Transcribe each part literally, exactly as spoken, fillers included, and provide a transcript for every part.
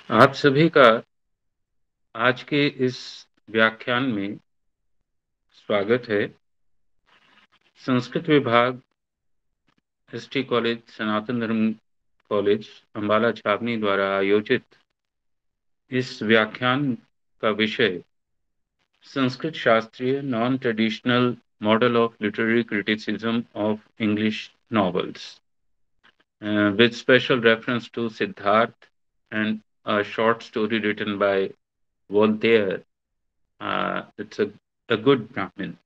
आप सभी का आज के इस व्याख्यान में स्वागत है। संस्कृत विभाग, एसटी कॉलेज, सनातन धर्म कॉलेज, अम्बाला छावनी द्वारा आयोजित इस व्याख्यान का विषय संस्कृत शास्त्रीय non traditional model of literary criticism of English novels, uh, with special reference to Siddharth and a short story written by Voltaire. Uh, it's a, a good Brahmin.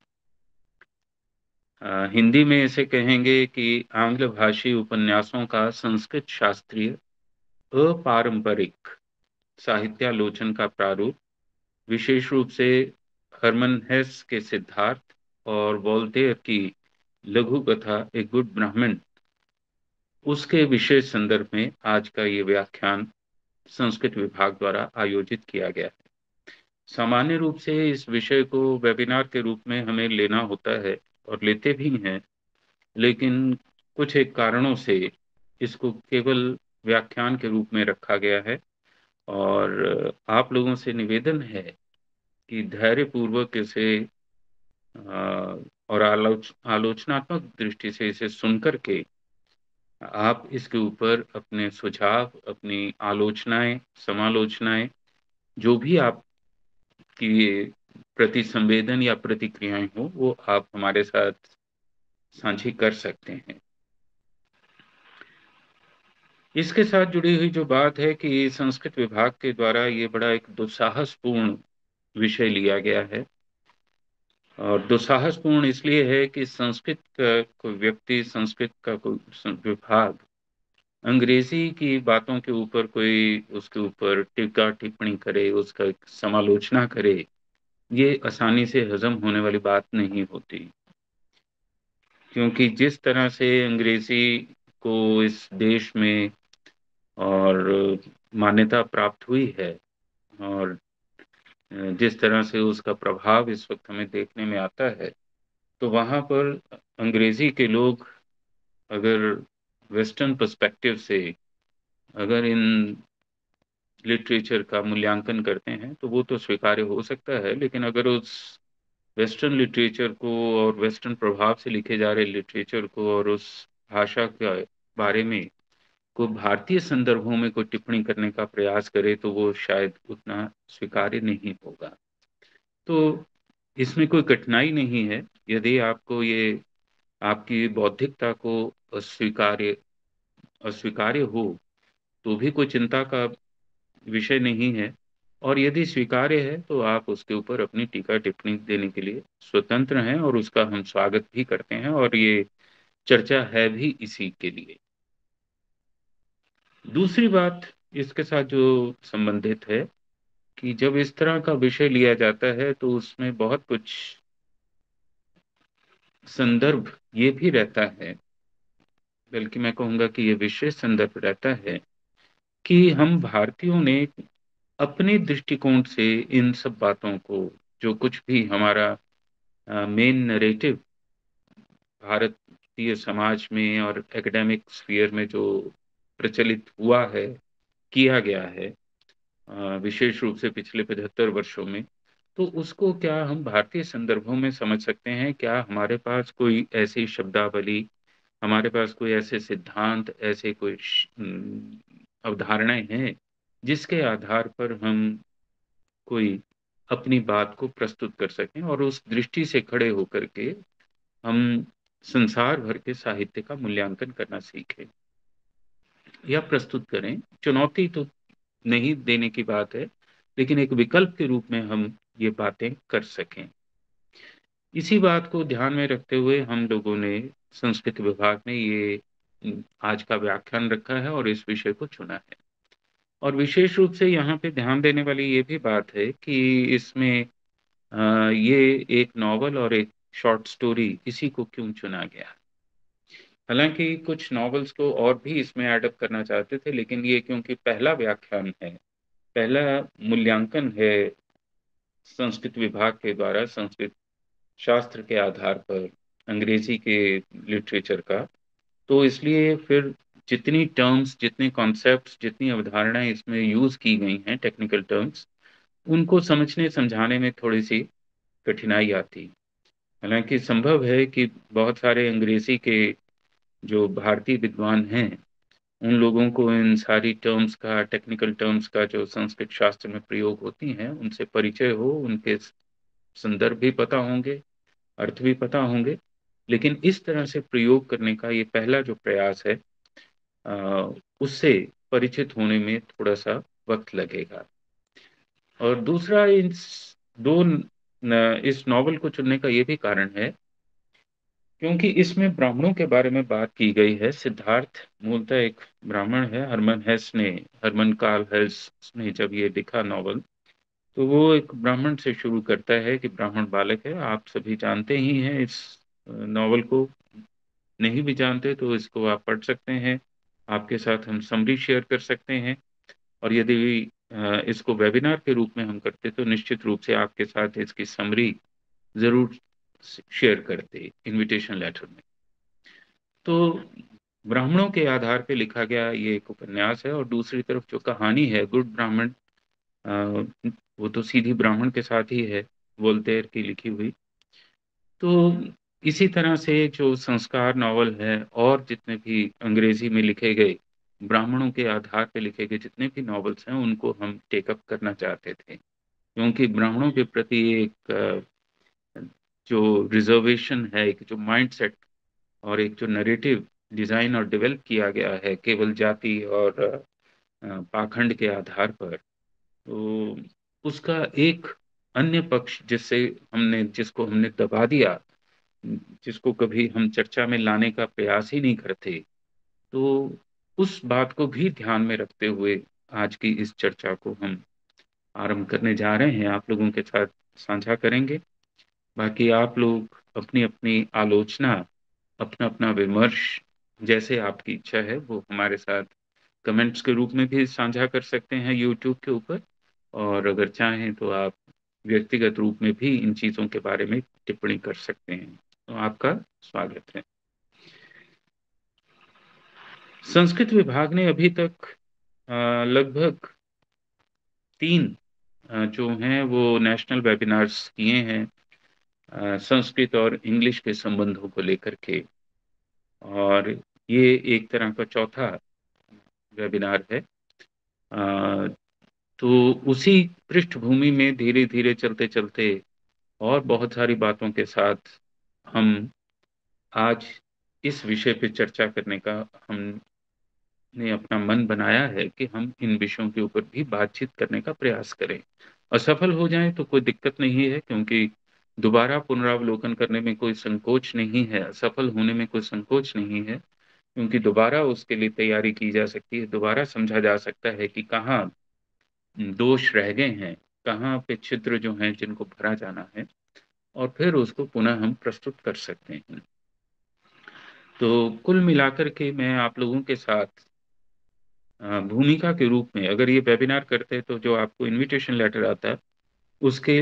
अ, हिंदी में इसे कहेंगे कि आंग्ल भाषी उपन्यासों का संस्कृत शास्त्रीय अपारंपरिक साहित्यालोचन का प्रारूप, विशेष रूप से हरमन हेस के सिद्धार्थ और वोल्टेयर की लघु कथा ए गुड ब्राह्मण, उसके विशेष संदर्भ में आज का ये व्याख्यान संस्कृत विभाग द्वारा आयोजित किया गया है। सामान्य रूप से इस विषय को वेबिनार के रूप में हमें लेना होता है और लेते भी हैं, लेकिन कुछ एक कारणों से इसको केवल व्याख्यान के रूप में रखा गया है। और आप लोगों से निवेदन है कि धैर्यपूर्वक इसे और आलोच आलोचनात्मक दृष्टि से इसे सुनकर के आप इसके ऊपर अपने सुझाव, अपनी आलोचनाएं, समालोचनाएं, जो भी आपकी प्रति संवेदन या प्रतिक्रियाएं हो, वो आप हमारे साथ साझी कर सकते हैं। इसके साथ जुड़ी हुई जो बात है कि संस्कृत विभाग के द्वारा ये बड़ा एक दुस्साहसपूर्ण विषय लिया गया है, और दुस्साहसपूर्ण इसलिए है कि संस्कृत का कोई व्यक्ति, संस्कृत का कोई विभाग अंग्रेजी की बातों के ऊपर कोई उसके ऊपर टीका टिप्पणी करे, उसका समालोचना करे, ये आसानी से हजम होने वाली बात नहीं होती। क्योंकि जिस तरह से अंग्रेजी को इस देश में और मान्यता प्राप्त हुई है, और जिस तरह से उसका प्रभाव इस वक्त हमें देखने में आता है, तो वहाँ पर अंग्रेजी के लोग अगर वेस्टर्न पर्सपेक्टिव से अगर इन लिटरेचर का मूल्यांकन करते हैं तो वो तो स्वीकार्य हो सकता है, लेकिन अगर उस वेस्टर्न लिटरेचर को और वेस्टर्न प्रभाव से लिखे जा रहे लिटरेचर को और उस भाषा के बारे में को भारतीय संदर्भों में कोई टिप्पणी करने का प्रयास करे, तो वो शायद उतना स्वीकार्य नहीं होगा। तो इसमें कोई कठिनाई नहीं है। यदि आपको ये आपकी बौद्धिकता को अस्वीकार्य अस्वीकार्य हो तो भी कोई चिंता का विषय नहीं है, और यदि स्वीकार्य है तो आप उसके ऊपर अपनी टीका टिप्पणी देने के लिए स्वतंत्र हैं, और उसका हम स्वागत भी करते हैं, और ये चर्चा है भी इसी के लिए। दूसरी बात इसके साथ जो संबंधित है कि जब इस तरह का विषय लिया जाता है तो उसमें बहुत कुछ संदर्भ ये भी रहता है, बल्कि मैं कहूँगा कि ये विशेष संदर्भ रहता है कि हम भारतीयों ने अपने दृष्टिकोण से इन सब बातों को, जो कुछ भी हमारा मेन नरेटिव भारतीय समाज में और एकेडमिक स्फीयर में जो प्रचलित हुआ है, किया गया है, अ, विशेष रूप से पिछले पचहत्तर वर्षों में, तो उसको क्या हम भारतीय संदर्भों में समझ सकते हैं? क्या हमारे पास कोई ऐसी शब्दावली, हमारे पास कोई ऐसे सिद्धांत, ऐसे कोई अम, अवधारणाएं हैं जिसके आधार पर हम कोई अपनी बात को प्रस्तुत कर सकें, और उस दृष्टि से खड़े होकर के हम संसार भर के साहित्य का मूल्यांकन करना सीखें या प्रस्तुत करें? चुनौती तो नहीं देने की बात है, लेकिन एक विकल्प के रूप में हम ये बातें कर सकें। इसी बात को ध्यान में रखते हुए हम लोगों ने, संस्कृत विभाग ने ये आज का व्याख्यान रखा है और इस विषय को चुना है। और विशेष रूप से यहाँ पे ध्यान देने वाली ये भी बात है कि इसमें अ, ये एक नॉवल और एक शॉर्ट स्टोरी, इसी को क्यों चुना गया? हालांकि कुछ नॉवेल्स को और भी इसमें एडअप करना चाहते थे, लेकिन ये क्योंकि पहला व्याख्यान है, पहला मूल्यांकन है संस्कृत विभाग के द्वारा संस्कृत शास्त्र के आधार पर अंग्रेजी के लिटरेचर का, तो इसलिए फिर जितनी टर्म्स, जितने कॉन्सेप्ट्स, जितनी अवधारणाएं इसमें यूज की गई हैं, टेक्निकल टर्म्स, उनको समझने समझाने में थोड़ी सी कठिनाई आती। हालांकि संभव है कि बहुत सारे अंग्रेजी के जो भारतीय विद्वान हैं, उन लोगों को इन सारी टर्म्स का, टेक्निकल टर्म्स का जो संस्कृत शास्त्र में प्रयोग होती हैं, उनसे परिचय हो, उनके संदर्भ भी पता होंगे, अर्थ भी पता होंगे। लेकिन इस तरह से प्रयोग करने का ये पहला जो प्रयास है, अ, उससे परिचित होने में थोड़ा सा वक्त लगेगा। और दूसरा, इस दो न, इस नॉवल को चुनने का ये भी कारण है क्योंकि इसमें ब्राह्मणों के बारे में बात की गई है। सिद्धार्थ मूलतः एक ब्राह्मण है। हरमन हेस ने हरमन कार्ल हेस ने जब ये लिखा नॉवल, तो वो एक ब्राह्मण से शुरू करता है कि ब्राह्मण बालक है। आप सभी जानते ही हैं इस नॉवल को, नहीं भी जानते तो इसको आप पढ़ सकते हैं। आपके साथ हम समरी शेयर कर सकते हैं, और यदि अ, इसको वेबिनार के रूप में हम करते तो निश्चित रूप से आपके साथ इसकी समरी जरूर शेयर करते इनविटेशन लेटर में। तो ब्राह्मणों के आधार पे लिखा गया ये एक उपन्यास है। और दूसरी तरफ जो कहानी है, गुड ब्राह्मण, अ, वो तो सीधी ब्राह्मण के साथ ही है, वोल्टेयर की लिखी हुई। तो इसी तरह से जो संस्कार नॉवल है, और जितने भी अंग्रेजी में लिखे गए ब्राह्मणों के आधार पे लिखे गए जितने भी नॉवेल्स हैं, उनको हम टेकअप करना चाहते थे। क्योंकि ब्राह्मणों के प्रति एक अ, जो रिजर्वेशन है, एक जो माइंड सेट और एक जो नरेटिव डिजाइन और डेवलप किया गया है केवल जाति और अ, पाखंड के आधार पर, तो उसका एक अन्य पक्ष जिससे हमने जिसको हमने दबा दिया, जिसको कभी हम चर्चा में लाने का प्रयास ही नहीं करते, तो उस बात को भी ध्यान में रखते हुए आज की इस चर्चा को हम आरंभ करने जा रहे हैं, आप लोगों के साथ साझा करेंगे। बाकी आप लोग अपनी अपनी आलोचना, अपना अपना विमर्श, जैसे आपकी इच्छा है वो हमारे साथ कमेंट्स के रूप में भी साझा कर सकते हैं यूट्यूब के ऊपर। और अगर चाहें तो आप व्यक्तिगत रूप में भी इन चीज़ों के बारे में टिप्पणी कर सकते हैं। तो आपका स्वागत है। संस्कृत विभाग ने अभी तक अ, लगभग तीन अ, जो हैं वो नेशनल वेबिनार्स किए हैं, अ, संस्कृत और इंग्लिश के संबंधों को लेकर के। और ये एक तरह का चौथा वेबिनार है। अ, तो उसी पृष्ठभूमि में धीरे धीरे चलते चलते और बहुत सारी बातों के साथ हम आज इस विषय पे चर्चा करने का हमने अपना मन बनाया है कि हम इन विषयों के ऊपर भी बातचीत करने का प्रयास करें। असफल हो जाएं तो कोई दिक्कत नहीं है, क्योंकि दोबारा पुनरावलोकन करने में कोई संकोच नहीं है, असफल होने में कोई संकोच नहीं है, क्योंकि दोबारा उसके लिए तैयारी की जा सकती है, दोबारा समझा जा सकता है कि कहाँ दोष रह गए हैं, कहाँ पे छिद्र जो हैं जिनको भरा जाना है, और फिर उसको पुनः हम प्रस्तुत कर सकते हैं। तो कुल मिलाकर के मैं आप लोगों के साथ अ, भूमिका के रूप में, अगर ये वेबिनार करते हैं तो जो आपको इनविटेशन लेटर आता है उसके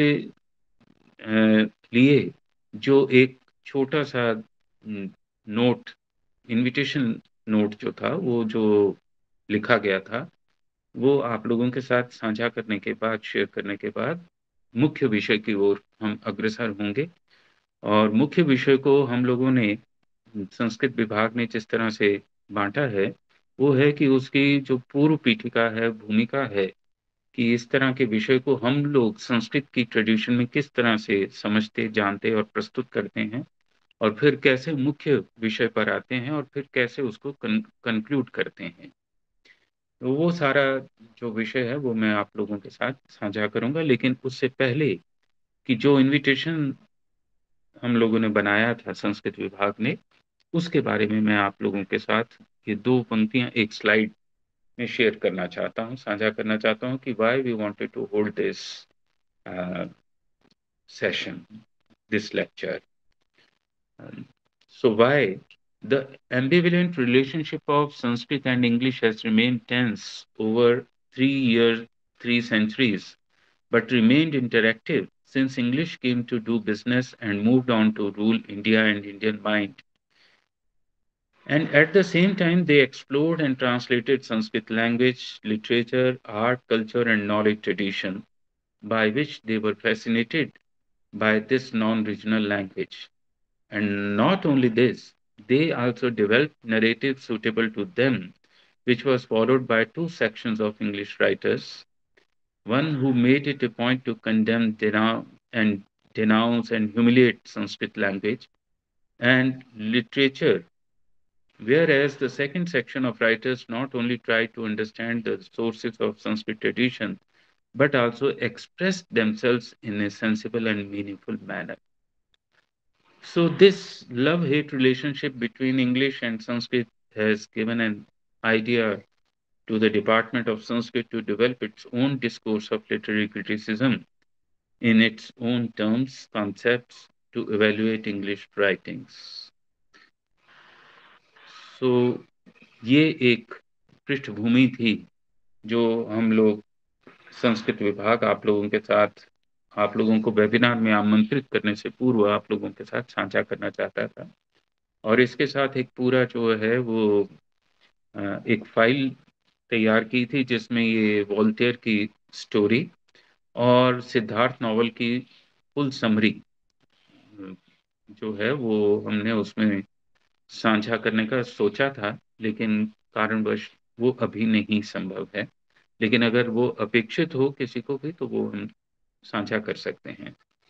अ, लिए जो एक छोटा सा न, नोट, इनविटेशन नोट जो था, वो जो लिखा गया था, वो आप लोगों के साथ साझा करने के बाद, शेयर करने के बाद मुख्य विषय की ओर हम अग्रसर होंगे। और मुख्य विषय को हम लोगों ने, संस्कृत विभाग ने जिस तरह से बांटा है, वो है कि उसकी जो पूर्व पीठिका है, भूमिका है, कि इस तरह के विषय को हम लोग संस्कृत की ट्रेडिशन में किस तरह से समझते, जानते और प्रस्तुत करते हैं, और फिर कैसे मुख्य विषय पर आते हैं, और फिर कैसे उसको कंक्लूड करते हैं। तो वो सारा जो विषय है वो मैं आप लोगों के साथ साझा करूंगा। लेकिन उससे पहले कि जो इनविटेशन हम लोगों ने बनाया था संस्कृत विभाग ने, उसके बारे में मैं आप लोगों के साथ ये दो पंक्तियां एक स्लाइड में शेयर करना चाहता हूं, साझा करना चाहता हूं कि why we wanted to hold this session, this lecture. So why the ambivalent relationship of Sanskrit and English has remained tense over three years, three centuries, but remained interactive since English came to do business and moved on to rule India and Indian mind. And at the same time, they explored and translated Sanskrit language, literature, art, culture, and knowledge tradition, by which they were fascinated by this non regional language. And not only this, they also developed narratives suitable to them, which was followed by two sections of English writers, one who made it a point to condemn, denounce, and denounce and humiliate Sanskrit language and literature, whereas the second section of writers not only tried to understand the sources of Sanskrit tradition, but also expressed themselves in a sensible and meaningful manner. So, this love hate relationship between English and Sanskrit has given an idea to the Department of Sanskrit to develop its own discourse of literary criticism in its own terms, concepts to evaluate English writings. So ये एक पृष्ठभूमि थी जो हम लोग संस्कृत विभाग आप लोगों के साथ आप लोगों को वेबिनार में आमंत्रित करने से पूर्व आप लोगों के साथ साझा करना चाहता था और इसके साथ एक पूरा जो है वो एक फाइल तैयार की थी जिसमें ये वॉल्टेयर की स्टोरी और सिद्धार्थ नॉवल की फुल समरी जो है वो हमने उसमें साझा करने का सोचा था, लेकिन कारणवश वो अभी नहीं संभव है। लेकिन अगर वो अपेक्षित हो किसी को भी तो वो हम साझा कर सकते हैं।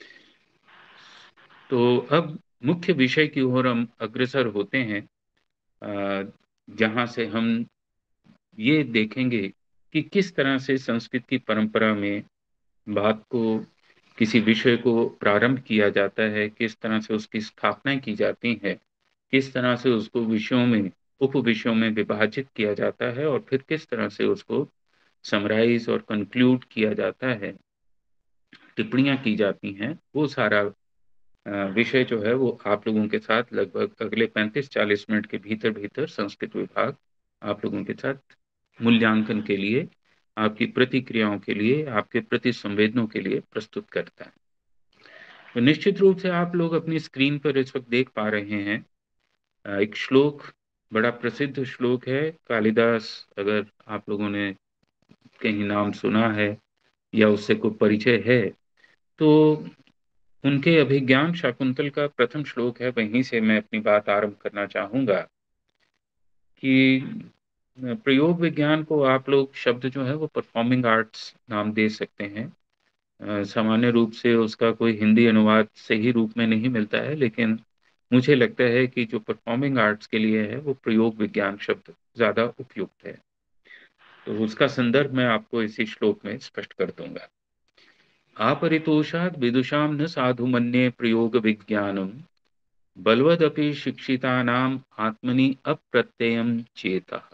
तो अब मुख्य विषय की ओर हम अग्रसर होते हैं, अ, जहाँ से हम ये देखेंगे कि किस तरह से संस्कृत की परंपरा में बात को, किसी विषय को प्रारंभ किया जाता है, किस तरह से उसकी स्थापना की जाती है, किस तरह से उसको विषयों में, उपविषयों में विभाजित किया जाता है और फिर किस तरह से उसको समराइज़ और कंक्लूड किया जाता है, टिप्पणियाँ की जाती हैं, वो सारा अ, विषय जो है वो आप लोगों के साथ लगभग अगले पैंतीस चालीस मिनट के भीतर-भीतर संस्कृत विभाग आप लोगों के साथ मूल्यांकन के लिए, आपकी प्रतिक्रियाओं के लिए, आपके प्रति संवेदनों के लिए प्रस्तुत करता है। तो निश्चित रूप से आप लोग अपनी स्क्रीन पर इस वक़्त देख पा रहे हैं अ, एक श्लोक, बड़ा प्रसिद्ध श्लोक है, कालिदास, अगर आप लोगों ने कहीं नाम सुना है या उससे कोई परिचय है, तो उनके अभिज्ञान शाकुंतल का प्रथम श्लोक है, वहीं से मैं अपनी बात आरंभ करना चाहूँगा कि अ, प्रयोग विज्ञान को आप लोग शब्द जो है वो परफॉर्मिंग आर्ट्स नाम दे सकते हैं। अ, सामान्य रूप से उसका कोई हिंदी अनुवाद सही रूप में नहीं मिलता है, लेकिन मुझे लगता है कि जो परफॉर्मिंग आर्ट्स के लिए है, वो प्रयोग विज्ञान शब्द ज़्यादा उपयुक्त है। तो उसका संदर्भ मैं आपको इसी श्लोक में स्पष्ट कर दूँगा। आपरितोषात् विदुषां न साधु मन्ये प्रयोग विज्ञानम् बलवदपि शिक्षितानाम् आत्मनि अप्रत्ययम् चेतः।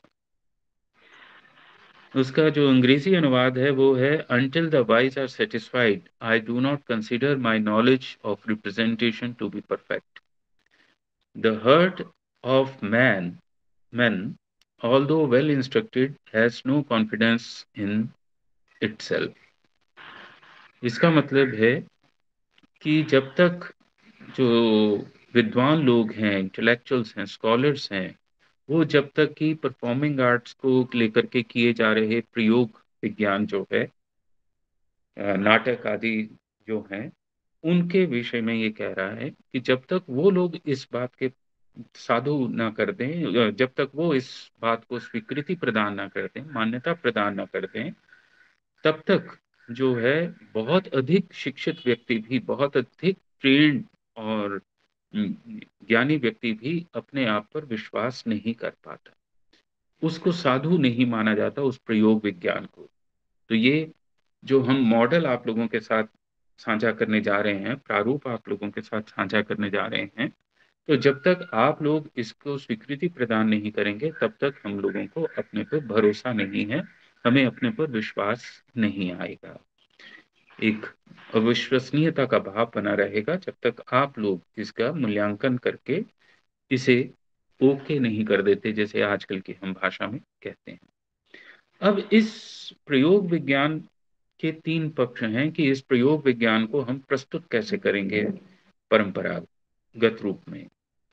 उसका जो अंग्रेजी अनुवाद है वो है until the wise are satisfied, I do not consider my knowledge of representation to be perfect. The heart of man, man, although well instructed, has no confidence in itself. इसका मतलब है कि जब तक जो विद्वान लोग हैं, इंटेलेक्चुअल्स हैं, स्कॉलर्स हैं, वो जब तक कि परफॉर्मिंग आर्ट्स को लेकर के किए जा रहे प्रयोग विज्ञान जो है, अ, नाटक आदि जो हैं, उनके विषय में ये कह रहा है कि जब तक वो लोग इस बात के साधु ना कर दें, अ, जब तक वो इस बात को स्वीकृति प्रदान ना कर दें, मान्यता प्रदान ना कर दें, तब तक जो है बहुत अधिक शिक्षित व्यक्ति भी, बहुत अधिक ट्रेन्ड और उम, ज्ञानी व्यक्ति भी अपने आप पर विश्वास नहीं कर पाता। उसको साधु नहीं माना जाता उस प्रयोग विज्ञान को। तो ये जो हम मॉडल आप लोगों के साथ साझा करने जा रहे हैं, प्रारूप आप लोगों के साथ साझा करने जा रहे हैं, तो जब तक आप लोग इसको स्वीकृति प्रदान नहीं करेंगे, तब तक हम लोगों को अपने पे भरोसा नहीं है, हमें अपने पर विश्वास नहीं आएगा। एक अविश्वसनीयता का भाव बना रहेगा जब तक आप लोग इसका मूल्यांकन करके इसे ओके नहीं कर देते, जैसे आजकल की हम भाषा में कहते हैं। अब इस प्रयोग विज्ञान के तीन पक्ष हैं कि इस प्रयोग विज्ञान को हम प्रस्तुत कैसे करेंगे परंपरागत रूप में।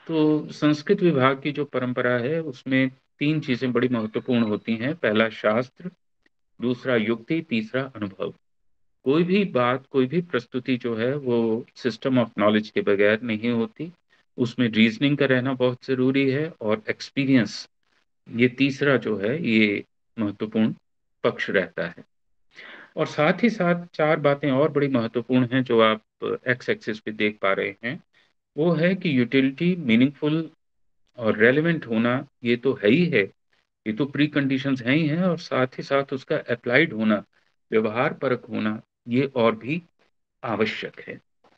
तो संस्कृत विभाग की जो परंपरा है उसमें तीन चीजें बड़ी महत्वपूर्ण होती हैं। पहला शास्त्र, दूसरा युक्ति, तीसरा अनुभव। कोई भी बात, कोई भी प्रस्तुति जो है वो सिस्टम ऑफ नॉलेज के बगैर नहीं होती। उसमें रीजनिंग का रहना बहुत जरूरी है, और एक्सपीरियंस, ये तीसरा जो है ये महत्वपूर्ण पक्ष रहता है। और साथ ही साथ चार बातें और बड़ी महत्वपूर्ण हैं जो आप एक्स एक्सिस पे देख पा रहे हैं। वो है कि यूटिलिटी, मीनिंगफुल और रेलेवेंट होना, ये तो है ही है, ये तो प्री कंडीशंस हैं ही हैं। और साथ ही साथ उसका अप्लाइड होना, व्यवहार परक होना, ये और भी आवश्यक है।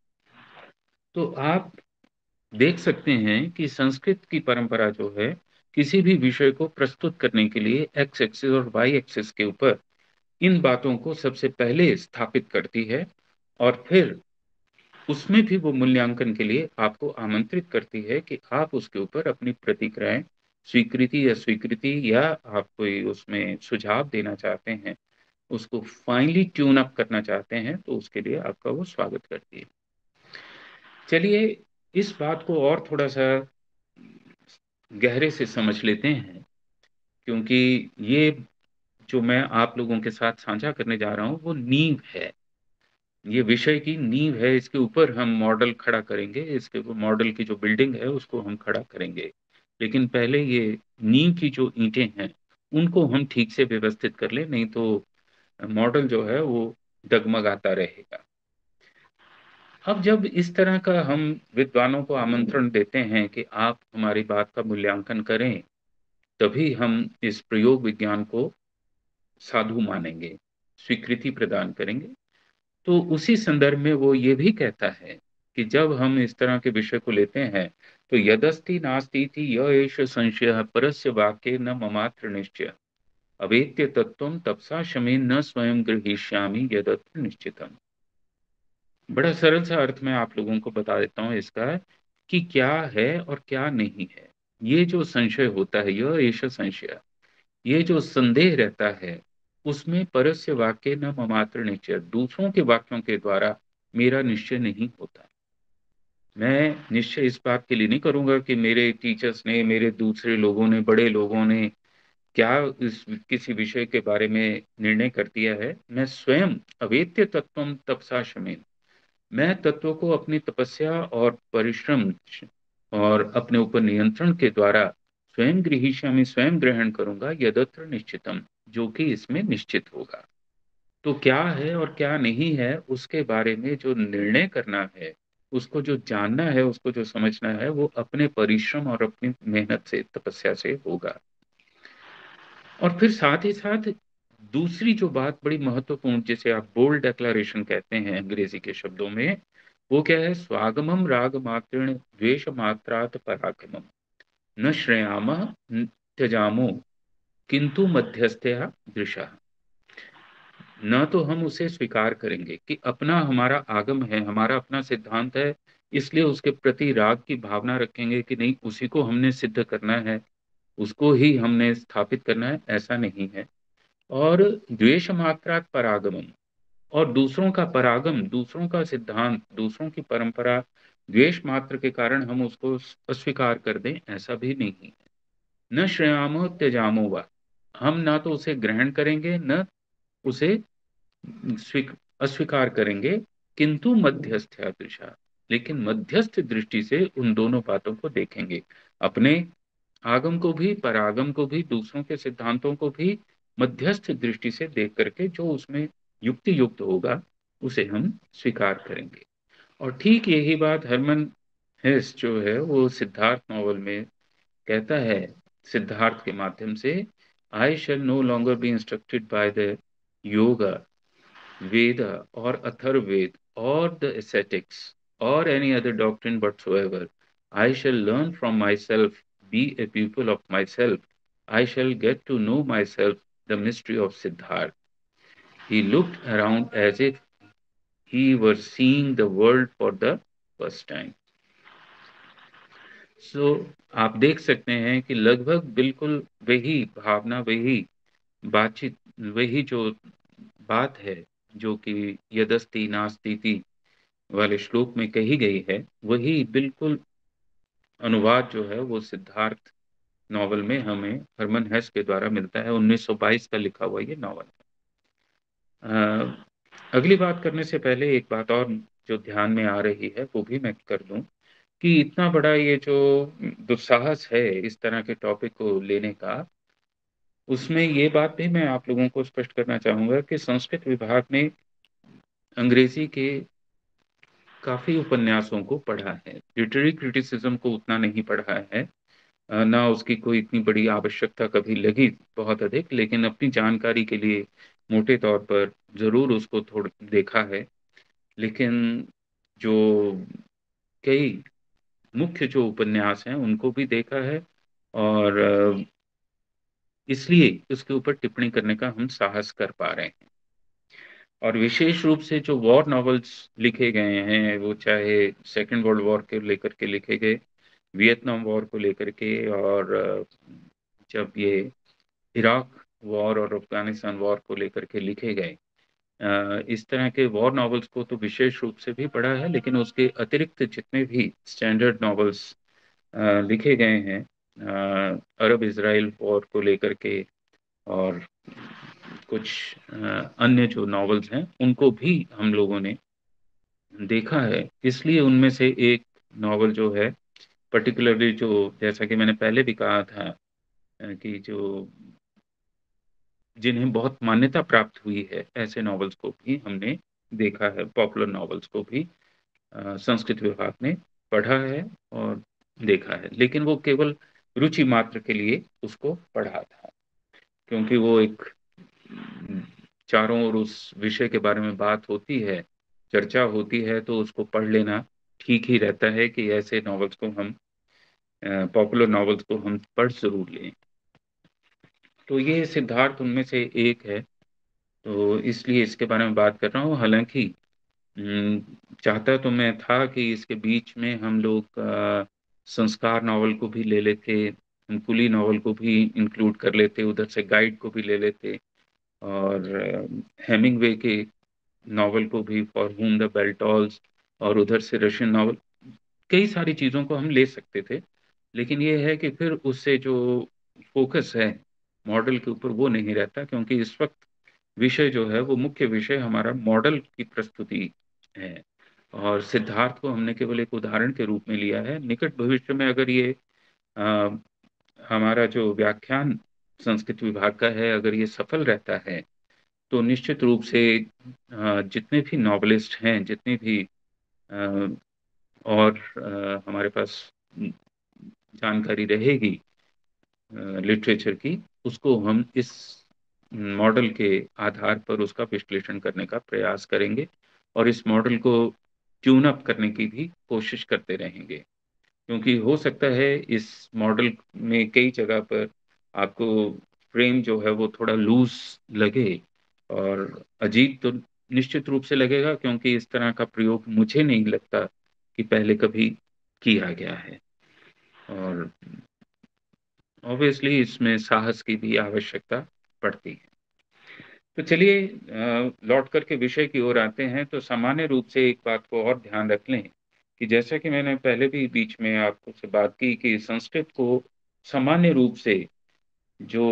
तो आप देख सकते हैं कि संस्कृत की परंपरा जो है किसी भी विषय को प्रस्तुत करने के लिए एक्स एक्सिस और वाई एक्सिस के ऊपर इन बातों को सबसे पहले स्थापित करती है, और फिर उसमें भी वो मूल्यांकन के लिए आपको आमंत्रित करती है कि आप उसके ऊपर अपनी प्रतिक्रियाएं, स्वीकृति या स्वीकृति, या आप कोई उसमें सुझाव देना चाहते हैं, उसको फाइनली ट्यून अप करना चाहते हैं, तो उसके लिए आपका वो स्वागत करती है। चलिए इस बात को और थोड़ा सा गहरे से समझ लेते हैं, क्योंकि ये जो मैं आप लोगों के साथ साझा करने जा रहा हूँ वो नींव है, ये विषय की नींव है। इसके ऊपर हम मॉडल खड़ा करेंगे, इसके ऊपर मॉडल की जो बिल्डिंग है उसको हम खड़ा करेंगे। लेकिन पहले ये नींव की जो ईंटें हैं उनको हम ठीक से व्यवस्थित कर लें, नहीं तो मॉडल जो है वो डगमगाता रहेगा। अब जब इस तरह का हम विद्वानों को आमंत्रण देते हैं कि आप हमारी बात का मूल्यांकन करें, तभी हम इस प्रयोग विज्ञान को साधु मानेंगे, स्वीकृति प्रदान करेंगे। तो उसी संदर्भ में वो ये भी कहता है कि जब हम इस तरह के विषय को लेते हैं, तो यदस्ति नास्ति थी य एष संशय परस्य वाक्ये न ममात्र निश्चय अवेत्य तत्वम तपसा शमेन न स्वयं गृहीष्यामि यदत्र निश्चितम। बड़ा सरल सा अर्थ मैं आप लोगों को बता देता हूँ इसका, कि क्या है और क्या नहीं है। ये जो संशय होता है, यह एष संशय, ये जो संदेह रहता है, उसमें परस्य वाक्य न ममात्र निश्चय, दूसरों के वाक्यों के द्वारा मेरा निश्चय नहीं होता। मैं निश्चय इस बात के लिए नहीं करूंगा कि मेरे टीचर्स ने, मेरे दूसरे लोगों ने, बड़े लोगों ने क्या इस किसी विषय के बारे में निर्णय कर दिया है। मैं स्वयं अवेत्य तत्वम तपसा शमेन, मैं तत्व को अपनी तपस्या और परिश्रम और अपने ऊपर नियंत्रण के द्वारा स्वयं गृहीष्यामि, स्वयं ग्रहण करूंगा, यदत्र निश्चितम, जो कि इसमें निश्चित होगा। तो क्या है और क्या नहीं है उसके बारे में जो निर्णय करना है, उसको जो जानना है, उसको जो समझना है, वो अपने परिश्रम और अपनी मेहनत से, तपस्या से होगा। और फिर साथ ही साथ दूसरी जो बात बड़ी महत्वपूर्ण, जिसे आप बोल्ड डेक्लरेशन कहते हैं अंग्रेजी के शब्दों में, वो क्या है? स्वागमम राग मात्रेण द्वेष मात्रात परागमम न श्रेयामः न त्यजामो किंतु मध्यस्थया दृशा। न तो हम उसे स्वीकार करेंगे कि अपना हमारा आगम है, हमारा अपना सिद्धांत है, इसलिए उसके प्रति राग की भावना रखेंगे कि नहीं, उसी को हमने सिद्ध करना है, उसको ही हमने स्थापित करना है, ऐसा नहीं है। और द्वेष मात्रात परागमन, और दूसरों का परागम, दूसरों का सिद्धांत, दूसरों की परंपरा द्वेष मात्र के कारण हम उसको अस्वीकार कर दें, ऐसा भी नहीं है। न श्रेयामो त्यजामो वा, हम ना तो उसे ग्रहण करेंगे, न उसे स्वीक- अस्वीकार करेंगे, किंतु मध्यस्थ दृशा, लेकिन मध्यस्थ दृष्टि से उन दोनों बातों को देखेंगे, अपने आगम को भी, परागम को भी, दूसरों के सिद्धांतों को भी मध्यस्थ दृष्टि से देख करके जो उसमें युक्ति युक्त होगा उसे हम स्वीकार करेंगे। और ठीक यही बात हरमन हेस जो है वो सिद्धार्थ नॉवल में कहता है, सिद्धार्थ के माध्यम से, I shall no longer be instructed by the yoga, Veda or Atharvaved or the ascetics or any other doctrine whatsoever. I shall learn from myself, be a pupil of myself. I shall get to know myself, the mystery of Siddhartha. He looked around as if he were seeing the world for the first time. So आप देख सकते हैं कि लगभग बिल्कुल वही भावना, वही बातचीत, वही जो बात है जो कि यदस्ति नास्ति वाले श्लोक में कही गई है, वही बिल्कुल अनुवाद जो है वो सिद्धार्थ नॉवल में हमें हरमन हेस के द्वारा मिलता है। उन्नीस सौ बाईस का लिखा हुआ ये नॉवल है। अ, अगली बात करने से पहले एक बात और जो ध्यान में आ रही है वो भी मैं कर दूं कि इतना बड़ा ये जो दुस्साहस है इस तरह के टॉपिक को लेने का, उसमें ये बात भी मैं आप लोगों को स्पष्ट करना चाहूंगा कि संस्कृत विभाग ने अंग्रेजी के काफी उपन्यासों को पढ़ा है। लिटरेरी क्रिटिसिज्म को उतना नहीं पढ़ा है, अ, ना उसकी कोई इतनी बड़ी आवश्यकता कभी लगी बहुत अधिक, लेकिन अपनी जानकारी के लिए मोटे तौर पर जरूर उसको थोड़ा देखा है। लेकिन जो कई मुख्य जो उपन्यास हैं उनको भी देखा है, और अ, इसलिए उसके ऊपर टिप्पणी करने का हम साहस कर पा रहे हैं। और विशेष रूप से जो वॉर नॉवेल्स लिखे गए हैं, वो चाहे सेकेंड वर्ल्ड वॉर के लेकर के लिखे गए, वियतनाम वॉर को लेकर के, और अ, जब ये इराक वॉर और अफगानिस्तान वॉर को लेकर के लिखे गए, अ, इस तरह के वॉर नॉवेल्स को तो विशेष रूप से भी पढ़ा है, लेकिन उसके अतिरिक्त जितने भी स्टैंडर्ड नॉवेल्स लिखे गए हैं अ, अरब इसराइल वॉर को लेकर के, और कुछ अ, अन्य जो नॉवेल्स हैं उनको भी हम लोगों ने देखा है। इसलिए उनमें से एक नॉवल जो है पर्टिकुलरली, जो जैसा कि मैंने पहले भी कहा था, अ, कि जो जिन्हें बहुत मान्यता प्राप्त हुई है ऐसे नॉवेल्स को भी हमने देखा है, पॉपुलर नॉवेल्स को भी अ, संस्कृत विभाग ने पढ़ा है और देखा है। लेकिन वो केवल रुचि मात्र के लिए उसको पढ़ा था, क्योंकि वो एक अम, चारों ओर उस विषय के बारे में बात होती है, चर्चा होती है, तो उसको पढ़ लेना ठीक ही रहता है कि ऐसे नॉवेल्स को हम, पॉपुलर नॉवेल्स को हम पढ़ जरूर लें। तो ये सिद्धार्थ उनमें से एक है, तो इसलिए इसके बारे में बात कर रहा हूँ। हालांकि हम्म, चाहता तो मैं था कि इसके बीच में हम लोग अ, संस्कार नॉवल को भी ले लेते, हम कुली नॉवल को भी इंक्लूड कर लेते, उधर से गाइड को भी ले लेते, और हेमिंगवे के नॉवल को भी, for whom the bell tolls, और उधर से रशियन नॉवल, कई सारी चीज़ों को हम ले सकते थे। लेकिन ये है कि फिर उससे जो फोकस है मॉडल के ऊपर वो नहीं रहता, क्योंकि इस वक्त विषय जो है वो मुख्य विषय हमारा मॉडल की प्रस्तुति है, और सिद्धार्थ को हमने केवल एक उदाहरण के रूप में लिया है। निकट भविष्य में अगर ये आ, हमारा जो व्याख्यान संस्कृत विभाग का है, अगर ये सफल रहता है, तो निश्चित रूप से अ, जितने भी नॉवलिस्ट हैं, जितने भी अ, और अ, हमारे पास जानकारी रहेगी लिटरेचर की, उसको हम इस मॉडल के आधार पर उसका विश्लेषण करने का प्रयास करेंगे, और इस मॉडल को ट्यून अप करने की भी कोशिश करते रहेंगे। क्योंकि हो सकता है इस मॉडल में कई जगह पर आपको फ्रेम जो है वो थोड़ा लूज लगे, और अजीब तो निश्चित रूप से लगेगा, क्योंकि इस तरह का प्रयोग मुझे नहीं लगता कि पहले कभी किया गया है, और ऑब्वियसली इसमें साहस की भी आवश्यकता पड़ती है। तो चलिए अ, लौट करके विषय की ओर आते हैं। तो सामान्य रूप से एक बात को और ध्यान रख लें कि जैसा कि मैंने पहले भी बीच में आपको से बात की कि संस्कृत को सामान्य रूप से जो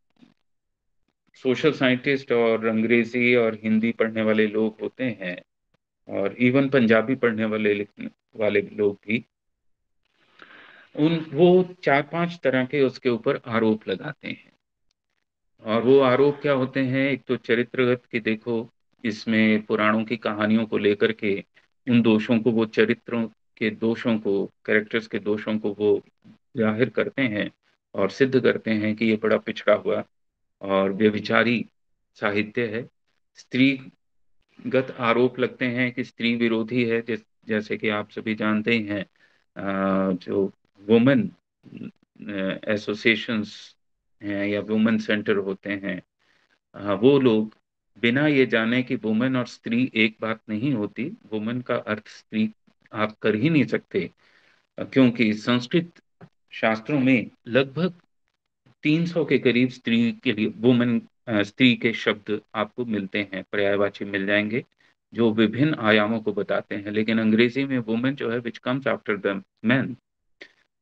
सोशल साइंटिस्ट और अंग्रेजी और हिंदी पढ़ने वाले लोग होते हैं, और इवन पंजाबी पढ़ने वाले लिखने वाले लोग भी, उन वो चार पांच तरह के उसके ऊपर आरोप लगाते हैं। और वो आरोप क्या होते हैं? एक तो चरित्रगत की, देखो इसमें पुराणों की कहानियों को लेकर के उन दोषों को, वो चरित्रों के दोषों को, कैरेक्टर्स के दोषों को वो जाहिर करते हैं और सिद्ध करते हैं कि ये बड़ा पिछड़ा हुआ और व्यभिचारी साहित्य है। स्त्रीगत आरोप लगते हैं कि स्त्री विरोधी है, जिस जैसे कि आप सभी जानते ही हैं, अ, जो वुमेन एसोसिएशंस हैं या वुमेन सेंटर होते हैं, हाँ, वो लोग बिना ये जाने कि वुमेन और स्त्री एक बात नहीं होती, वुमेन का अर्थ स्त्री आप कर ही नहीं सकते, क्योंकि संस्कृत शास्त्रों में लगभग तीन सौ के करीब स्त्री के लिए वुमेन, स्त्री के शब्द आपको मिलते हैं, पर्यायवाची मिल जाएंगे, जो विभिन्न आयामों को बताते हैं। लेकिन अंग्रेजी में वुमेन जो है which comes after the man,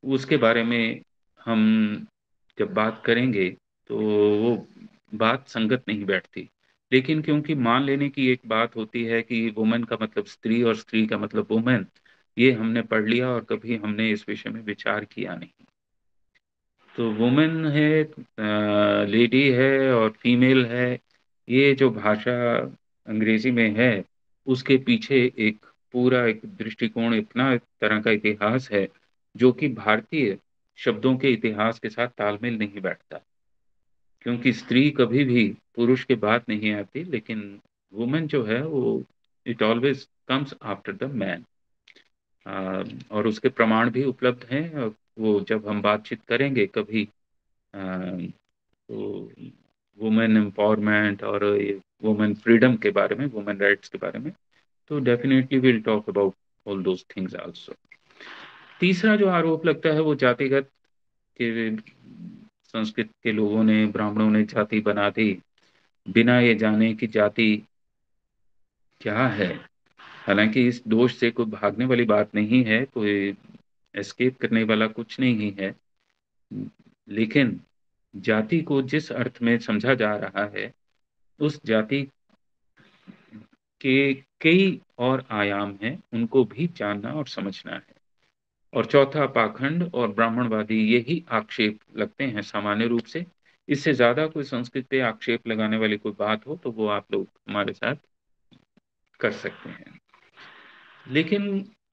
उसके बारे में हम जब बात करेंगे तो वो बात संगत नहीं बैठती। लेकिन क्योंकि मान लेने की एक बात होती है कि वुमन का मतलब स्त्री और स्त्री का मतलब वुमन, ये हमने पढ़ लिया और कभी हमने इस विषय में विचार किया नहीं। तो वुमेन है, लेडी है और फीमेल है, ये जो भाषा अंग्रेजी में है उसके पीछे एक पूरा एक दृष्टिकोण, इतना तरह का इतिहास है जो कि भारतीय शब्दों के इतिहास के साथ तालमेल नहीं बैठता। क्योंकि स्त्री कभी भी पुरुष के बाद नहीं आती, लेकिन वुमेन जो है वो it always comes after the man. और उसके प्रमाण भी उपलब्ध हैं, और वो जब हम बातचीत करेंगे कभी, अ, तो वुमेन एम्पावरमेंट और वुमेन फ्रीडम के बारे में, वुमेन राइट्स के बारे में, तो definitely will talk about all those things also. तीसरा जो आरोप लगता है वो जातिगत, के संस्कृत के लोगों ने, ब्राह्मणों ने जाति बना दी बिना ये जाने कि जाति क्या है। हालांकि इस दोष से कोई भागने वाली बात नहीं है, कोई एस्केप करने वाला कुछ नहीं है, लेकिन जाति को जिस अर्थ में समझा जा रहा है, उस जाति के कई और आयाम हैं, उनको भी जानना और समझना है। और चौथा, पाखंड और ब्राह्मणवादी यही आक्षेप लगते हैं सामान्य रूप से। इससे ज्यादा कोई संस्कृत पे आक्षेप लगाने वाली कोई बात हो तो वो आप लोग हमारे साथ कर सकते हैं। लेकिन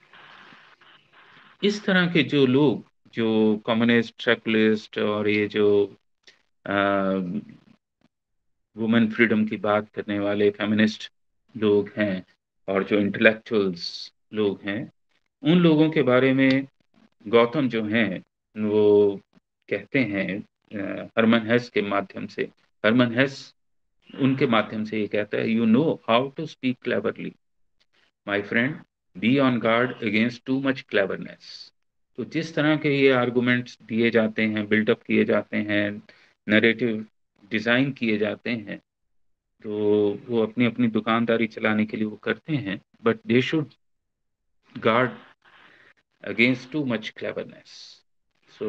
इस तरह के जो लोग, जो कम्युनिस्ट, सेकुलरिस्ट और ये जो वुमेन फ्रीडम की बात करने वाले फेमिनिस्ट लोग हैं, और जो इंटेलेक्चुअल्स लोग हैं, उन लोगों के बारे में गौतम जो हैं वो कहते हैं, अ, हरमन हेस के माध्यम से, हरमन हेस उनके माध्यम से ये कहता है, you know how to speak cleverly my friend, be on guard against too much cleverness. तो जिस तरह के ये आर्गुमेंट्स दिए जाते हैं, बिल्डअप किए जाते हैं, नरेटिव डिजाइन किए जाते हैं, तो वो अपनी अपनी दुकानदारी चलाने के लिए वो करते हैं, but they should guard against too much cleverness. So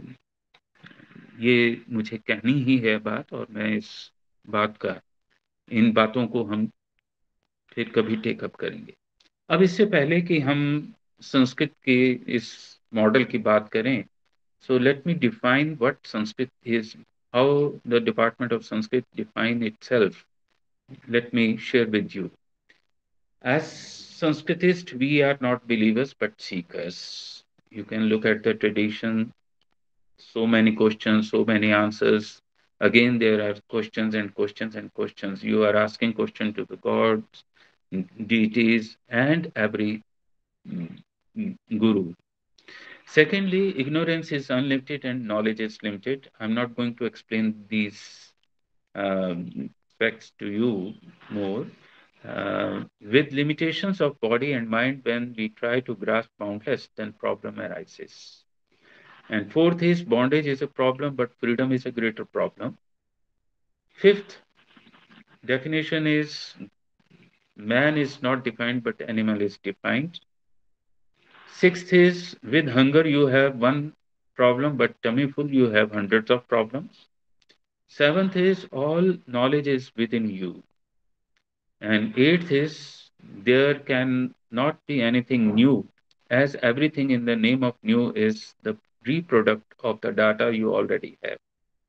ये मुझे कहनी ही है बात, और मैं इस बात का, इन बातों को हम फिर कभी टेकअप करेंगे। अब इससे पहले कि हम संस्कृत के इस मॉडल की बात करें, so let me define what Sanskrit is, how the Department of Sanskrit define itself. Let me share with you. As Sanskritist, we are not believers but seekers. You can look at the tradition, so many questions, so many answers. Again, there are questions and questions and questions. You are asking questions to the gods, deities, and every mm, mm, guru. Secondly, ignorance is unlimited and knowledge is limited. I'm not going to explain these um, facts to you more. Uh, with limitations of body and mind, when we try to grasp boundless, then problem arises. And fourth is bondage is a problem, but freedom is a greater problem. Fifth definition is man is not defined, but animal is defined. Sixth is with hunger you have one problem, but tummy full you have hundreds of problems. Seventh is all knowledge is within you. And eighth is there can not be anything new, as everything in the name of new is the reproduct of the data you already have.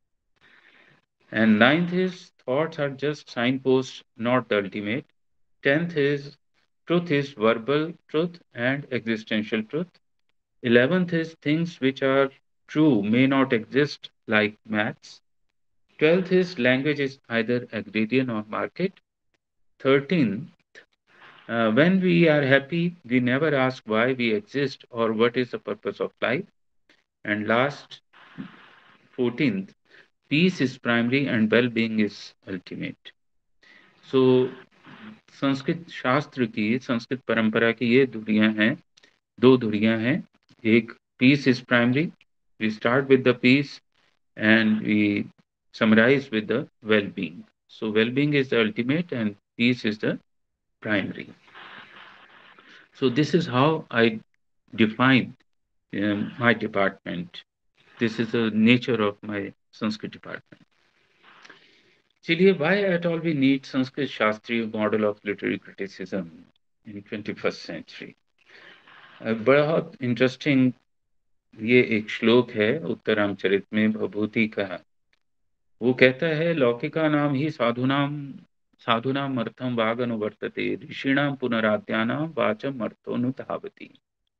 And ninth is thoughts are just signposts, not the ultimate. Tenth is truth is verbal truth and existential truth. Eleventh is things which are true may not exist, like maths. Twelfth is language is either agrarian or market. Thirteenth, uh, when we are happy, we never ask why we exist or what is the purpose of life. And last, fourteenth, peace is primary and well being is ultimate. So, Sanskrit शास्त्र की, संस्कृत परंपरा की ये धुरियां हैं, दो धुरियां हैं। एक, peace is primary, we start with the peace and we summarize with the well-being. So well-being is the ultimate and peace is the primary. So this is how I define um, my department. This is the nature of my Sanskrit department. चलिए, why at all we need Sanskrit शास्त्रीय model of literary criticism in twenty-first century? अ, बहुत interesting ये एक श्लोक है उत्तरामचरित में भभूति का। वो कहता है, लौकिका नाम ही साधुनाम साधुनाम अर्थम वागनुवर्तते ऋषिणाम पुनराद्यानाम वाचम अर्थोनुधावति।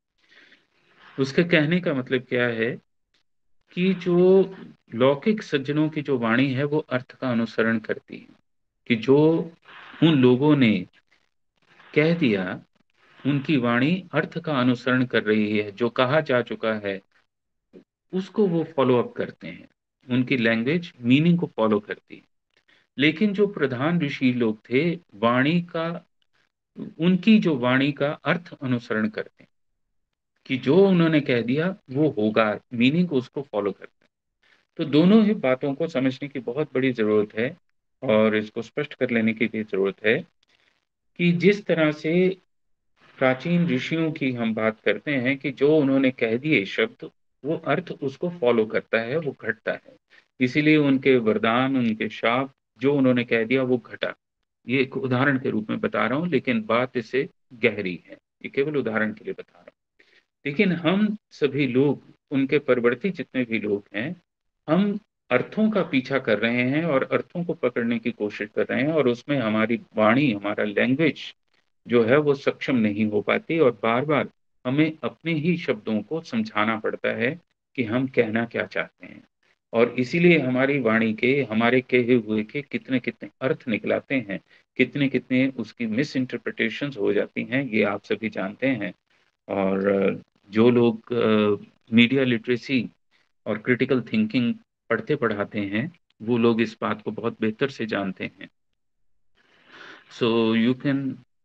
उसके कहने का मतलब क्या है कि जो लौकिक सज्जनों की जो वाणी है वो अर्थ का अनुसरण करती है, कि जो उन लोगों ने कह दिया उनकी वाणी अर्थ का अनुसरण कर रही है, जो कहा जा चुका है उसको वो फॉलो अप करते हैं, उनकी लैंग्वेज मीनिंग को फॉलो करती है। लेकिन जो प्रधान ऋषि लोग थे, वाणी का उनकी जो वाणी का अर्थ अनुसरण करते हैं, कि जो उन्होंने कह दिया वो होगा, मीनिंग उसको फॉलो करते हैं। तो दोनों ही बातों को समझने की बहुत बड़ी ज़रूरत है और इसको स्पष्ट कर लेने की भी ज़रूरत है कि जिस तरह से प्राचीन ऋषियों की हम बात करते हैं कि जो उन्होंने कह दिए शब्द, वो अर्थ उसको फॉलो करता है, वो घटता है। इसीलिए उनके वरदान, उनके शाप, जो उन्होंने कह दिया वो घटा। ये एक उदाहरण के रूप में बता रहा हूँ, लेकिन बात इससे गहरी है। ये केवल उदाहरण के लिए बता रहा हूँ। लेकिन हम सभी लोग, उनके परवर्ती जितने भी लोग हैं, हम अर्थों का पीछा कर रहे हैं और अर्थों को पकड़ने की कोशिश कर रहे हैं, और उसमें हमारी वाणी, हमारा लैंग्वेज जो है वो सक्षम नहीं हो पाती, और बार बार हमें अपने ही शब्दों को समझाना पड़ता है कि हम कहना क्या चाहते हैं। और इसीलिए हमारी वाणी के, हमारे कहे हुए के कितने कितने अर्थ निकलाते हैं, कितने कितने उसकी मिस इंटरप्रिटेशंस हो जाती हैं, ये आप सभी जानते हैं। और अ, जो लोग मीडिया लिटरेसी और क्रिटिकल थिंकिंग पढ़ते पढ़ाते हैं, वो लोग इस बात को बहुत बेहतर से जानते हैं। So you can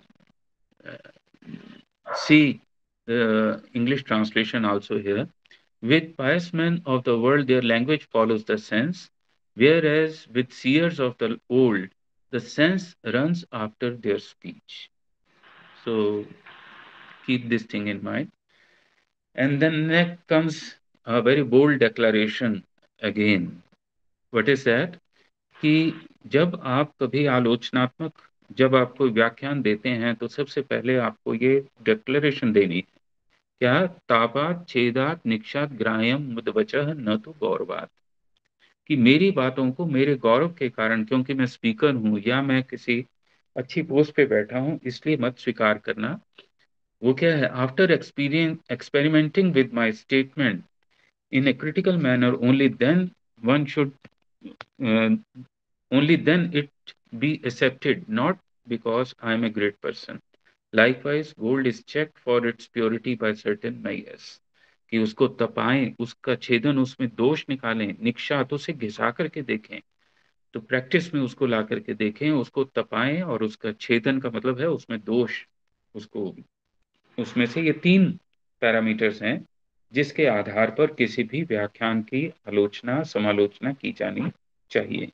see the English translation also here. With pious men of the world, their language follows the sense, whereas with seers of the old, the sense runs after their speech. So keep this thing in mind. And then next comes a very bold declaration again. What is that? कि जब आप कभी आलोचनात्मक, जब आप कोई व्याख्यान देते हैं, तो सबसे पहले आपको ये डिक्लेरेशन देनी है। क्या? तापात छेदात निक्षात ग्राह्यम मुदवचः न तो गौरवात। कि मेरी बातों को मेरे गौरव के कारण, क्योंकि मैं स्पीकर हूं या मैं किसी अच्छी पोस्ट पे बैठा हूं, इसलिए मत स्वीकार करना। वो क्या है? After experience experimenting with my statement in a critical manner, only then one should only then it be accepted, not because I am a great person. Likewise, gold is checked for its purity by certain measures. कि उसको तपाएं, उसका छेदन, उसमें दोष निकालें, निक्षात उसे घिसा करके देखें, तो प्रैक्टिस में उसको ला करके देखें, उसको तपाएं, और उसका छेदन का मतलब है उसमें दोष, उसको, उसमें से ये तीन पैरामीटर्स हैं जिसके आधार पर किसी भी व्याख्यान की आलोचना, समालोचना की जानी चाहिए।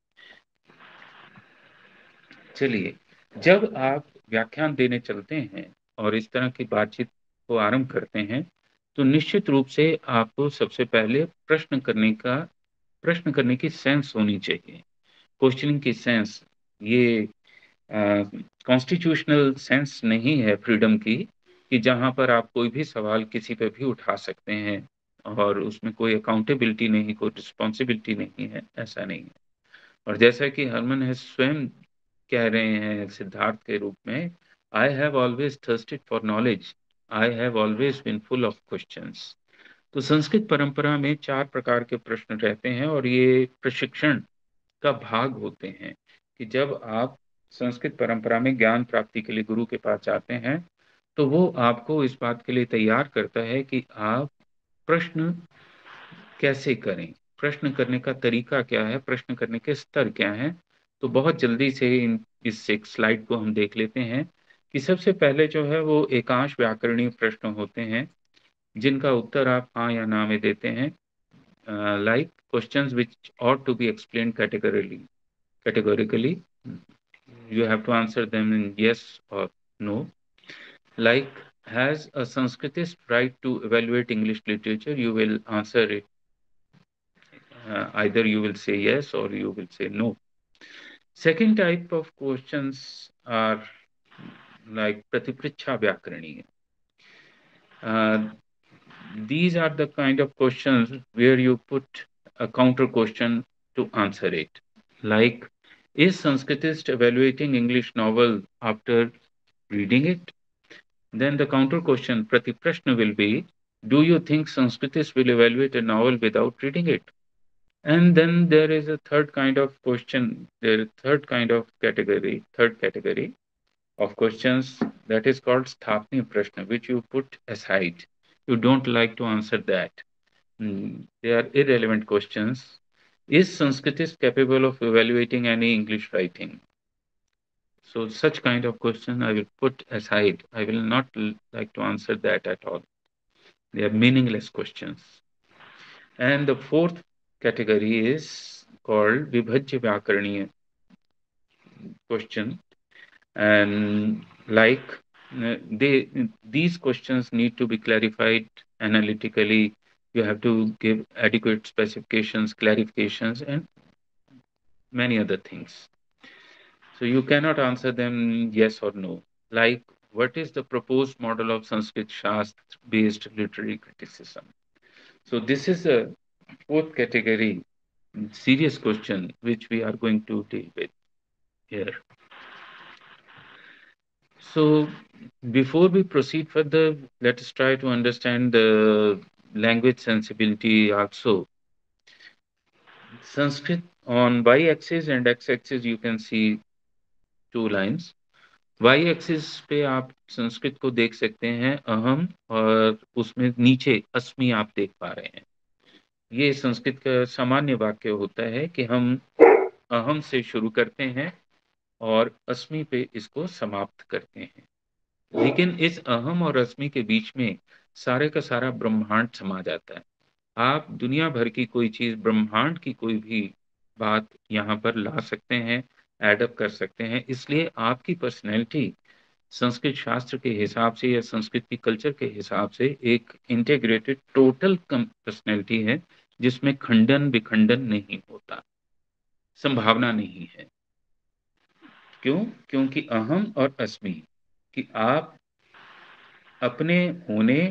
चलिए, जब आप व्याख्यान देने चलते हैं और इस तरह की बातचीत को आरंभ करते हैं, तो निश्चित रूप से आपको सबसे पहले प्रश्न करने का प्रश्न करने की सेंस होनी चाहिए। क्वेश्चनिंग की सेंस, ये कॉन्स्टिट्यूशनल सेंस नहीं है फ्रीडम की, कि जहां पर आप कोई भी सवाल किसी पे भी उठा सकते हैं और उसमें कोई अकाउंटेबिलिटी नहीं, कोई रिस्पॉन्सिबिलिटी नहीं है, ऐसा नहीं है। और जैसा कि हरमन है स्वयं कह रहे हैं सिद्धार्थ के रूप में, I have always thirsted for knowledge, I have always been full of questions. तो संस्कृत परंपरा में चार प्रकार के प्रश्न रहते हैं और ये प्रशिक्षण का भाग होते हैं, कि जब आप संस्कृत परंपरा में ज्ञान प्राप्ति के लिए गुरु के पास जाते हैं, तो वो आपको इस बात के लिए तैयार करता है कि आप प्रश्न कैसे करें, प्रश्न करने का तरीका क्या है, प्रश्न करने के स्तर क्या हैं। तो बहुत जल्दी से इन इस एक स्लाइड को हम देख लेते हैं कि सबसे पहले जो है वो एकांश व्याकरणीय प्रश्न होते हैं, जिनका उत्तर आप हाँ या ना में देते हैं। Like questions which ought to be explained categorically categorically you have to answer them in yes or no. Like Has a Sanskritist right to evaluate English literature? You will answer it. Uh, either you will say yes or you will say no. Second type of questions are like Pratipricha Vyakarani. Uh, these are the kind of questions where you put a counter question to answer it. Like, is Sanskritist evaluating English novel after reading it? Then the counter question, Pratiprashna, will be, do you think Sanskritist will evaluate a novel without reading it? And then there is a third kind of question, there is third kind of category, third category of questions that is called Sthapni Prashna, which you put aside. You don't like to answer that. Mm, they are irrelevant questions. Is Sanskritist capable of evaluating any English writing? So such kind of question I will put aside. I will not l- like to answer that at all. They are meaningless questions. And the fourth category is called Vibhajya Vyakaraniya question. And like uh, they these questions need to be clarified analytically. You have to give adequate specifications, clarifications, and many other things. So you cannot answer them yes or no. Like, what is the proposed model of Sanskrit Shastra based literary criticism? So this is a fourth category, serious question which we are going to deal with here. So before we proceed further, let us try to understand the language sensibility also. Sanskrit on y-axis and x-axis you can see two lines. Y axis पे आप संस्कृत को देख सकते हैं अहम, और उसमें नीचे अस्मि आप देख पा रहे हैं. ये संस्कृत का सामान्य वाक्य होता है कि हम अहम से शुरू करते हैं और अस्मि पे इसको समाप्त करते हैं. लेकिन इस अहम और अस्मि के बीच में सारे का सारा ब्रह्मांड समा जाता है. आप दुनिया भर की कोई चीज, ब्रह्मांड की कोई भी बात यहाँ पर ला सकते हैं, एडअप कर सकते हैं. इसलिए आपकी पर्सनैलिटी संस्कृत शास्त्र के हिसाब से या संस्कृत की कल्चर के हिसाब से एक इंटीग्रेटेड टोटल पर्सनैलिटी है, जिसमें खंडन विखंडन नहीं होता, संभावना नहीं है. क्यों? क्योंकि अहम और अस्मि कि आप अपने होने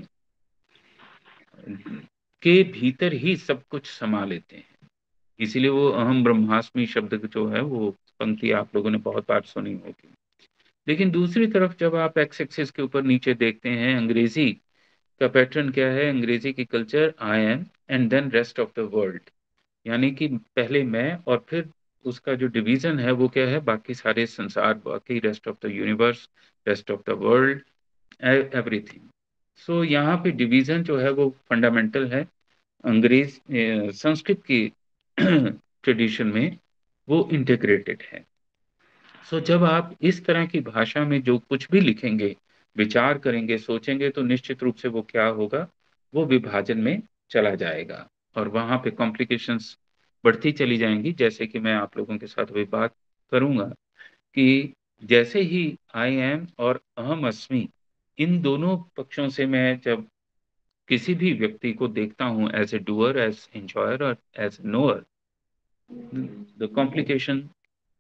के भीतर ही सब कुछ समा लेते हैं. इसीलिए वो अहम ब्रह्मास्मि शब्द जो है वो पंक्ति आप लोगों ने बहुत बार सुनी होगी. लेकिन दूसरी तरफ जब आप एक्स एक्सिस के ऊपर नीचे देखते हैं, अंग्रेजी का पैटर्न क्या है? अंग्रेजी की culture I am and then rest of the world, यानी कि पहले मैं और फिर उसका जो डिवीजन है वो क्या है? बाकी सारे संसार, बाकी rest of the universe, rest of the world, everything. So यहाँ पे डिवीजन जो है वो फंडामेंटल है. अंग्रेज अ, संस्कृत की ट्रेडिशन में वो इंटीग्रेटेड है. सो जब आप इस तरह की भाषा में जो कुछ भी लिखेंगे, विचार करेंगे, सोचेंगे, तो निश्चित रूप से वो क्या होगा? वो विभाजन में चला जाएगा और वहाँ पे कॉम्प्लिकेशंस बढ़ती चली जाएंगी. जैसे कि मैं आप लोगों के साथ अभी बात करूँगा कि जैसे ही आई एम और अहम अस्मि, इन दोनों पक्षों से मैं जब किसी भी व्यक्ति को देखता हूँ, as a doer, as enjoyer और as knower, the complication,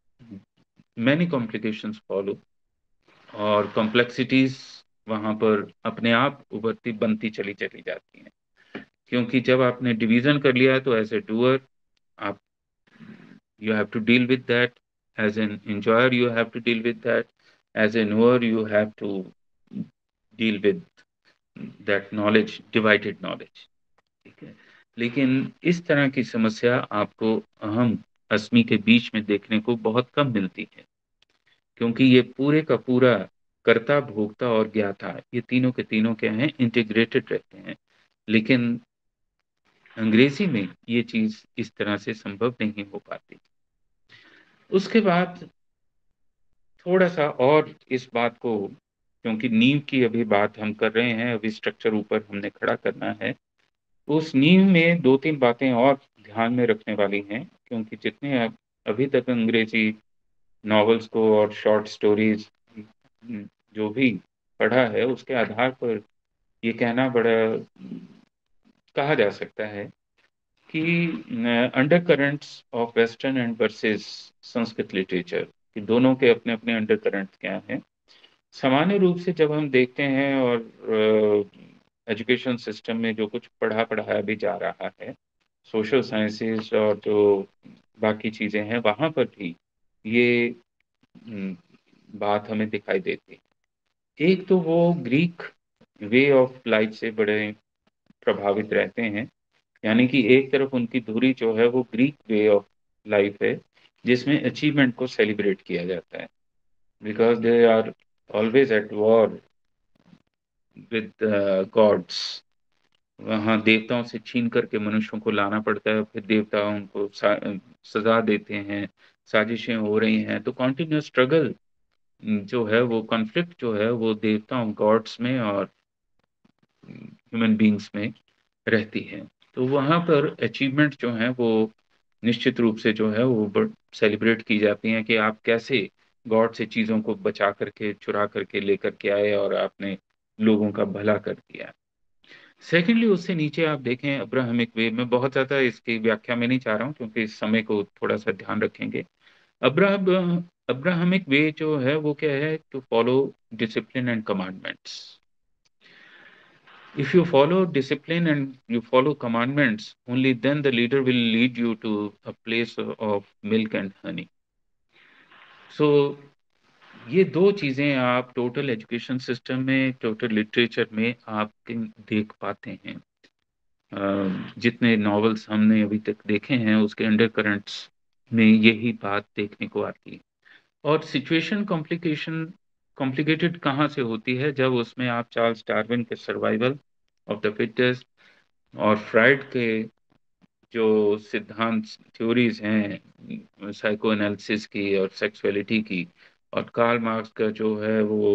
many complications follow, और कॉम्प्लेक्सिटीज वहां पर अपने आप उभरती बनती चली चली जाती हैं. क्योंकि जब आपने डिवीजन कर लिया है तो एज ए डूअर आप, you have to deal with that. As an enjoyer, you have to deal with that. As a knower, you have to deal with that knowledge, divided knowledge. ठीक है. लेकिन इस तरह की समस्या आपको अहम अस्मि के बीच में देखने को बहुत कम मिलती है, क्योंकि ये पूरे का पूरा कर्ता, भोक्ता और ज्ञाता, ये तीनों के तीनों क्या हैं? इंटीग्रेटेड रहते हैं. लेकिन अंग्रेजी में ये चीज इस तरह से संभव नहीं हो पाती. उसके बाद थोड़ा सा और इस बात को, क्योंकि नींव की अभी बात हम कर रहे हैं, अभी स्ट्रक्चर ऊपर हमने खड़ा करना है, उस नींव में दो तीन बातें और ध्यान में रखने वाली हैं. क्योंकि जितने अब अभी तक अंग्रेजी नॉवेल्स को और शॉर्ट स्टोरीज जो भी पढ़ा है उसके आधार पर ये कहना बड़ा कहा जा सकता है कि undercurrents of western and versus Sanskrit literature कि दोनों के अपने अपने अंडर करंट क्या हैं। सामान्य रूप से जब हम देखते हैं और एजुकेशन सिस्टम में जो कुछ पढ़ा पढ़ाया भी जा रहा है, सोशल साइंसेज और जो बाकी चीज़ें हैं वहाँ पर भी ये हम्म, बात हमें दिखाई देती है। एक तो वो ग्रीक वे ऑफ लाइफ से बड़े प्रभावित रहते हैं, यानी कि एक तरफ उनकी धुरी जो है वो ग्रीक वे ऑफ लाइफ है जिसमें अचीवमेंट को सेलिब्रेट किया जाता है, because they are always at war with gods. वहाँ देवताओं से छीन करके मनुष्यों को लाना पड़ता है, फिर देवता उनको सा, सजा देते हैं, साजिशें हो रही हैं, तो कॉन्टिन्यूस स्ट्रगल जो है वो कॉन्फ्लिक्ट जो है वो देवताओं गॉड्स में और ह्यूमन बींग्स में रहती है। तो वहाँ पर अचीवमेंट जो है वो निश्चित रूप से जो है वो सेलिब्रेट की जाती हैं कि आप कैसे गॉड से चीज़ों को बचा करके चुरा करके लेकर के आए और आपने लोगों का भला कर दिया। सेकेंडली उससे नीचे आप देखें अब्राहमिक वे में, बहुत ज़्यादा इसकी व्याख्या में नहीं चाह रहा हूँ क्योंकि इस समय को थोड़ा सा ध्यान रखेंगे। अब्राहम अब्राहमिक वे जो है वो क्या है, to follow discipline and commandments. If you follow discipline and you follow commandments, only then the leader will lead you to a place of milk and honey. So ये दो चीजें आप टोटल एजुकेशन सिस्टम में, total literature में आप देख पाते हैं। अ, जितने नॉवेल्स हमने अभी तक देखे हैं उसके अंडर करंट्स में यही बात देखने को आती है। और सिचुएशन कॉम्प्लिकेशन कॉम्प्लिकेटेड कहाँ से होती है, जब उसमें आप चार्ल्स डार्विन के सर्वाइवल ऑफ द फिटेस्ट और फ्राइड के जो सिद्धांत थ्योरीज हैं साइको एनालिसिस की और सेक्सुअलिटी की, और कार्ल मार्क्स का जो है वो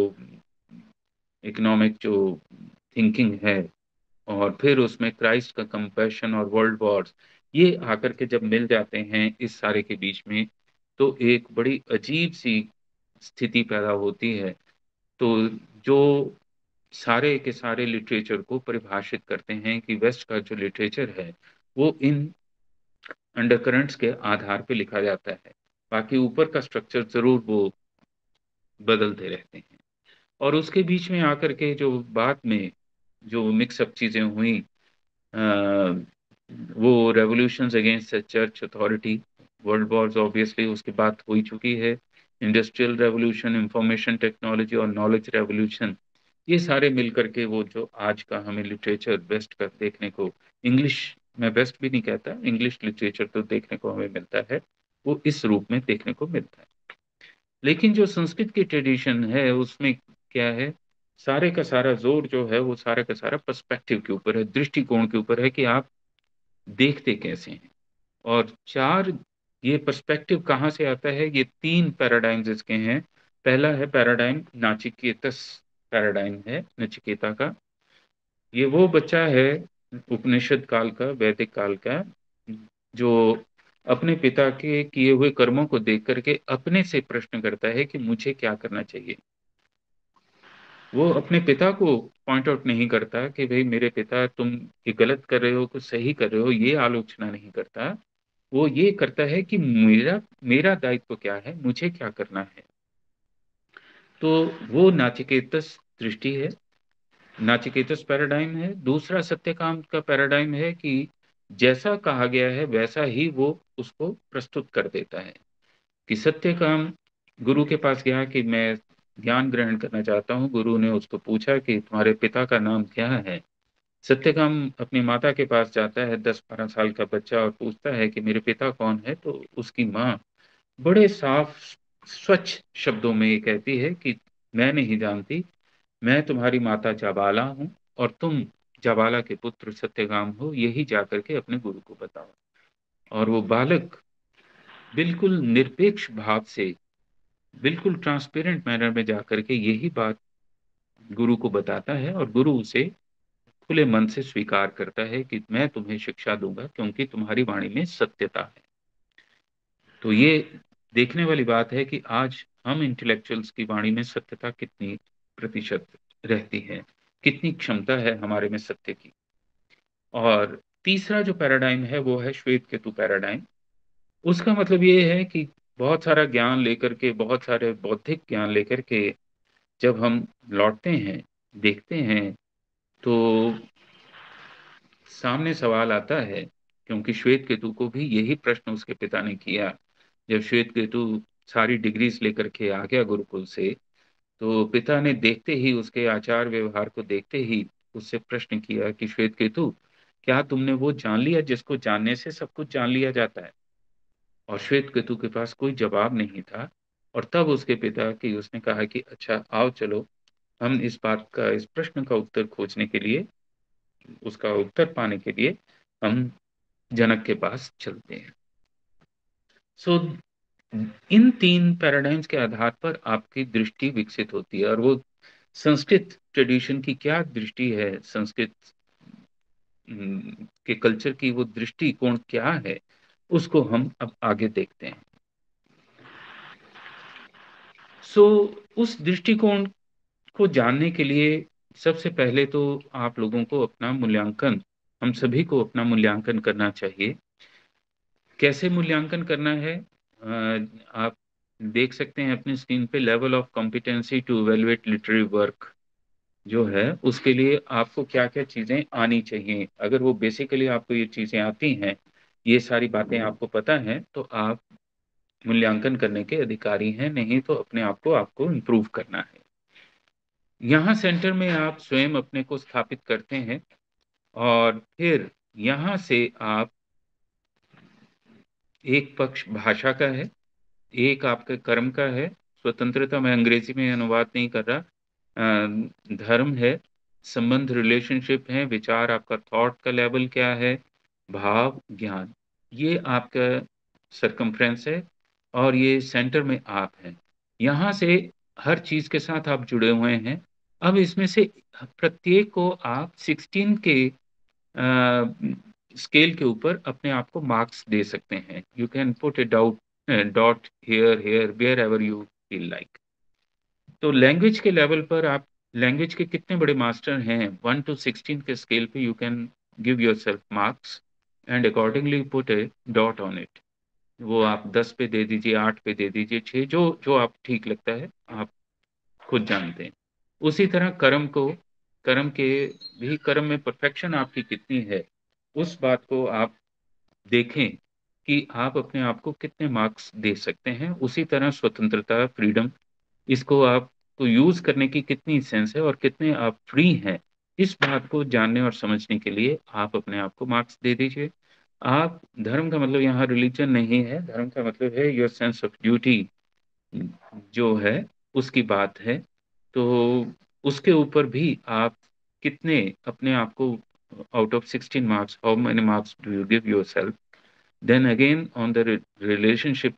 इकोनॉमिक जो थिंकिंग है, और फिर उसमें क्राइस्ट का कंपैशन और वर्ल्ड वॉर्स, ये आकर के जब मिल जाते हैं इस सारे के बीच में, तो एक बड़ी अजीब सी स्थिति पैदा होती है। तो जो सारे के सारे लिटरेचर को परिभाषित करते हैं कि वेस्ट का जो लिटरेचर है वो इन अंडरकरंट्स के आधार पे लिखा जाता है, बाकी ऊपर का स्ट्रक्चर जरूर वो बदलते रहते हैं। और उसके बीच में आकर के जो बाद में जो मिक्सअप चीजें हुई, अ, वो revolutions against church authority, world wars obviously उसके बाद हो ही चुकी है, इंडस्ट्रियल रेवोल्यूशन, इंफॉर्मेशन टेक्नोलॉजी और नॉलेज रेवोल्यूशन, ये सारे मिलकर के वो जो आज का हमें लिटरेचर बेस्ट का देखने को, इंग्लिश मैं बेस्ट भी नहीं कहता, इंग्लिश लिटरेचर तो देखने को हमें मिलता है, वो इस रूप में देखने को मिलता है। लेकिन जो संस्कृत की ट्रेडिशन है उसमें क्या है, सारे का सारा जोर जो है वो सारा का सारा पर्सपेक्टिव के ऊपर है, दृष्टिकोण के ऊपर है कि आप देखते कैसे हैं। और चार, ये पर्सपेक्टिव कहाँ से आता है, ये तीन पैराडाइम्स इसके हैं। पहला है पैराडाइम नाचिकेतस पैराडाइम है, नचिकेता का। ये वो बच्चा है उपनिषद काल का, वैदिक काल का, जो अपने पिता के किए हुए कर्मों को देख करके अपने से प्रश्न करता है कि मुझे क्या करना चाहिए। वो अपने पिता को पॉइंट आउट नहीं करता कि भाई मेरे पिता तुम ये गलत कर रहे हो कुछ सही कर रहे हो, ये आलोचना नहीं करता। वो ये करता है कि मेरा मेरा दायित्व क्या है, मुझे क्या करना है। तो वो नाचिकेतस दृष्टि है, नाचिकेतस पैराडाइम है। दूसरा सत्यकाम का पैराडाइम है कि जैसा कहा गया है वैसा ही वो उसको प्रस्तुत कर देता है। कि सत्यकाम गुरु के पास गया कि मैं ज्ञान ग्रहण करना चाहता हूँ, गुरु ने उसको पूछा कि तुम्हारे पिता का नाम क्या है। सत्यकाम अपनी माता के पास जाता है, दस बारह साल का बच्चा, और पूछता है कि मेरे पिता कौन है। तो उसकी माँ बड़े साफ स्वच्छ शब्दों में ये कहती है कि मैं नहीं जानती, मैं तुम्हारी माता जाबाला हूँ और तुम जाबाला के पुत्र सत्यकाम हो, यही जाकर के अपने गुरु को बताओ। और वो बालक बिल्कुल निरपेक्ष भाव से, बिल्कुल ट्रांसपेरेंट मैनर में जाकर के यही बात गुरु को बताता है, और गुरु उसे खुले मन से स्वीकार करता है कि मैं तुम्हें शिक्षा दूंगा क्योंकि तुम्हारी वाणी में सत्यता है। तो ये देखने वाली बात है कि आज हम इंटेलेक्चुअल्स की वाणी में सत्यता कितनी प्रतिशत रहती है, कितनी क्षमता है हमारे में सत्य की। और तीसरा जो पैराडाइम है वो है श्वेत केतु पैराडाइम। उसका मतलब ये है कि बहुत सारा ज्ञान लेकर के, बहुत सारे बौद्धिक ज्ञान लेकर के जब हम लौटते हैं, देखते हैं, तो सामने सवाल आता है, क्योंकि श्वेत केतु को भी यही प्रश्न उसके पिता ने किया। जब श्वेत केतु सारी डिग्रीज लेकर के आ गया गुरुकुल से, तो पिता ने देखते ही, उसके आचार व्यवहार को देखते ही उससे प्रश्न किया कि श्वेत केतु, क्या तुमने वो जान लिया जिसको जानने से सब कुछ जान लिया जाता है? और श्वेत केतु के पास कोई जवाब नहीं था। और तब उसके पिता की उसने कहा कि अच्छा आओ चलो, हम इस बात का, इस प्रश्न का उत्तर खोजने के लिए, उसका उत्तर पाने के लिए हम जनक के पास चलते हैं। सो इन तीन पैराडाइम्स के आधार पर आपकी दृष्टि विकसित होती है। और वो संस्कृत ट्रेडिशन की क्या दृष्टि है, संस्कृत हम्म, के कल्चर की वो दृष्टिकोण क्या है, उसको हम अब आगे देखते हैं। सो उस दृष्टिकोण को जानने के लिए सबसे पहले तो आप लोगों को अपना मूल्यांकन, हम सभी को अपना मूल्यांकन करना चाहिए। कैसे मूल्यांकन करना है? अ, आप देख सकते हैं अपनी स्क्रीन पे, level of competency to evaluate literary work जो है, उसके लिए आपको क्या क्या चीजें आनी चाहिए। अगर वो बेसिकली आपको ये चीजें आती हैं, ये सारी बातें आपको पता हैं, तो आप मूल्यांकन करने के अधिकारी हैं। नहीं तो अपने आप को आपको इम्प्रूव करना है। यहाँ सेंटर में आप स्वयं अपने को स्थापित करते हैं, और फिर यहाँ से आप, एक पक्ष भाषा का है, एक आपके कर्म का है। स्वतंत्रता, मैं अंग्रेजी में अनुवाद नहीं कर रहा। अ, धर्म है, संबंध, रिलेशनशिप है, विचार, आपका थॉट का लेवल क्या है, भाव, ज्ञान, ये आपका सरकमफ्रेंस है। और ये सेंटर में आप हैं। यहाँ से हर चीज के साथ आप जुड़े हुए हैं। अब इसमें से प्रत्येक को आप सिक्सटीन के स्केल के ऊपर अपने आप को मार्क्स दे सकते हैं। You can put a doubt dot here here wherever you feel like. तो लैंग्वेज के लेवल पर आप लैंग्वेज के कितने बड़े मास्टर हैं, वन टू सिक्सटीन के स्केल पे, you can give yourself marks and accordingly put a dot on it. वो आप दस पे दे दीजिए, आठ पे दे दीजिए, छः, जो जो आप ठीक लगता है, आप खुद जानते हैं। उसी तरह कर्म को, कर्म के भी, कर्म में परफेक्शन आपकी कितनी है, उस बात को आप देखें कि आप अपने आप को कितने मार्क्स दे सकते हैं। उसी तरह स्वतंत्रता, फ्रीडम, इसको आपको यूज करने की कितनी सेंस है और कितने आप फ्री हैं, इस बात को जानने और समझने के लिए आप अपने आप को मार्क्स दे दीजिए। आप, धर्म का मतलब यहाँ रिलीजन नहीं है, धर्म का मतलब है योर सेंस ऑफ ड्यूटी जो है, उसकी बात है। तो उसके ऊपर भी आप कितने अपने आप को, out of sixteen marks, how many marks do you give yourself? Then again on the relationship,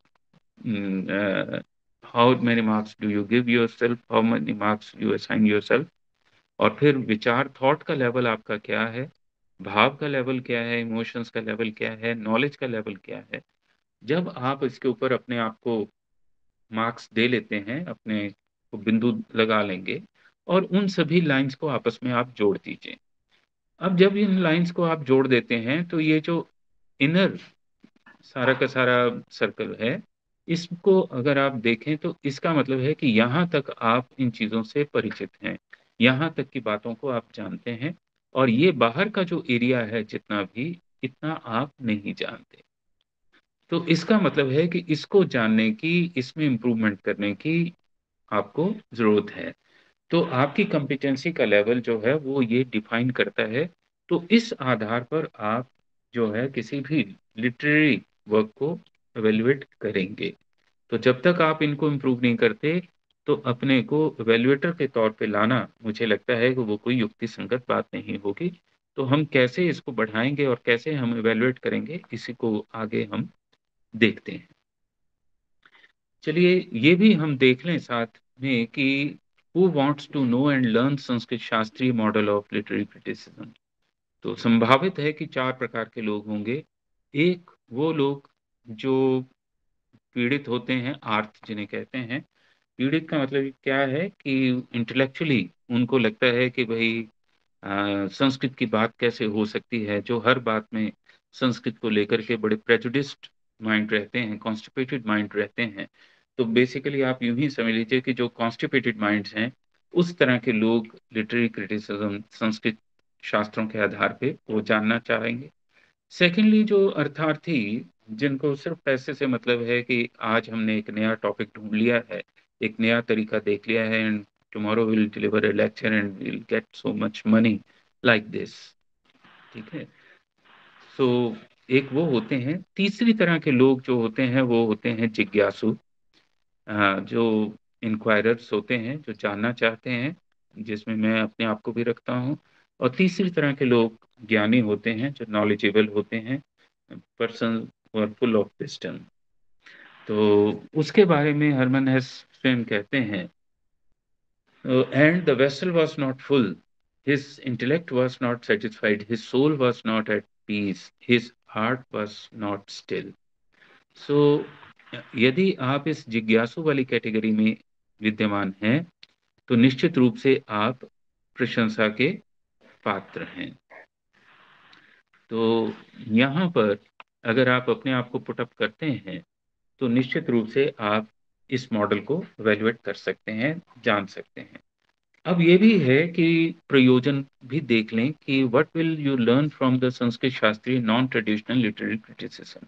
how many marks do you give yourself, how many marks you assign yourself? और फिर विचार, thought का level आपका क्या है, भाव का level क्या है, इमोशंस का लेवल क्या है, नॉलेज का लेवल क्या है। जब आप इसके ऊपर अपने आप को मार्क्स दे लेते हैं, अपने को बिंदु लगा लेंगे, और उन सभी लाइंस को आपस में आप जोड़ दीजिए। अब जब इन लाइंस को आप जोड़ देते हैं, तो ये जो इनर सारा का सारा सर्कल है, इसको अगर आप देखें, तो इसका मतलब है कि यहाँ तक आप इन चीज़ों से परिचित हैं, यहाँ तक की बातों को आप जानते हैं। और ये बाहर का जो एरिया है जितना भी, इतना आप नहीं जानते। तो इसका मतलब है कि इसको जानने की, इसमें इम्प्रूवमेंट करने की आपको ज़रूरत है। तो आपकी कॉम्पिटेंसी का लेवल जो है वो ये डिफाइन करता है। तो इस आधार पर आप जो है किसी भी लिटरेरी वर्क को एवेल्युएट करेंगे। तो जब तक आप इनको इम्प्रूव नहीं करते, तो अपने को एवेल्युएटर के तौर पे लाना, मुझे लगता है कि वो कोई युक्ति संगत बात नहीं होगी। तो हम कैसे इसको बढ़ाएंगे और कैसे हम एवेल्युएट करेंगे, इसी को आगे हम देखते हैं। चलिए ये भी हम देख लें साथ में कि who wants to know and learn Sanskrit शास्त्रीय मॉडल ऑफ लिटरेरी क्रिटिसिज्म। तो संभावित है कि चार प्रकार के लोग होंगे। एक, वो लोग जो पीड़ित होते हैं, आर्त जिन्हें कहते हैं, पीड़ित का मतलब क्या है कि इंटेलेक्चुअली उनको लगता है कि भाई अ, संस्कृत की बात कैसे हो सकती है, जो हर बात में संस्कृत को लेकर के बड़े प्रेजुडिस्ड माइंड रहते हैं, कॉन्स्टिपेटेड माइंड रहते हैं। तो बेसिकली आप यूं ही समझ लीजिए कि जो कॉन्स्टिपेटेड माइंड्स हैं, उस तरह के लोग लिटरेरी क्रिटिसिज्म संस्कृत शास्त्रों के आधार पे वो जानना चाहेंगे। सेकेंडली जो अर्थार्थी, जिनको सिर्फ पैसे से मतलब है कि आज हमने एक नया टॉपिक ढूंढ लिया है, एक नया तरीका देख लिया है, and tomorrow will deliver a lecture and will get so much money like this. ठीक है। सो एक वो होते हैं। तीसरी तरह के लोग जो होते हैं वो होते हैं जिज्ञासु, अ, जो इंक्वायरर्स होते हैं, जो जानना चाहते हैं, जिसमें मैं अपने आप को भी रखता हूँ। और तीसरी तरह के लोग ज्ञानी होते हैं, जो नॉलेजेबल होते हैं, person are full of wisdom. तो उसके बारे में हरमन हेस स्वयं कहते हैं, and the vessel was not full, his intellect was not satisfied, his soul was not at peace, his heart was not still. So यदि आप इस जिज्ञासु वाली कैटेगरी में विद्यमान हैं, तो निश्चित रूप से आप प्रशंसा के पात्र हैं। तो यहाँ पर अगर आप अपने आप को पुटअप करते हैं, तो निश्चित रूप से आप इस मॉडल को वैल्यूएट कर सकते हैं, जान सकते हैं। अब ये भी है कि प्रयोजन भी देख लें कि what will you learn from the Sanskrit शास्त्रीय नॉन ट्रेडिशनल लिटरेरी क्रिटिसिज्म।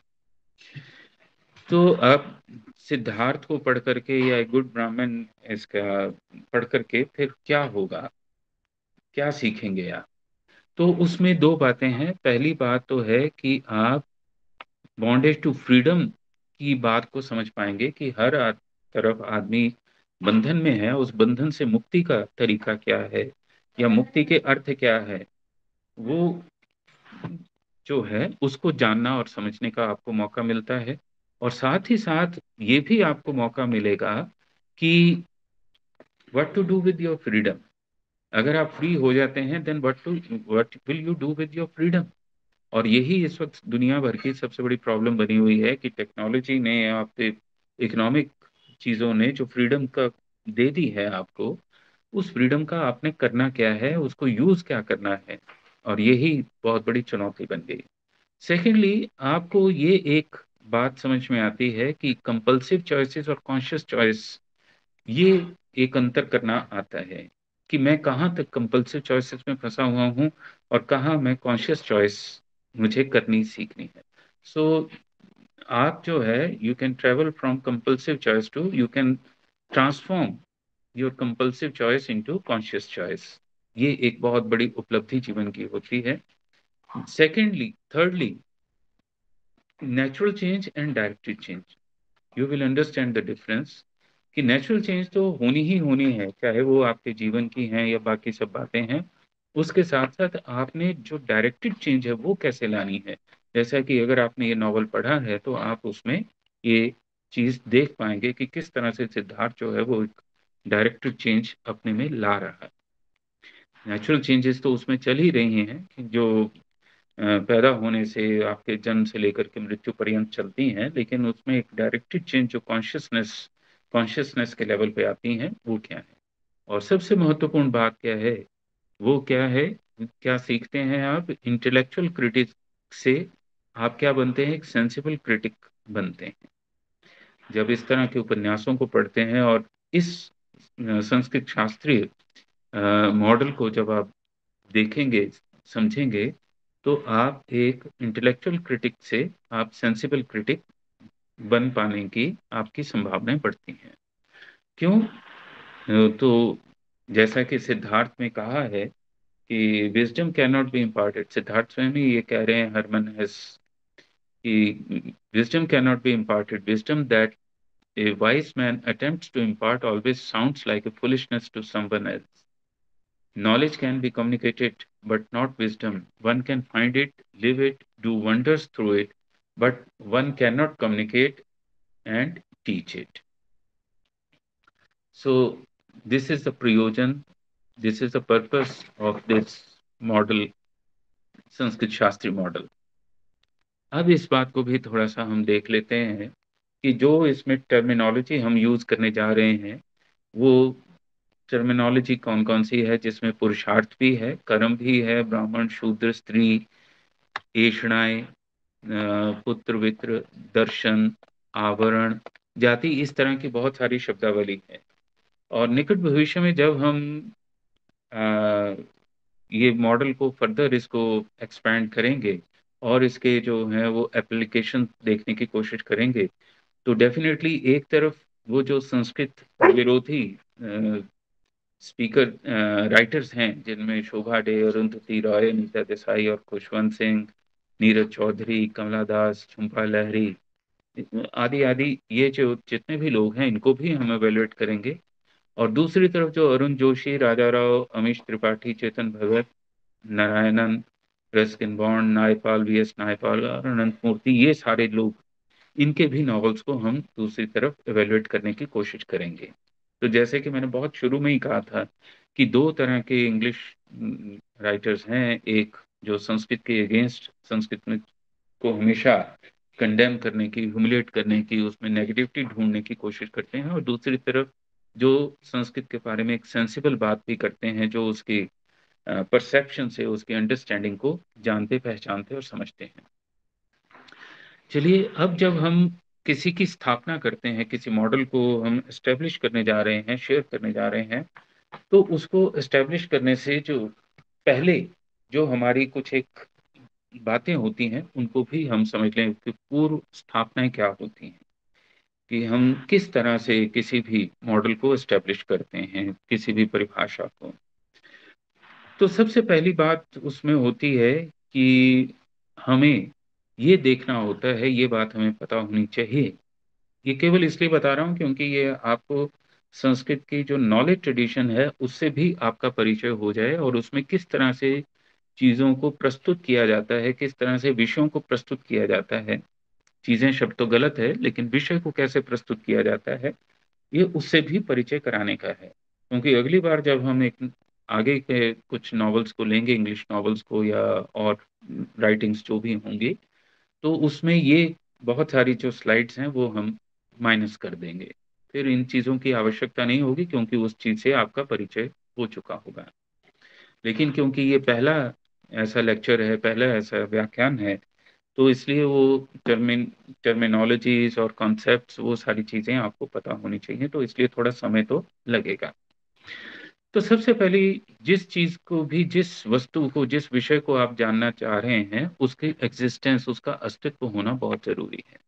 तो आप सिद्धार्थ को पढ़ करके या गुड ब्राह्मण इसका पढ़ करके फिर क्या होगा, क्या सीखेंगे आप? तो उसमें दो बातें हैं। पहली बात तो है कि आप बॉन्डेज टू फ्रीडम की बात को समझ पाएंगे कि हर आ, तरफ आदमी बंधन में है, उस बंधन से मुक्ति का तरीका क्या है, या मुक्ति के अर्थ क्या है, वो जो है उसको जानना और समझने का आपको मौका मिलता है। और साथ ही साथ ये भी आपको मौका मिलेगा कि what to do with your freedom. अगर आप फ्री हो जाते हैं, then what to what will you do with your freedom. और यही इस वक्त दुनिया भर की सबसे बड़ी प्रॉब्लम बनी हुई है कि टेक्नोलॉजी ने, आपके इकोनॉमिक चीज़ों ने जो फ्रीडम का दे दी है आपको, उस फ्रीडम का आपने करना क्या है, उसको यूज़ क्या करना है। और यही बहुत बड़ी चुनौती बन गई। सेकेंडली, आपको ये एक बात समझ में आती है कि कंपल्सिव चॉइसेस और कॉन्शियस चॉइस, ये एक अंतर करना आता है कि मैं कहाँ तक कंपल्सिव चॉइसेस में फंसा हुआ हूँ और कहाँ मैं कॉन्शियस चॉइस मुझे करनी सीखनी है। सो so, आप जो है, you can travel from compulsive choice to, you can transform your compulsive choice into conscious choice. ये एक बहुत बड़ी उपलब्धि जीवन की होती है। Secondly, thirdly, natural change and directed change, you will understand the difference. कि नेचुरल चेंज तो होनी ही होनी है, चाहे वो आपके जीवन की हैं या बाकी सब बातें हैं। उसके साथ साथ आपने जो डायरेक्टेड चेंज है वो कैसे लानी है। जैसा कि अगर आपने ये नॉवल पढ़ा है तो आप उसमें ये चीज देख पाएंगे कि किस तरह से सिद्धार्थ जो है वो एक डायरेक्टेड चेंज अपने में ला रहा है। नेचुरल चेंजेस तो उसमें चल ही रही हैं कि जो अ, पैदा होने से आपके जन्म से लेकर के मृत्यु पर्यंत चलती हैं, लेकिन उसमें एक डायरेक्टेड चेंज जो कॉन्शियसनेस कॉन्शियसनेस के लेवल पे आती हैं, वो क्या है। और सबसे महत्वपूर्ण बात क्या है, वो क्या है, क्या सीखते हैं आप इंटेलेक्चुअल क्रिटिक से, आप क्या बनते हैं, एक सेंसिबल क्रिटिक बनते हैं। जब इस तरह के उपन्यासों को पढ़ते हैं और इस अ, संस्कृत शास्त्रीय मॉडल को जब आप देखेंगे, समझेंगे, तो आप एक इंटेलेक्चुअल क्रिटिक से आप सेंसिबल क्रिटिक बन पाने की आपकी संभावनाएं बढ़ती हैं। क्यों? अ, तो जैसा कि सिद्धार्थ में कहा है कि wisdom can not be imparted, Siddhartha स्वयं ही ये कह रहे हैं, हरमन हेस, कि wisdom can not be imparted, wisdom that a wise man attempts to impart always sounds like a foolishness to someone else. Knowledge can be communicated, but not wisdom. One can find it, live it, do wonders through it, but one cannot communicate and teach it. So, this is the prayojan, this is the purpose of this model, Sanskrit शास्त्री model. अब इस बात को भी थोड़ा सा हम देख लेते हैं कि जो इसमें टर्मिनोलॉजी हम यूज करने जा रहे हैं, वो टर्मिनोलॉजी कौन-कौन सी है जिसमें पुरुषार्थ भी है, कर्म भी है, ब्राह्मण, शूद्र, स्त्री, ऐषणाएँ, अ, पुत्र, वित्र, दर्शन, आवरण, जाति, इस तरह की बहुत सारी शब्दावली है। और निकट भविष्य में जब हम अ, ये मॉडल को फर्दर इसको एक्सपैंड करेंगे और इसके जो हैं वो एप्लीकेशन देखने की कोशिश करेंगे, तो डेफ़िनेटली एक तरफ वो जो संस्कृत विरोधी अ, स्पीकर अ, राइटर्स हैं, जिनमें शोभा डे, अरुंधति रॉय, अनीता देसाई और खुशवंत सिंह, नीरज चौधरी, कमला दास, झुम्पा लाहिरी, आदि-आदि, ये जो जितने भी लोग हैं, इनको भी हम इवैल्यूएट करेंगे। और दूसरी तरफ जो Arun Joshi, Raja Rao, Amish Tripathi, Chetan Bhagat, Narayanan, Ruskin Bond, Naipaul, VS Naipaul और अनंत मूर्ति, ये सारे लोग, इनके भी नॉवेल्स को हम दूसरी तरफ इवैल्यूएट करने की कोशिश करेंगे। तो जैसे कि मैंने बहुत शुरू में ही कहा था कि दो तरह के इंग्लिश उम, राइटर्स हैं, एक जो संस्कृत के अगेंस्ट संस्कृत में को हमेशा कंडेम करने की, ह्यूमिलिएट करने की, उसमें नेगेटिविटी ढूँढने की कोशिश करते हैं, और दूसरी तरफ जो संस्कृत के बारे में एक सेंसिबल बात भी करते हैं, जो उसकी अ, परसेप्शन से उसकी अंडरस्टैंडिंग को जानते, पहचानते और समझते हैं। चलिए, अब जब हम किसी की स्थापना करते हैं, किसी मॉडल को हम एस्टेब्लिश करने जा रहे हैं, शेयर करने जा रहे हैं, तो उसको एस्टेब्लिश करने से जो पहले जो हमारी कुछ एक बातें होती हैं, उनको भी हम समझ लें कि पूर्व स्थापनाएँ क्या होती हैं, कि हम किस तरह से किसी भी मॉडल को एस्टेब्लिश करते हैं, किसी भी परिभाषा को। तो सबसे पहली बात उसमें होती है कि हमें ये देखना होता है, ये बात हमें पता होनी चाहिए। ये केवल इसलिए बता रहा हूँ क्योंकि ये आपको संस्कृत की जो नॉलेज ट्रेडिशन है, उससे भी आपका परिचय हो जाए और उसमें किस तरह से चीज़ों को प्रस्तुत किया जाता है, किस तरह से विषयों को प्रस्तुत किया जाता है। चीज़ें शब्द तो गलत है, लेकिन विषय को कैसे प्रस्तुत किया जाता है, ये उससे भी परिचय कराने का है। क्योंकि अगली बार जब हम एक आगे के कुछ नॉवेल्स को लेंगे, इंग्लिश नॉवेल्स को या और राइटिंग्स जो भी होंगी, तो उसमें ये बहुत सारी जो स्लाइड्स हैं, वो हम माइनस कर देंगे। फिर इन चीज़ों की आवश्यकता नहीं होगी क्योंकि उस चीज़ से आपका परिचय हो चुका होगा। लेकिन क्योंकि ये पहला ऐसा लेक्चर है, पहला ऐसा व्याख्यान है, तो इसलिए वो टर्मिन टर्मिनोलॉजीज़ और कॉन्सेप्ट्स, वो सारी चीज़ें आपको पता होनी चाहिए, तो इसलिए थोड़ा समय तो लगेगा। तो सबसे पहली जिस चीज़ को भी, जिस वस्तु को, जिस विषय को आप जानना चाह रहे हैं, उसकी एक्ज़िस्टेंस, उसका अस्तित्व होना बहुत ज़रूरी है।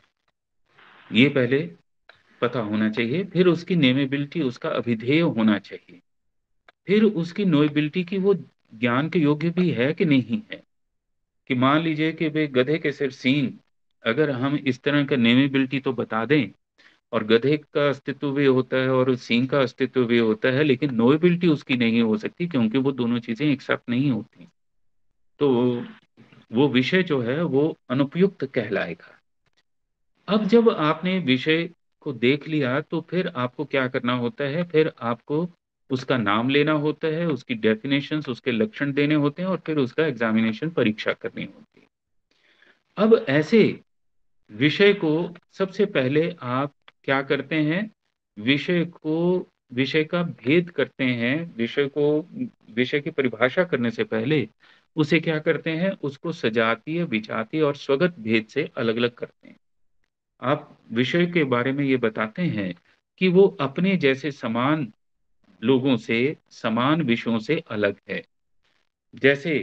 ये पहले पता होना चाहिए, फिर उसकी नेमेबिलिटी, उसका अभिधेय होना चाहिए। फिर उसकी नोएबिलिटी कि वो ज्ञान के योग्य भी है कि नहीं है। कि मान लीजिए कि भई गधे के सिर सींग, अगर हम इस तरह का नेमेबिलिटी तो बता दें, और गधे का अस्तित्व भी होता है और सींग का अस्तित्व भी होता है, लेकिन नोएबिलिटी उसकी नहीं हो सकती क्योंकि वो दोनों चीज़ें एक साथ नहीं होती। तो वो विषय जो है वो अनुपयुक्त कहलाएगा। अब जब आपने विषय को देख लिया तो फिर आपको क्या करना होता है, फिर आपको उसका नाम लेना होता है, उसकी डेफिनिशंस, उसके लक्षण देने होते हैं और फिर उसका एग्ज़ामिनेशन, परीक्षा करनी होती है। अब ऐसे विषय को सबसे पहले आप क्या करते हैं, विषय को विषय का भेद करते हैं, विषय को विषय की परिभाषा करने से पहले उसे क्या करते हैं, उसको सजातीय, विजातीय और स्वगत भेद से अलग-अलग करते हैं। आप विषय के बारे में ये बताते हैं कि वो अपने जैसे समान लोगों से, समान विषयों से अलग है। जैसे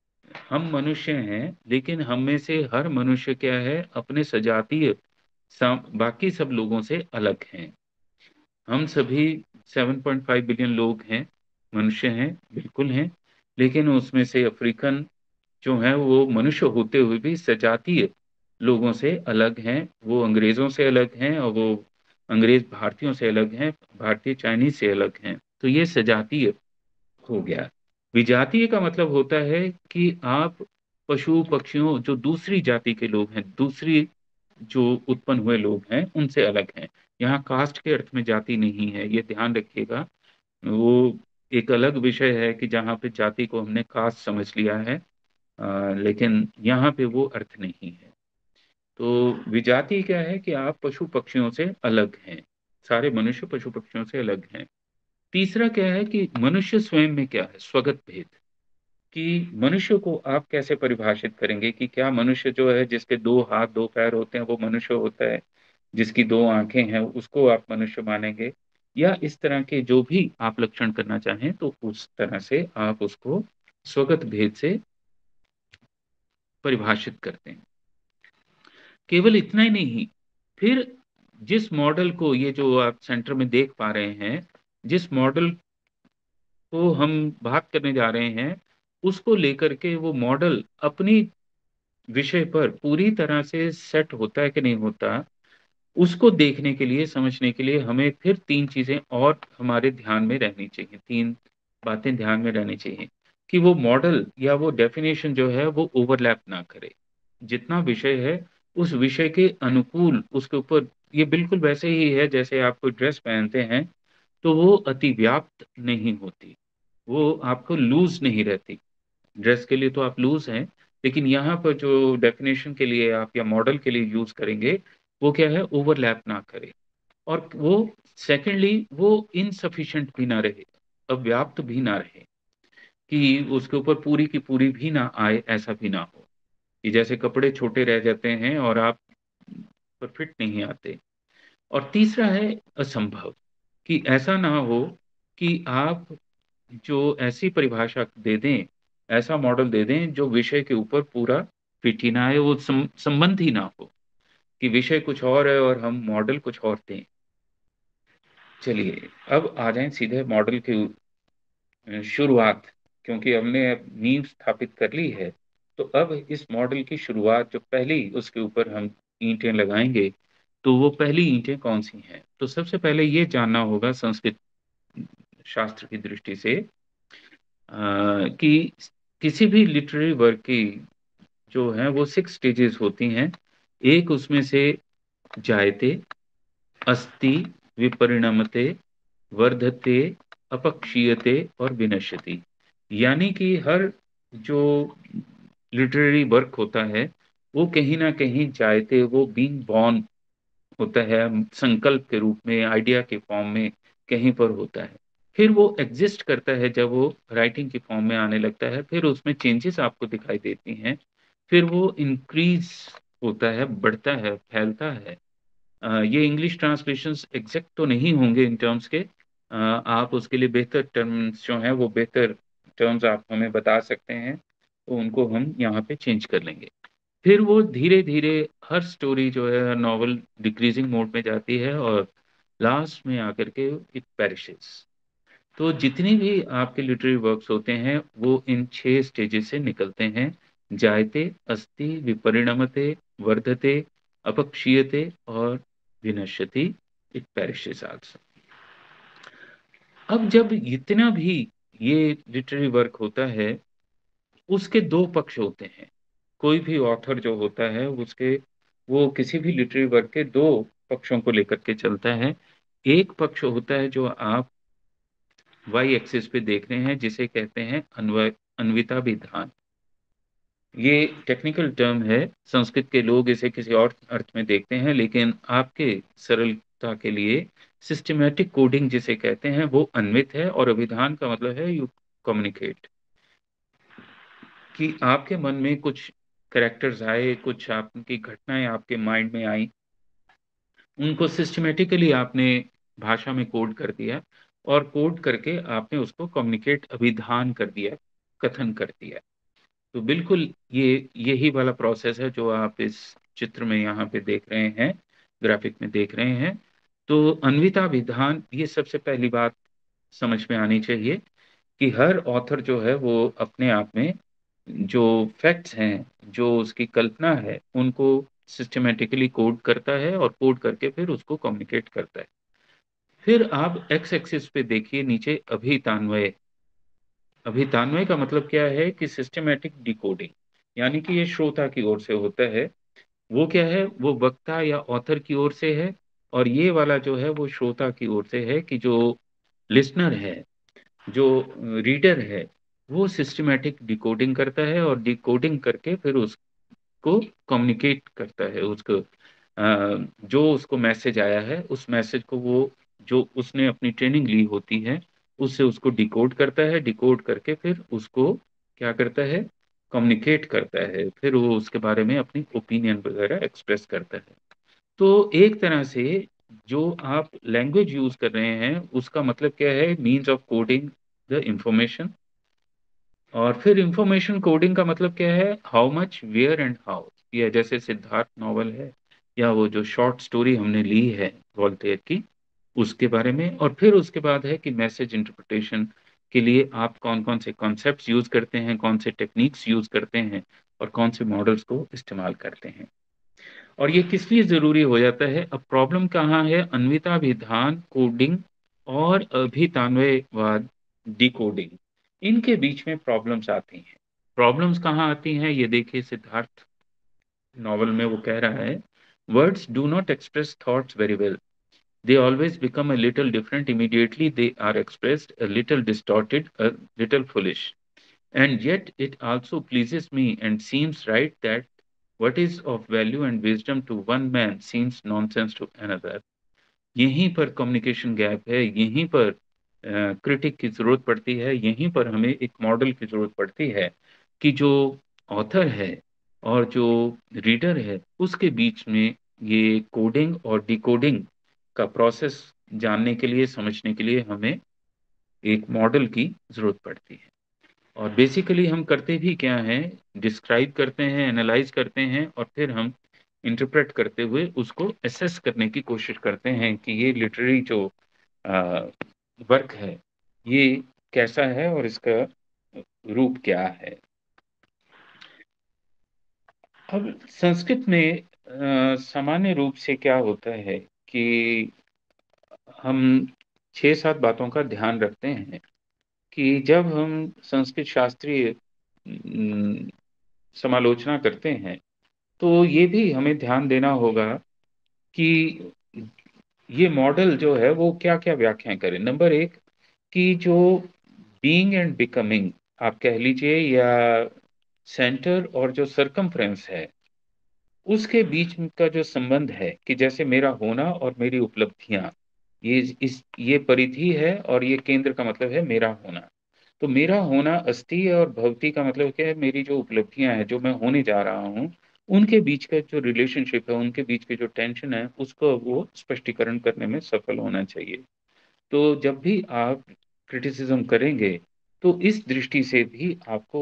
हम मनुष्य हैं, लेकिन हम में से हर मनुष्य क्या है, अपने सजातीय सम बाकी सब लोगों से अलग हैं। हम सभी सात पॉइंट पाँच बिलियन लोग हैं, मनुष्य हैं, बिल्कुल हैं, लेकिन उसमें से अफ्रीकन जो हैं, वो मनुष्य होते हुए भी सजातीय लोगों से अलग हैं, वो अंग्रेज़ों से अलग हैं और वो अंग्रेज़ भारतीयों से अलग हैं, भारतीय चाइनीज़ से अलग हैं। तो ये सजातीय हो गया। विजातीय का मतलब होता है कि आप पशु-पक्षियों, जो दूसरी जाति के लोग हैं, दूसरी जो उत्पन्न हुए लोग हैं, उनसे अलग हैं। यहाँ कास्ट के अर्थ में जाति नहीं है, ये ध्यान रखिएगा। वो एक अलग विषय है कि जहाँ पे जाति को हमने कास्ट समझ लिया है, अ, लेकिन यहाँ पे वो अर्थ नहीं है। तो विजातीय क्या है कि आप पशु-पक्षियों से अलग हैं। सारे मनुष्य पशु-पक्षियों से अलग हैं। तीसरा क्या है कि मनुष्य स्वयं में क्या है, स्वगत भेद, कि मनुष्य को आप कैसे परिभाषित करेंगे कि क्या मनुष्य जो है जिसके दो हाथ, दो पैर होते हैं वो मनुष्य होता है, जिसकी दो आँखें हैं उसको आप मनुष्य मानेंगे या इस तरह के जो भी आप लक्षण करना चाहें तो उस तरह से आप उसको स्वगत भेद से परिभाषित करते हैं। केवल इतना ही नहीं, फिर जिस मॉडल को ये जो आप सेंटर में देख पा रहे हैं, जिस मॉडल को हम बात करने जा रहे हैं, उसको लेकर के वो मॉडल अपनी विषय पर पूरी तरह से सेट होता है कि नहीं होता, उसको देखने के लिए, समझने के लिए हमें फिर तीन चीज़ें और हमारे ध्यान में रहनी चाहिए, तीन बातें ध्यान में रहनी चाहिए, कि वो मॉडल या वो डेफ़िनेशन जो है वो ओवरलैप ना करे। जितना विषय है, उस विषय के अनुकूल उसके ऊपर ये बिल्कुल वैसे ही है जैसे आप कोई ड्रेस पहनते हैं, तो वो अतिव्याप्त नहीं होती, वो आपको लूज़ नहीं रहती। ड्रेस के लिए तो आप लूज़ हैं, लेकिन यहाँ पर जो डेफ़िनेशन के लिए आप या मॉडल के लिए यूज़ करेंगे, वो क्या है ओवरलैप ना करे और वो सेकंडली वो इनसफिशिएंट भी ना रहे, अव्याप्त भी ना रहे, कि उसके ऊपर पूरी की पूरी भी ना आए, ऐसा भी ना हो, कि जैसे कपड़े छोटे रह जाते हैं और आप पर फिट नहीं आते। और तीसरा है असंभव, कि ऐसा ना हो कि आप जो ऐसी परिभाषा दे दें, ऐसा मॉडल दे दें जो विषय के ऊपर पूरा फिट ही ना आए, वो सम संबंध ही ना हो, कि विषय कुछ और है और हम मॉडल कुछ और दें। चलिए, अब आ जाएँ सीधे मॉडल की अ, शुरुआत, क्योंकि हमने अब नींव स्थापित कर ली है, तो अब इस मॉडल की शुरुआत जो पहली उसके ऊपर हम ईंटें लगाएँगे, तो वो पहली ईंटें कौन-सी हैं? तो सबसे पहले ये जानना होगा संस्कृत शास्त्र की दृष्टि से अ, कि किसी भी लिटरेरी वर्क की जो है वो छह स्टेजेस होती हैं। एक उसमें से जायते, अस्ति, विपरिणमते, वर्धते, अपक्षीयते और विनश्यति। यानी कि हर जो लिटरेरी वर्क होता है, वो कहीं न कहीं जायते, वो बीइंग बॉर्न होता है, संकल्प के रूप में, आइडिया के फॉर्म में कहीं पर होता है। फिर वो एक्ज़िस्ट करता है जब वो राइटिंग के फॉर्म में आने लगता है, फिर उसमें चेंजेस आपको दिखाई देती हैं। फिर वो इंक्रीज़ होता है, बढ़ता है, फैलता है। अ, ये इंग्लिश ट्रांसलेशंस एग्ज़ैक्ट तो नहीं होंगे इन टर्म्स के। अ, आप उसके लिए बेहतर टर्म्स जो हैं, वो बेहतर टर्म्स आप हमें बता सकते हैं, तो उनको हम यहाँ पे चेंज कर लेंगे। फिर वो धीरे-धीरे हर स्टोरी जो है, हर नॉवल डिक्रीज़िंग मोड में जाती है और लास्ट में आकर के इट पेरिशेज़। तो जितनी भी आपके लिटरेरी वर्क्स होते हैं, वो इन छह स्टेजेस से निकलते हैं। जायते, अस्ति, विपरिणमते, वर्धते, अपक्षीयते और विनश्यति, इट पेरिशेज़ आल्सो। अब जब इतना भी ये लिटरेरी वर्क होता है, उसके दो पक्ष होते हैं। कोई भी ऑथर जो होता है उसके वो किसी भी लिटरेरी वर्क के दो पक्षों को लेकर के चलता है। एक पक्ष होता है जो आप वाई एक्सिस पे देख रहे हैं जिसे कहते हैं अन्वय अन्विता विधान। ये टेक्निकल टर्म है, संस्कृत के लोग इसे किसी और अर्थ में देखते हैं, लेकिन आपके सरलता के लिए सिस्टमैटिक कोडिंग जिसे कहते हैं वो अन्वित है और अभिधान का मतलब है यू कम्युनिकेट, कि आपके मन में कुछ कैरेक्टर्स आए, कुछ आपकी घटनाएँ आपके माइंड में आईं, उनको सिस्टमैटिकली आपने भाषा में कोड कर दिया और कोड करके आपने उसको कम्युनिकेट अभिधान कर दिया, कथन कर दिया। तो बिल्कुल ये यही वाला प्रोसेस है जो आप इस चित्र में यहाँ पे देख रहे हैं, ग्राफ़िक में देख रहे हैं। तो अन्विता विधान ये सबसे पहली बात समझ में आनी चाहिए कि हर ऑथर जो है वो अपने आप में जो फैक्ट्स हैं, जो उसकी कल्पना है, उनको सिस्टमैटिकली कोड करता है और कोड करके फिर उसको कम्युनिकेट करता है। फिर आप एक्स एक्सिस पे देखिए नीचे अभितान्वय। अभितान्वय का मतलब क्या है कि सिस्टमैटिक डिकोडिंग, यानी कि ये श्रोता की ओर से होता है। वो क्या है, वो वक्ता या ऑथर की ओर से है और ये वाला जो है वो श्रोता की ओर से है, कि जो लिसनर है, जो रीडर है, वो सिस्टमैटिक डिकोडिंग करता है और डिकोडिंग करके फिर उसको कम्युनिकेट करता है, उसको अ, जो उसको मैसेज आया है, उस मैसेज को वो जो उसने अपनी ट्रेनिंग ली होती है, उससे उसको डिकोड करता है, डिकोड करके फिर उसको क्या करता है, कम्युनिकेट करता है, फिर वो उसके बारे में अपनी ओपिनियन वगैरह एक्सप्रेस करता है। तो एक तरह से जो आप लैंग्वेज यूज़ कर रहे हैं, उसका मतलब क्या है, means of coding the information. और फिर इंफॉर्मेशन कोडिंग का मतलब क्या है, how much, where and how. ये जैसे सिद्धार्थ नॉवल है, या वो जो शॉर्ट स्टोरी हमने ली है वॉल्टेयर की, उसके बारे में। और फिर उसके बाद है कि मैसेज इंटरप्रिटेशन के लिए आप कौन कौन से कॉन्सेप्ट्स यूज करते हैं, कौन से टेक्निक्स यूज करते हैं, और कौन से मॉडल्स को इस्तेमाल करते हैं। और ये किस लिए जरूरी हो जाता है, अब प्रॉब्लम कहाँ है, अन्विताभिधान कोडिंग और अभितान्वयवाद डिकोडिंग, इनके बीच में प्रॉब्लम्स आती हैं। प्रॉब्लम्स कहाँ आती हैं, ये देखिए सिद्धार्थ नॉवल में वो कह रहा है, words do not express thoughts very well, they always become a little different immediately they are expressed, a little distorted, a little foolish. And yet it also pleases me and seems right that what is of value and wisdom to one man seems nonsense to another. यहीं पर communication gap है, यहीं पर critic की जरूरत पड़ती है, यहीं पर हमें एक मॉडल की जरूरत पड़ती है कि जो ऑथर है और जो रीडर है, उसके बीच में ये कोडिंग और डिकोडिंग का प्रोसेस जानने के लिए, समझने के लिए हमें एक मॉडल की जरूरत पड़ती है। और बेसिकली हम करते भी क्या हैं, डिस्क्राइब करते हैं, एनालाइज करते हैं, और फिर हम इंटरप्रेट करते हुए उसको एसेस करने की कोशिश करते हैं कि ये लिटरेरी जो वर्क है, ये कैसा है और इसका रूप क्या है। अब संस्कृत में अ, सामान्य रूप से क्या होता है कि हम छह सात बातों का ध्यान रखते हैं कि जब हम संस्कृत शास्त्रीय अम, समालोचना करते हैं, तो ये भी हमें ध्यान देना होगा कि ये मॉडल जो है वो क्या क्या व्याख्याएं करें। नंबर एक, कि जो बीइंग एंड बिकमिंग आप कह लीजिए, या सेंटर और जो सरकमफ्रेंस है, उसके बीच का जो संबंध है, कि जैसे मेरा होना और मेरी उपलब्धियां, ये इस ये परिधि है, और ये केंद्र का मतलब है मेरा होना। तो मेरा होना अस्थि है, और भवती का मतलब क्या है, मेरी जो उपलब्धियां हैं, जो मैं होने जा रहा हूँ, उनके बीच का जो रिलेशनशिप है, उनके बीच के जो टेंशन है, उसको वो स्पष्टीकरण करने में सफल होना चाहिए। तो जब भी आप क्रिटिसिज्म करेंगे, तो इस दृष्टि से भी आपको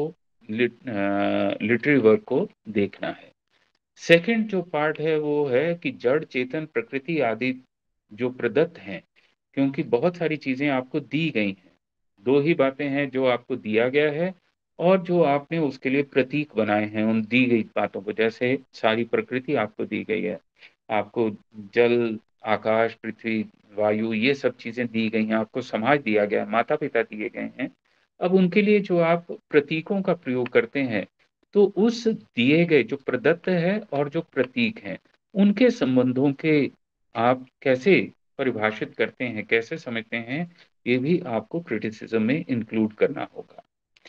लिटरेरी वर्क को देखना है। सेकंड जो पार्ट है वो है कि जड़ चेतन प्रकृति आदि जो प्रदत्त हैं, क्योंकि बहुत सारी चीजें आपको दी गई हैं। दो ही बातें हैं, जो आपको दिया गया है और जो आपने उसके लिए प्रतीक बनाए हैं उन दी गई बातों को। जैसे सारी प्रकृति आपको दी गई है, आपको जल, आकाश, पृथ्वी, वायु, ये सब चीजें दी गई हैं, आपको समाज दिया गया है, माता पिता दिए गए हैं। अब उनके लिए जो आप प्रतीकों का प्रयोग करते हैं, तो उस दिए गए जो प्रदत्त है और जो प्रतीक हैं, उनके संबंधों के आप कैसे परिभाषित करते हैं, कैसे समझते हैं, ये भी आपको क्रिटिसिज्म में इंक्लूड करना होगा।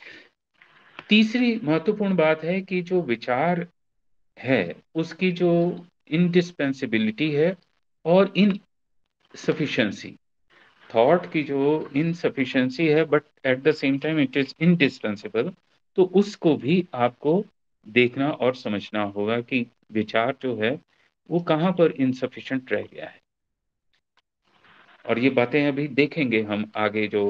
तीसरी महत्वपूर्ण बात है कि जो विचार है, उसकी जो इंडिस्पेंसिबिलिटी है और इन सफिशिएंसी, थॉट की जो इनसफिशिएंसी है, but at the same time it is indispensable, तो उसको भी आपको देखना और समझना होगा कि विचार जो है वो कहाँ पर इनसफिशिएंट रह गया है। और ये बातें अभी देखेंगे हम आगे, जो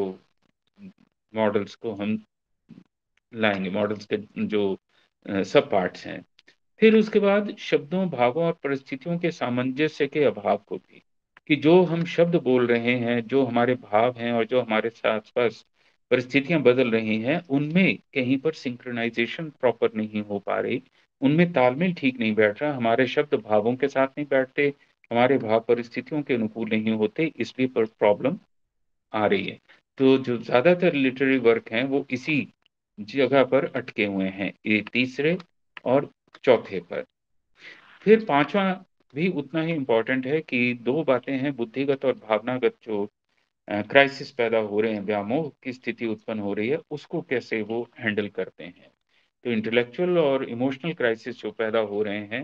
मॉडल्स को हम लाएंगे, मॉडल्स के जो सब पार्ट्स हैं। फिर उसके बाद शब्दों, भावों और परिस्थितियों के सामंजस्य के अभाव को भी, कि जो हम शब्द बोल रहे हैं, जो हमारे भाव हैं, और जो हमारे आसपास परिस्थितियां बदल रही हैं, उनमें कहीं पर सिंक्रोनाइजेशन प्रॉपर नहीं हो पा रही, उनमें तालमेल ठीक नहीं बैठ रहा, हमारे शब्द भावों के साथ नहीं बैठते, हमारे भाव परिस्थितियों के अनुकूल नहीं होते, इसलिए पर प्रॉब्लम आ रही है। तो जो ज्यादातर लिटरेरी वर्क हैं, वो इसी जगह पर अटके हुए हैं, ये तीसरे और चौथे पर। फिर पांचवा भी उतना ही इम्पोर्टेंट है कि दो बातें हैं, बुद्धिगत और भावनागत जो क्राइसिस पैदा हो रहे हैं, व्यामोह की स्थिति उत्पन्न हो रही है, उसको कैसे वो हैंडल करते हैं। तो इंटेलेक्चुअल और इमोशनल क्राइसिस जो पैदा हो रहे हैं,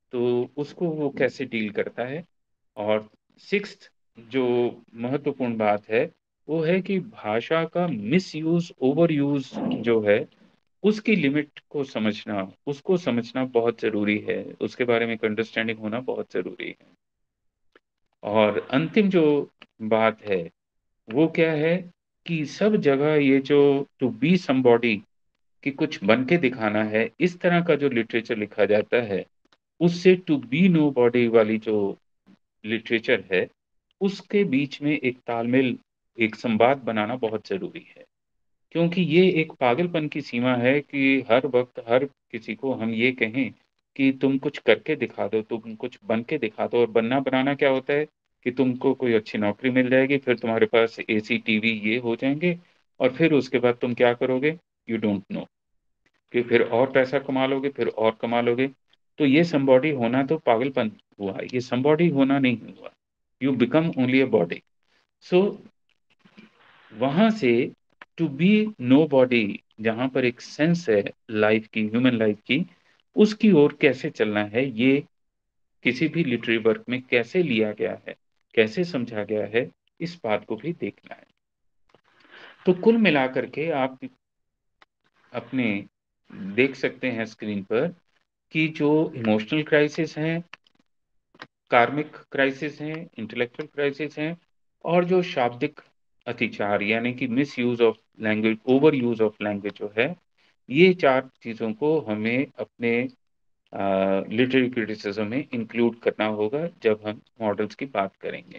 तो उसको वो कैसे डील करता है। और सिक्स्थ जो महत्वपूर्ण बात है, वो है कि भाषा का मिसयूज़, ओवर यूज़ जो है, उसकी लिमिट को समझना, उसको समझना बहुत ज़रूरी है, उसके बारे में एक अंडरस्टैंडिंग होना बहुत ज़रूरी है। और अंतिम जो बात है, वो क्या है कि सब जगह ये जो टू बी समबॉडी, कि कुछ बन के दिखाना है, इस तरह का जो लिटरेचर लिखा जाता है, उससे टू बी नोबॉडी वाली जो लिटरेचर है, उसके बीच में एक तालमेल, एक संवाद बनाना बहुत ज़रूरी है। क्योंकि ये एक पागलपन की सीमा है कि हर वक़्त हर किसी को हम ये कहें कि तुम कुछ करके दिखा दो, तुम कुछ बन के दिखा दो। और बनना बनाना क्या होता है कि तुमको कोई अच्छी नौकरी मिल जाएगी, फिर तुम्हारे पास एसी, टीवी ये हो जाएँगे, और फिर उसके बाद तुम क्या करोगे? You don't know. कि फिर और पैसा कमा लोगे, फिर और कमा लोगे। तो ये समबॉडी होना तो पागलपन हुआ, ये समबॉडी होना नहीं हुआ। You become only a body. So वहाँ से टू बी नोबॉडी, जहाँ पर एक सेंस है लाइफ की, ह्यूमन लाइफ की, उसकी ओर कैसे चलना है, ये किसी भी लिटरेरी वर्क में कैसे लिया गया है, कैसे समझा गया है, इस बात को भी देखना है। तो कुल मिलाकर के आप अपने देख सकते हैं स्क्रीन पर कि जो इमोशनल क्राइसिस हैं, कार्मिक क्राइसिस हैं, इंटेलेक्चुअल क्राइसिस हैं, और जो शाब्दिक अतिचार यानी कि misuse of language, overuse of language जो है, ये चार चीज़ों को हमें अपने लिटरेरी क्रिटिसिज्म में इंक्लूड करना होगा जब हम मॉडल्स की बात करेंगे।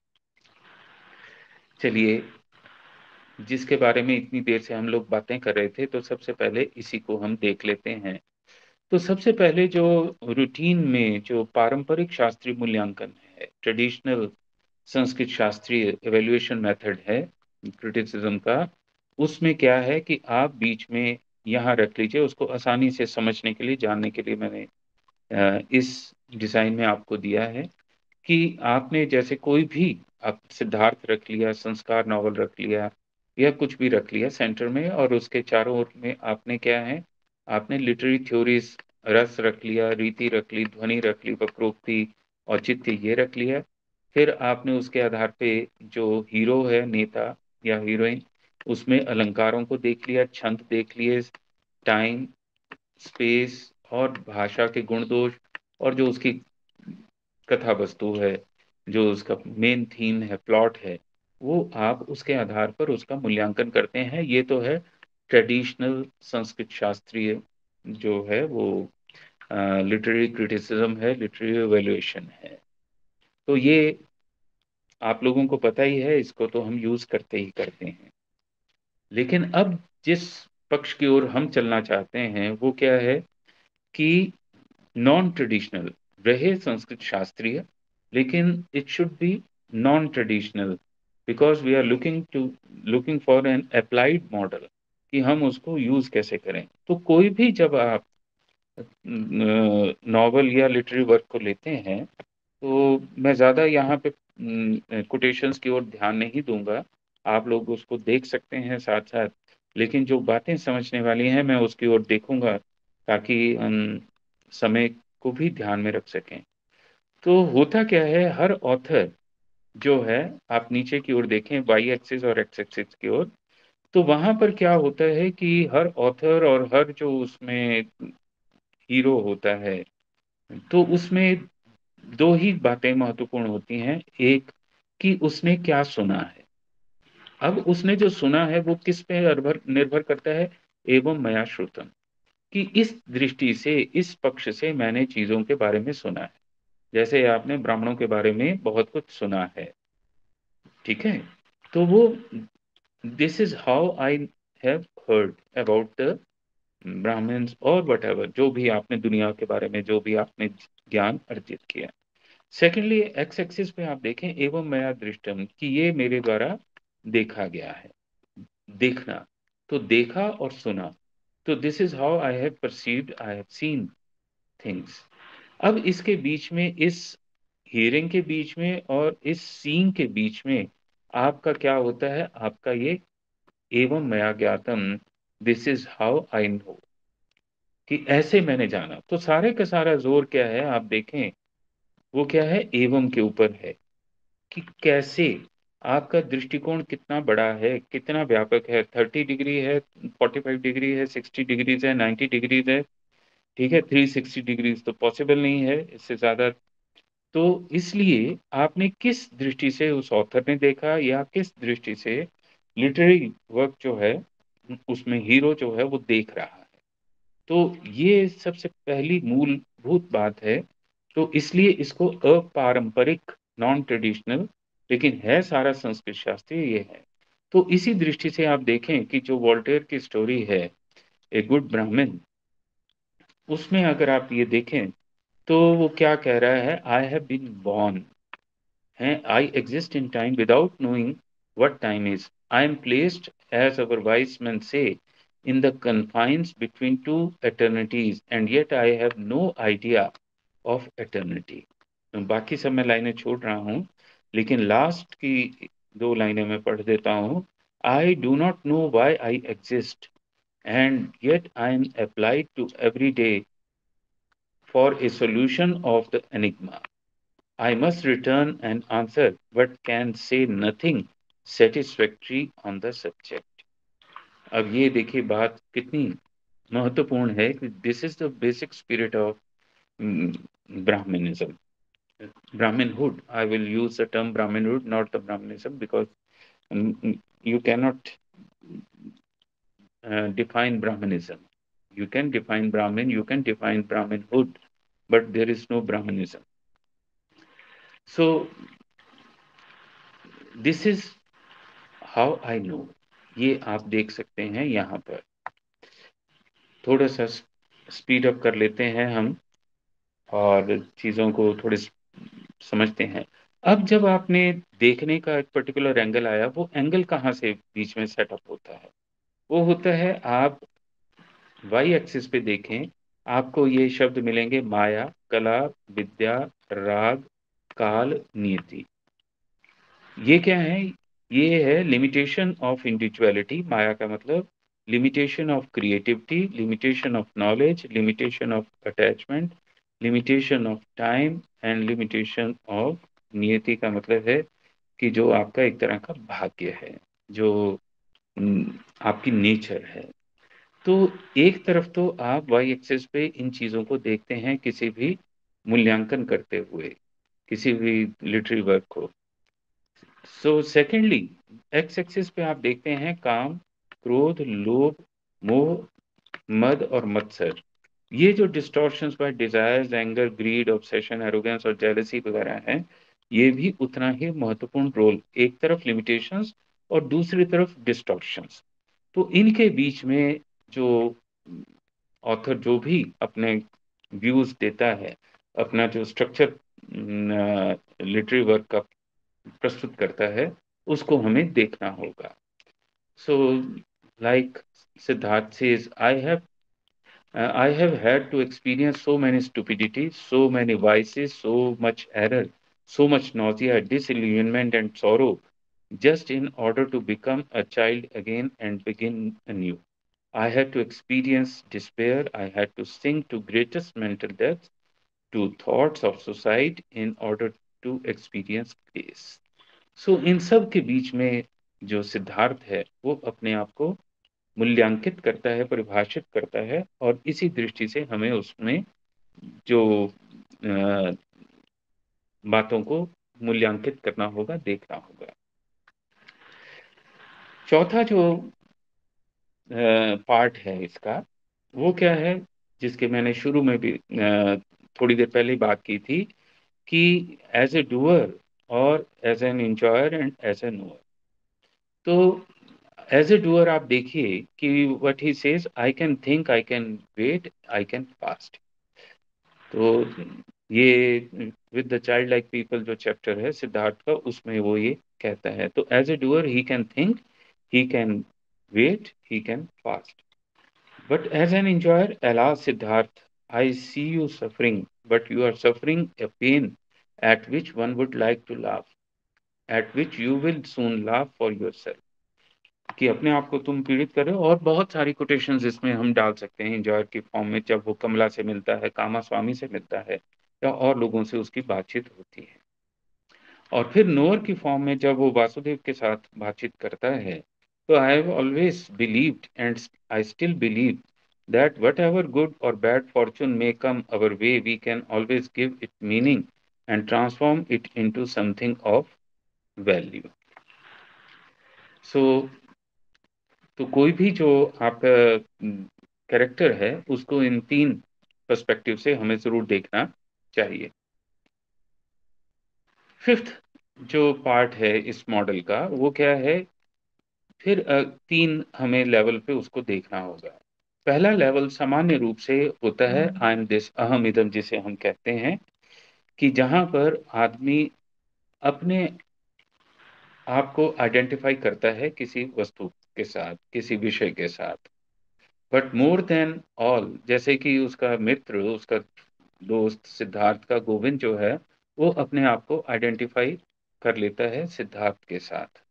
चलिए, जिसके बारे में इतनी देर से हम लोग बातें कर रहे थे, तो सबसे पहले इसी को हम देख लेते हैं। तो सबसे पहले जो रूटीन में जो पारंपरिक शास्त्रीय मूल्यांकन है, ट्रेडिशनल संस्कृत शास्त्रीय एवेल्युएशन मेथड है क्रिटिसिज्म का, उसमें क्या है कि आप बीच में यहाँ रख लीजिए, उसको आसानी से समझने के लिए, जानने के लिए मैंने अ, इस डिज़ाइन में आपको दिया है कि आपने जैसे कोई भी, आप सिद्धार्थ रख लिया, संस्कार नॉवल रख लिया, या कुछ भी रख लिया सेंटर में, और उसके चारों ओर में आपने क्या है, आपने लिटरेरी थ्योरीज, रस रख लिया, रीति रख ली, ध्वनि रख ली, वक्रोक्ति, औचित्य ये रख लिया। फिर आपने उसके आधार पे जो हीरो है, नेता या हीरोइन, उसमें अलंकारों को देख लिया, छंद देख लिए, टाइम, स्पेस और भाषा के गुण दोष, और जो उसकी कथा वस्तु है, जो उसका मेन थीम है, प्लॉट है, वो आप उसके आधार पर उसका मूल्यांकन करते हैं। ये तो है ट्रेडिशनल संस्कृत शास्त्रीय जो है वो लिटरेरी क्रिटिसिज्म है, लिटरेरी एवेल्युएशन है। तो ये आप लोगों को पता ही है, इसको तो हम यूज करते ही करते हैं। लेकिन अब जिस पक्ष की ओर हम चलना चाहते हैं, वो क्या है कि नॉन ट्रेडिशनल रहे संस्कृत शास्त्रीय, लेकिन it should be non traditional, because we are looking to looking for an applied model, कि हम उसको यूज कैसे करें। तो कोई भी जब आप नॉवल या लिटरेरी वर्क को लेते हैं, तो मैं ज़्यादा यहाँ पे कोटेशंस की ओर ध्यान नहीं दूंगा, आप लोग उसको देख सकते हैं साथ साथ, लेकिन जो बातें समझने वाली हैं मैं उसकी ओर देखूंगा, ताकि हम समय को भी ध्यान में रख सकें। तो होता क्या है, हर ऑथर जो है, आप नीचे की ओर देखें, वाई एक्सिस और एक्स एक्सिस की ओर, तो वहां पर क्या होता है कि हर ऑथर और हर जो उसमें हीरो होता है, तो उसमें दो ही बातें महत्वपूर्ण होती हैं। एक, कि उसने क्या सुना है। अब उसने जो सुना है वो किस पे निर्भर निर्भर करता है, एवं मया श्रुतम, कि इस दृष्टि से, इस पक्ष से मैंने चीजों के बारे में सुना है। जैसे आपने ब्राह्मणों के बारे में बहुत कुछ सुना है, ठीक है, तो वो this is how I have heard about the Brahmins, और वट एवर जो भी आपने दुनिया के बारे में, जो भी आपने ज्ञान अर्जित किया। सेकेंडली, एक्स एक्सिस पे आप देखें, एवं मया दृष्टम, कि ये मेरे द्वारा देखा गया है। देखना, तो देखा और सुना, तो this is how I have perceived, I have seen things. अब इसके बीच में, इस हियरिंग के बीच में और इस सीइंग के बीच में आपका क्या होता है, आपका ये एवं मया ज्ञातम, this is how I know, कि ऐसे मैंने जाना। तो सारे का सारा जोर क्या है आप देखें, वो क्या है, एवं के ऊपर है कि कैसे आपका दृष्टिकोण कितना बड़ा है, कितना व्यापक है। थर्टी डिग्री है, फोर्टी फाइव डिग्री है, सिक्सटी डिग्रीज है, नाइन्टी डिग्रीज है, ठीक है, थ्री सिक्सटी डिग्रीज तो पॉसिबल नहीं है इससे ज्यादा। तो इसलिए आपने किस दृष्टि से उस ऑथर ने देखा, या किस दृष्टि से लिटरेरी वर्क जो है उसमें हीरो जो है वो देख रहा है। तो ये सबसे पहली मूलभूत बात है। तो इसलिए इसको अपारंपरिक, नॉन ट्रेडिशनल, लेकिन है सारा संस्कृत शास्त्रीय ये है। तो इसी दृष्टि से आप देखें कि जो वॉल्टेयर की स्टोरी है, ए गुड ब्राह्मण, उसमें अगर आप ये देखें तो वो क्या कह रहा है, आई हैव बीन बॉर्न है, I exist in time without knowing what time is, I am placed as our wise man से in the confines between two eternities and yet I have no idea of eternity। बाकी सब मैं लाइनें छोड़ रहा हूँ, लेकिन लास्ट की दो लाइनें मैं पढ़ देता हूँ। I do not know why I exist and yet I am applied to every day for a solution of the enigma। I must return an answer but can say nothing satisfactory on the subject। अब ये देखिए बात कितनी महत्वपूर्ण है कि this is the basic spirit of Brahminism, brahminhood। I will use the term brahminhood, not the brahmanism, because um, you cannot uh, define brahmanism। You can define brahmin, you can define brahminhood, but there is no brahmanism। So this is how I know। ये आप देख सकते हैं यहाँ पर। थोड़ा सा speed up कर लेते हैं हम और चीज़ों को थोड़े समझते हैं। अब जब आपने देखने का एक पर्टिकुलर एंगल आया, वो एंगल कहाँ से बीच में सेटअप होता है? वो होता है, आप वाई एक्सिस पे देखें, आपको ये शब्द मिलेंगे, माया, कला, विद्या, राग, काल, नियति। ये क्या है? ये है लिमिटेशन ऑफ इंडिविजुअलिटी। माया का मतलब limitation of creativity, limitation of knowledge, limitation of attachment, limitation of time and limitation of नियति का मतलब है कि जो आपका एक तरह का भाग्य है, जो न, आपकी नेचर है। तो एक तरफ तो आप वाई एक्सिस पे इन चीजों को देखते हैं किसी भी मूल्यांकन करते हुए, किसी भी लिटरेरी वर्क को। सो सेकेंडली, एक्स एक्सिस पे आप देखते हैं काम, क्रोध, लोभ, मोह, मद और मत्सर। ये जो distortions by desires, anger, greed, obsession, arrogance और जेलसी वगैरह हैं, ये भी उतना ही महत्वपूर्ण रोल, एक तरफ लिमिटेशंस और दूसरी तरफ डिस्टॉर्शंस। तो इनके बीच में जो ऑथर जो भी अपने व्यूज देता है, अपना जो स्ट्रक्चर लिटरेरी वर्क का प्रस्तुत करता है, उसको हमें देखना होगा। So like Siddharth says, I have Uh, I have had to experience so many stupidities, so many vices, so much error, so much nausea, disillusionment, and sorrow, just in order to become a child again and begin anew. I had to experience despair. I had to sink to greatest mental depths, to thoughts of suicide, in order to experience grace। So, इन सब के बीच में जो सिद्धार्थ है, वो अपने आप को मूल्यांकित करता है, परिभाषित करता है, और इसी दृष्टि से हमें उसमें जो अ, बातों को मूल्यांकित करना होगा, देखना होगा। चौथा जो पार्ट है इसका, वो क्या है, जिसके मैंने शुरू में भी अ, थोड़ी देर पहले बात की थी, कि एज ए डूअर और as an enjoyer and as a knower. तो एज ए डूअर आप देखिए कि what he says, I can think, I can wait, I can fast. तो ये with the childlike people जो चैप्टर है सिद्धार्थ का, उसमें वो ये कहता है। तो as a doer he can think, he can wait, he can fast, but as an enjoyer, alas Siddharth, I see you suffering, but you are suffering a pain at which one would like to laugh, at which you will soon laugh for yourself। कि अपने आप को तुम पीड़ित कर रहे हो। और बहुत सारी कोटेशंस इसमें हम डाल सकते हैं इंजॉयर की फॉर्म में, जब वो कमला से मिलता है, कामा स्वामी से मिलता है, या और लोगों से उसकी बातचीत होती है। और फिर नोअर की फॉर्म में जब वो वासुदेव के साथ बातचीत करता है, तो I have always believed and I still believe that whatever good or bad fortune may come our way, we can always give it meaning and transform it into something of value. So, तो कोई भी जो आपका character है, उसको इन तीन perspective से हमें जरूर देखना चाहिए। फिफ्थ जो पार्ट है इस मॉडल का, वो क्या है? फिर अ, तीन हमें लेवल पे उसको देखना होगा। पहला लेवल सामान्य रूप से होता है आई एम दिस, अहम इदम, जिसे हम कहते हैं, कि जहां पर आदमी अपने आप को आइडेंटिफाई करता है किसी वस्तु के साथ, किसी विषय के साथ। बट मोर देन ऑल, जैसे कि उसका मित्र, उसका दोस्त सिद्धार्थ का गोविंद जो है, वो अपने आप को आइडेंटिफाई कर लेता है सिद्धार्थ के साथ।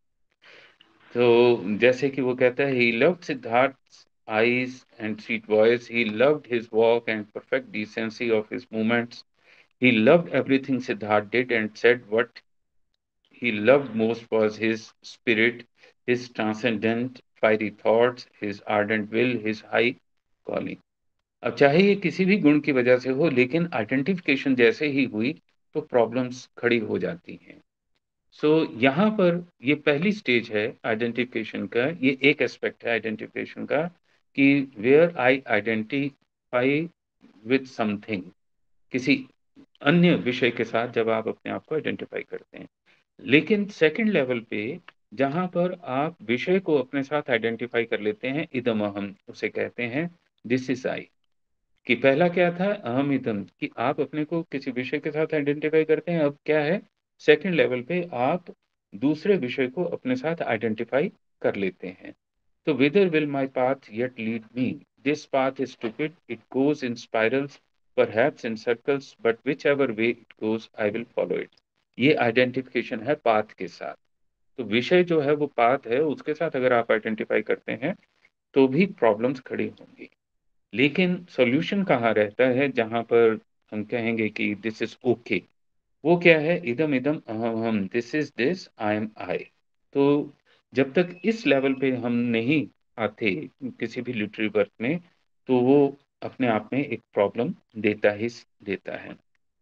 तो जैसे कि वो कहता है, he loved Siddharth eyes and sweet voice, he loved his walk and perfect decency of his movements, he loved everything Siddharth did and said. What he loved most was his spirit, his transcendent fiery thoughts, his ardent will, his high calling. अब चाहे ये किसी भी गुण की वजह से हो, लेकिन आइडेंटिफिकेशन जैसे ही हुई तो प्रॉब्लम्स खड़ी हो जाती हैं। सो so, यहाँ पर ये पहली स्टेज है आइडेंटिफिकेशन का, ये एक एस्पेक्ट है आइडेंटिफिकेशन का, कि where I identify with something, किसी अन्य विषय के साथ जब आप अपने आप को आइडेंटिफाई करते हैं। लेकिन सेकंड लेवल पे जहां पर आप विषय को अपने साथ आइडेंटिफाई कर लेते हैं, इदम अहम उसे कहते हैं, दिस इज आई। कि पहला क्या था, अहम इदम, कि आप अपने को किसी विषय के साथ आइडेंटिफाई करते हैं। अब क्या है, सेकंड लेवल पे आप दूसरे विषय को अपने साथ आइडेंटिफाई कर लेते हैं। तो whither will my path yet lead me? This path is stupid, it goes in spirals, perhaps in circles, but whichever way it goes, I will follow it. ये आइडेंटिफिकेशन है पाथ के साथ। तो विषय जो है वो पाथ है, उसके साथ अगर आप आइडेंटिफाई करते हैं तो भी प्रॉब्लम्स खड़ी होंगी। लेकिन सॉल्यूशन कहाँ रहता है जहां पर हम कहेंगे कि दिस इज ओके? वो क्या है, इदम इदम अहम हम, this is this, I am I. तो जब तक इस लेवल पे हम नहीं आते किसी भी लिटरेरी वर्क में, तो वो अपने आप में एक प्रॉब्लम देता ही देता है।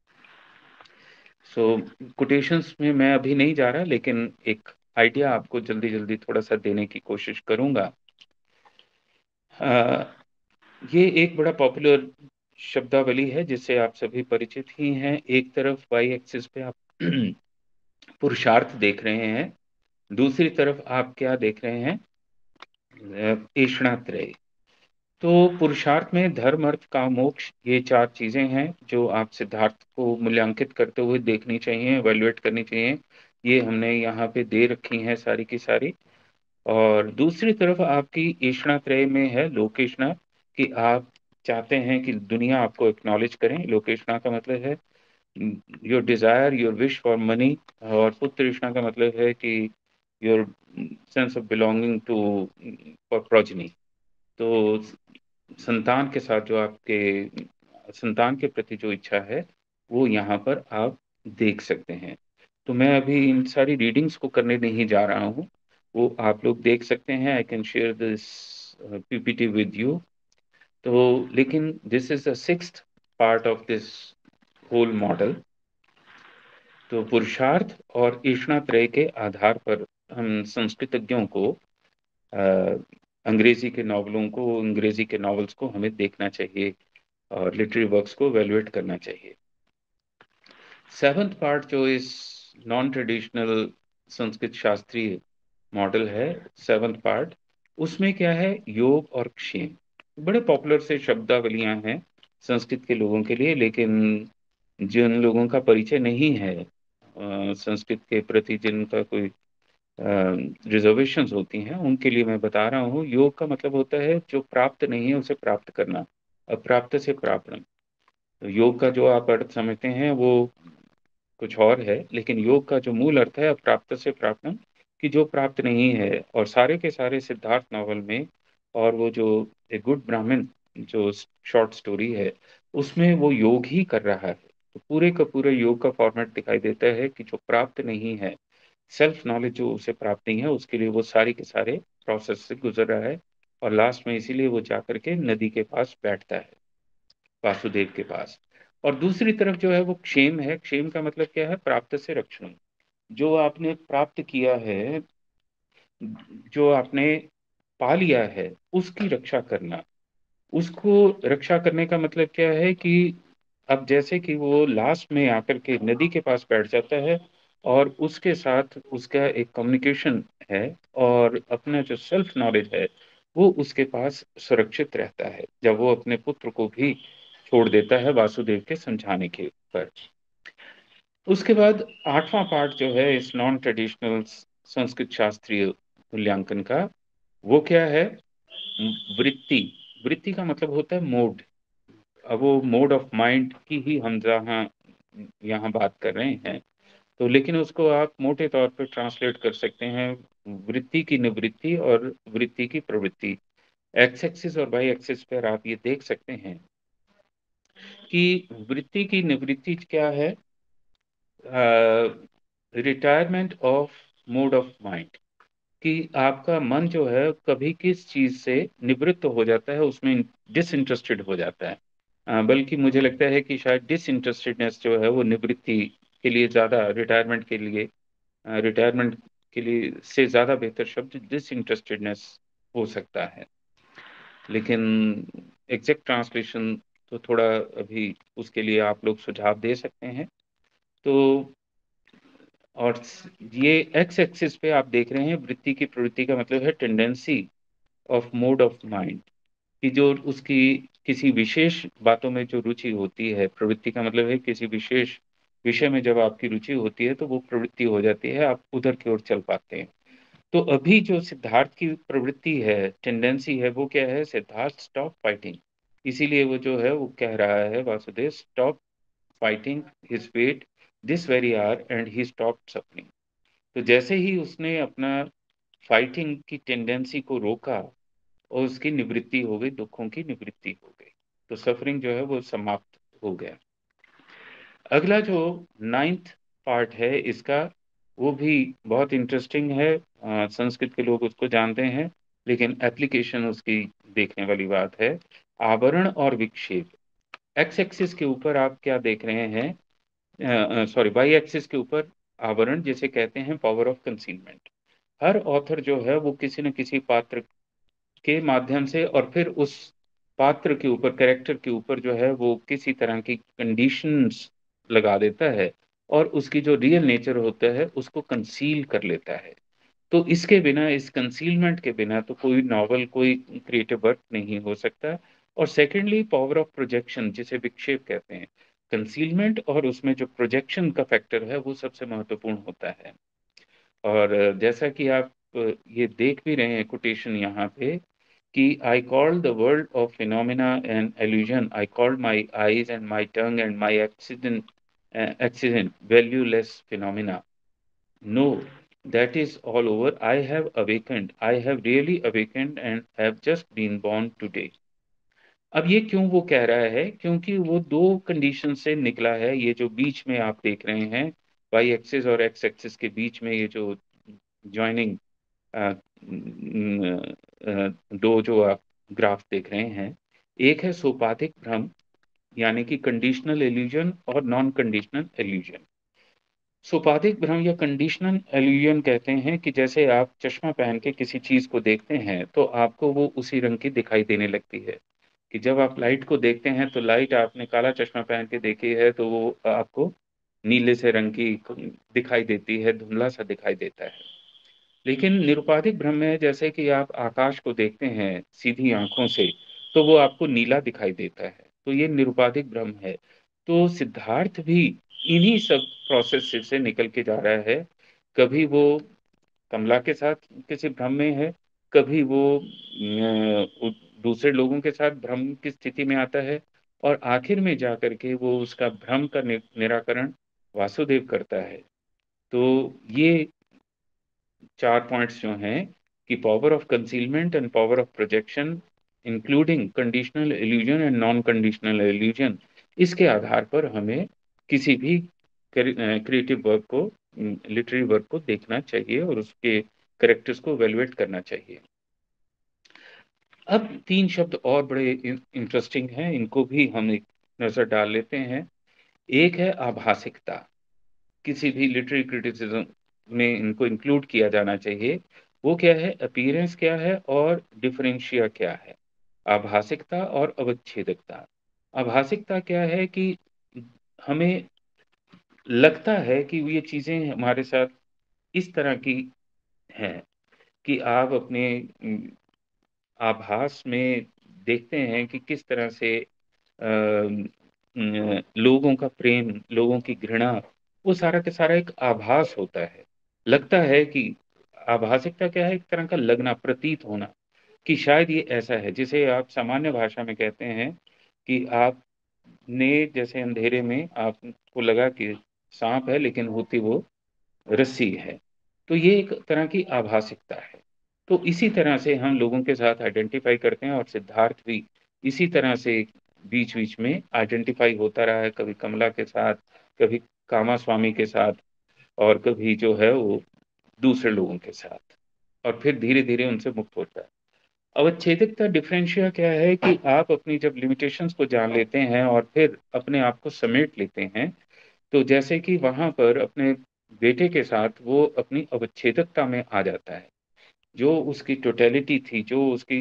सो so, कोटेशंस में मैं अभी नहीं जा रहा, लेकिन एक आइडिया आपको जल्दी जल्दी थोड़ा सा देने की कोशिश करूंगा। आ, ये एक बड़ा पॉपुलर शब्दावली है जिससे आप सभी परिचित ही हैं। एक तरफ वाई एक्सिस पे आप पुरुषार्थ देख रहे हैं, दूसरी तरफ आप क्या देख रहे हैं, ऐषणात्रय। तो पुरुषार्थ में धर्म अर्थ काम मोक्ष, ये चार चीजें हैं जो आप सिद्धार्थ को मूल्यांकित करते हुए देखनी चाहिए, एवेल्युएट करनी चाहिए। ये हमने यहाँ पे दे रखी हैं सारी की सारी। और दूसरी तरफ आपकी ऐषणात्रय में है लोकेशना, कि आप चाहते हैं कि दुनिया आपको एक्नॉलेज करें। लोकेशना का मतलब है your desire, your wish for money. और पुत्र तृष्णा का मतलब है कि your sense of belonging to for progeny. तो संतान के साथ जो आपके संतान के प्रति जो इच्छा है, वो यहाँ पर आप देख सकते हैं। तो मैं अभी इन सारी रीडिंग्स को करने नहीं जा रहा हूँ, वो आप लोग देख सकते हैं। I can share this PPT with you. तो लेकिन this is the sixth part of this whole model. तो पुरुषार्थ और ऐषणात्रय के आधार पर हम संस्कृतज्ञों को, अ, अंग्रेजी के नॉवलों को, अंग्रेजी के नॉवेल्स को हमें देखना चाहिए और लिटरेरी वर्क्स को वैल्यूएट करना चाहिए। सेवंथ पार्ट जो इस नॉन ट्रेडिशनल संस्कृत शास्त्रीय मॉडल है, सेवंथ पार्ट, उसमें क्या है, योग और क्षेम। बड़े पॉपुलर से शब्दावलियां हैं संस्कृत के लोगों के लिए, लेकिन जिन लोगों का परिचय नहीं है अ, संस्कृत के प्रति, जिनका कोई रिजर्वेशंस होती हैं, उनके लिए मैं बता रहा हूँ। योग का मतलब होता है जो प्राप्त नहीं है उसे प्राप्त करना, अप्राप्त से प्राप्त। तो योग का जो आप अर्थ समझते हैं वो कुछ और है, लेकिन योग का जो मूल अर्थ है अप्राप्त से प्राप्त, कि जो प्राप्त नहीं है, और सारे के सारे सिद्धार्थ नॉवल में और वो जो ए गुड ब्राह्मण जो शॉर्ट स्टोरी है, उसमें वो योग ही कर रहा है। तो पूरे का पूरे योग का फॉर्मेट दिखाई देता है कि जो प्राप्त नहीं है, सेल्फ नॉलेज जो उसे प्राप्त नहीं है, उसके लिए वो सारी के सारे प्रोसेस से गुजर रहा है, और लास्ट में इसीलिए वो जाकर के नदी के पास बैठता है, वासुदेव के पास। और दूसरी तरफ जो है वो क्षेम है। क्षेम का मतलब क्या है? प्राप्त से रक्षण। जो आपने प्राप्त किया है, जो आपने पा लिया है, उसकी रक्षा करना। उसको रक्षा करने का मतलब क्या है कि अब जैसे कि वो लास्ट में आकर के नदी के पास बैठ जाता है, और उसके साथ उसका एक कम्युनिकेशन है, और अपना जो सेल्फ नॉलेज है वो उसके पास सुरक्षित रहता है, जब वो अपने पुत्र को भी छोड़ देता है वासुदेव के समझाने के पर। उसके बाद आठवां पार्ट जो है इस नॉन ट्रेडिशनल संस्कृत शास्त्रीय मूल्यांकन का, वो क्या है? वृत्ति। वृत्ति का मतलब होता है मोड। अब वो मोड ऑफ माइंड की ही हम जहाँ यहाँ बात कर रहे हैं, तो लेकिन उसको आप मोटे तौर पर ट्रांसलेट कर सकते हैं वृत्ति की निवृत्ति और वृत्ति की प्रवृत्ति। एक्स एक्सिस और वाई एक्सिस पर आप ये देख सकते हैं कि वृत्ति की निवृत्ति क्या है? Retirement of mode of mind. कि आपका मन जो है कभी किस चीज से निवृत्त हो जाता है, उसमें डिसइंटरेस्टेड हो जाता है। अ, बल्कि मुझे लगता है कि शायद डिसइंटरेस्टेडनेस जो है वो निवृत्ति के लिए ज़्यादा, रिटायरमेंट के लिए, रिटायरमेंट के लिए से ज़्यादा बेहतर शब्द डिसइंटरेस्टेडनेस हो सकता है। लेकिन एग्जैक्ट ट्रांसलेशन तो थोड़ा अभी उसके लिए आप लोग सुझाव दे सकते हैं। तो और ये एक्स एक्सिस पे आप देख रहे हैं वृत्ति की प्रवृत्ति का मतलब है tendency of mode of mind. कि जो उसकी किसी विशेष बातों में जो रुचि होती है, प्रवृत्ति का मतलब है किसी विशेष विषय में जब आपकी रुचि होती है तो वो प्रवृत्ति हो जाती है, आप उधर की ओर चल पाते हैं। तो अभी जो सिद्धार्थ की प्रवृत्ति है, टेंडेंसी है, वो क्या है? Siddharth stop fighting. इसीलिए वो जो है वो कह रहा है Vasudev, stop fighting his fate this very hour and he stop suffering. तो जैसे ही उसने अपना फाइटिंग की टेंडेंसी को रोका, और उसकी निवृत्ति हो गई, दुखों की निवृत्ति हो गई, तो सफरिंग जो है वो समाप्त हो गया। अगला जो नाइन्थ पार्ट है इसका, वो भी बहुत इंटरेस्टिंग है। अ, संस्कृत के लोग उसको जानते हैं, लेकिन एप्लीकेशन उसकी देखने वाली बात है। आवरण और विक्षेप। एक्स एक्सिस के ऊपर आप क्या देख रहे हैं? सॉरी, वाई एक्सिस के ऊपर आवरण, जिसे कहते हैं पावर ऑफ कंसीलमेंट। हर ऑथर जो है वो किसी न किसी पात्र के माध्यम से, और फिर उस पात्र के ऊपर, कैरेक्टर के ऊपर जो है वो किसी तरह की कंडीशंस लगा देता है, और उसकी जो रियल नेचर होता है उसको कंसील कर लेता है। तो इसके बिना, इस कंसीलमेंट के बिना तो कोई नॉवल, कोई क्रिएटिव वर्क नहीं हो सकता। और सेकेंडली पावर ऑफ प्रोजेक्शन, जिसे विक्षेप कहते हैं। कंसीलमेंट और उसमें जो प्रोजेक्शन का फैक्टर है वो सबसे महत्वपूर्ण होता है। और जैसा कि आप ये देख भी रहे हैं कोटेशन यहाँ पे, कि I called the world of phenomena an illusion. I called my eyes and my tongue and my accident, uh, accident valueless phenomena. No, that is all over. I have awakened. I have really awakened and have just been born today. अब ये क्यों वो कह रहा है? क्योंकि वो दो कंडीशन से निकला है। ये जो बीच में आप देख रहे हैं, वाई एक्सिस और एक्स एक्सिस के बीच में ये जो ज्वाइनिंग दो जो आप ग्राफ देख रहे हैं, एक है सोपाधिक भ्रम, यानी कि कंडीशनल इल्यूजन, और नॉन कंडीशनल इल्यूजन। सोपाधिक भ्रम या कंडीशनल इल्यूजन कहते हैं कि जैसे आप चश्मा पहन के किसी चीज को देखते हैं तो आपको वो उसी रंग की दिखाई देने लगती है। कि जब आप लाइट को देखते हैं तो लाइट, आपने काला चश्मा पहन के देखी है तो वो आपको नीले से रंग की दिखाई देती है, धुंधला सा दिखाई देता है। लेकिन निरुपाधिक भ्रम में जैसे कि आप आकाश को देखते हैं सीधी आंखों से, तो वो आपको नीला दिखाई देता है, तो ये निरुपाधिक भ्रम है। तो सिद्धार्थ भी इन्हीं सब प्रोसेस से से निकल के जा रहा है। कभी वो कमला के साथ किसी भ्रम में है, कभी वो अ, दूसरे लोगों के साथ भ्रम की स्थिति में आता है, और आखिर में जाकर के वो उसका भ्रम का नि- निराकरण वासुदेव करता है। तो ये चार पॉइंट्स जो हैं कि power of concealment and power of projection including conditional illusion and non conditional illusion, इसके आधार पर हमें किसी भी क्रिएटिव वर्क को, लिटरेरी वर्क को देखना चाहिए और उसके करेक्टर्स को इवेलुएट करना चाहिए। अब तीन शब्द और बड़े इंटरेस्टिंग हैं, इनको भी हम एक नजर डाल लेते हैं। एक है आभासिकता, किसी भी लिटरेरी क्रिटिसिज्म में इनको इंक्लूड किया जाना चाहिए। वो क्या है? अपीयरेंस क्या है और डिफरेंशिया क्या है? आभासिकता और अवच्छेदकता। आभासिकता क्या है कि हमें लगता है कि ये चीजें हमारे साथ इस तरह की हैं कि आप अपने अम, आभास में देखते हैं कि किस तरह से अम, अम, लोगों का प्रेम, लोगों की घृणा, वो सारा का सारा एक आभास होता है। लगता है कि आभासिकता क्या है? एक तरह का लगना, प्रतीत होना कि शायद ये ऐसा है, जिसे आप सामान्य भाषा में कहते हैं कि आपने जैसे अंधेरे में आपको लगा कि सांप है लेकिन होती वो रस्सी है। तो ये एक तरह की आभासिकता है। तो इसी तरह से हम लोगों के साथ आइडेंटिफाई करते हैं और सिद्धार्थ भी इसी तरह से बीच बीच में आइडेंटिफाई होता रहा है, कभी कमला के साथ, कभी कामास्वामी के साथ, और कभी जो है वो दूसरे लोगों के साथ, और फिर धीरे धीरे उनसे मुक्त होता है। अवच्छेदकता, डिफरेंशिया क्या है कि आप अपनी जब लिमिटेशंस को जान लेते हैं और फिर अपने आप को समेट लेते हैं, तो जैसे कि वहां पर अपने बेटे के साथ वो अपनी अवच्छेदकता में आ जाता है। जो उसकी टोटेलिटी थी, जो उसकी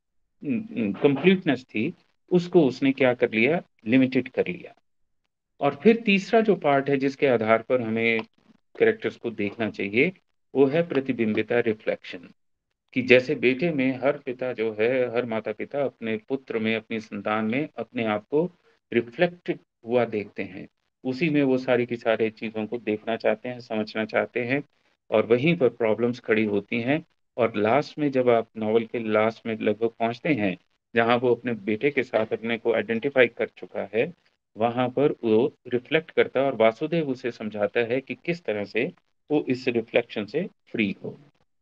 कंप्लीटनेस थी, उसको उसने क्या कर लिया? लिमिटेड कर लिया। और फिर तीसरा जो पार्ट है जिसके आधार पर हमें कैरेक्टर्स को देखना चाहिए, वो है प्रतिबिंबिता, रिफ्लेक्शन। कि जैसे बेटे में हर पिता जो है, हर माता पिता अपने पुत्र में, अपनी संतान में अपने आप को रिफ्लेक्ट हुआ देखते हैं, उसी में वो सारी की सारी चीज़ों को देखना चाहते हैं, समझना चाहते हैं, और वहीं पर प्रॉब्लम्स खड़ी होती हैं। और लास्ट में जब आप नॉवल के लास्ट में लगभग पहुंचते हैं, जहां वो अपने बेटे के साथ अपने को आइडेंटिफाई कर चुका है, वहां पर वो रिफ्लेक्ट करता है और वासुदेव उसे समझाता है कि किस तरह से वो इस रिफ्लेक्शन से फ्री हो।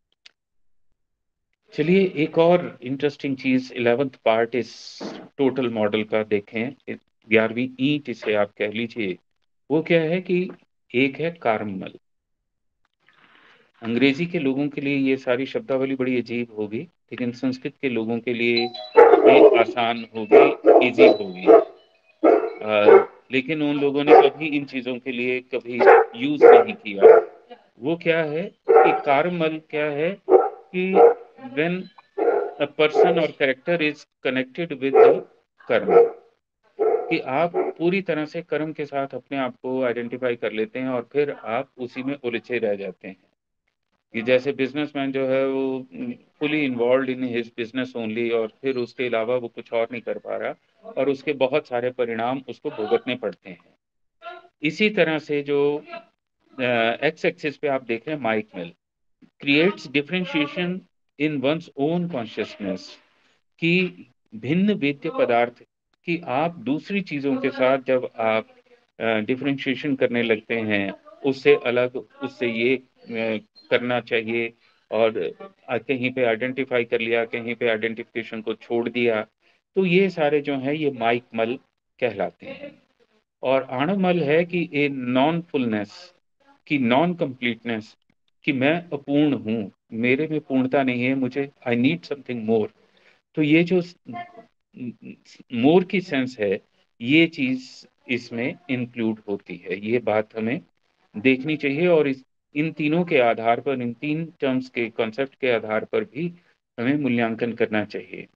चलिए एक और इंटरेस्टिंग चीज, इलेवेंथ पार्ट इस टोटल मॉडल का देखें, ग्यारहवीं ईंट इसे आप कह लीजिए। वो क्या है कि एक है कार्मल। अंग्रेजी के लोगों के लिए ये सारी शब्दावली बड़ी अजीब होगी, लेकिन संस्कृत के लोगों के लिए ये आसान होगी, इजी होगी। अ, लेकिन उन लोगों ने कभी इन चीजों के लिए कभी यूज नहीं किया। वो क्या है कि कार्मल क्या है कि when a person or character is connected with the कर्म, कि आप पूरी तरह से कर्म के साथ अपने आप को आइडेंटिफाई कर लेते हैं और फिर आप उसी में उलझे रह जाते हैं। कि जैसे बिजनेसमैन जो है वो fully involve in his business only, और फिर उसके अलावा वो कुछ और नहीं कर पा रहा, और उसके बहुत सारे परिणाम उसको भुगतने पड़ते हैं। इसी तरह से जो एक्स एक्सिस पे आप देख रहे हैं, माइक मिल creates differentiation in one's own consciousness, कि भिन्न वेद्य पदार्थ, कि आप दूसरी चीजों के साथ जब आप डिफरेंशिएशन करने लगते हैं, उससे अलग, उससे ये अ, करना चाहिए, और अ, कहीं पे आइडेंटिफाई कर लिया, कहीं पे आइडेंटिफिकेशन को छोड़ दिया, तो ये सारे जो हैं ये माइक मल कहलाते हैं। और आणमल है कि ए नॉन फुलनेस, कि नॉन कंप्लीटनेस, कि मैं अपूर्ण हूँ, मेरे में पूर्णता नहीं है, मुझे आई नीड समथिंग मोर। तो ये जो मोर की सेंस है, ये चीज इसमें इंक्लूड होती है, ये बात हमें देखनी चाहिए। और इस इन तीनों के आधार पर, इन तीन टर्म्स के कॉन्सेप्ट के आधार पर भी हमें मूल्यांकन करना चाहिए।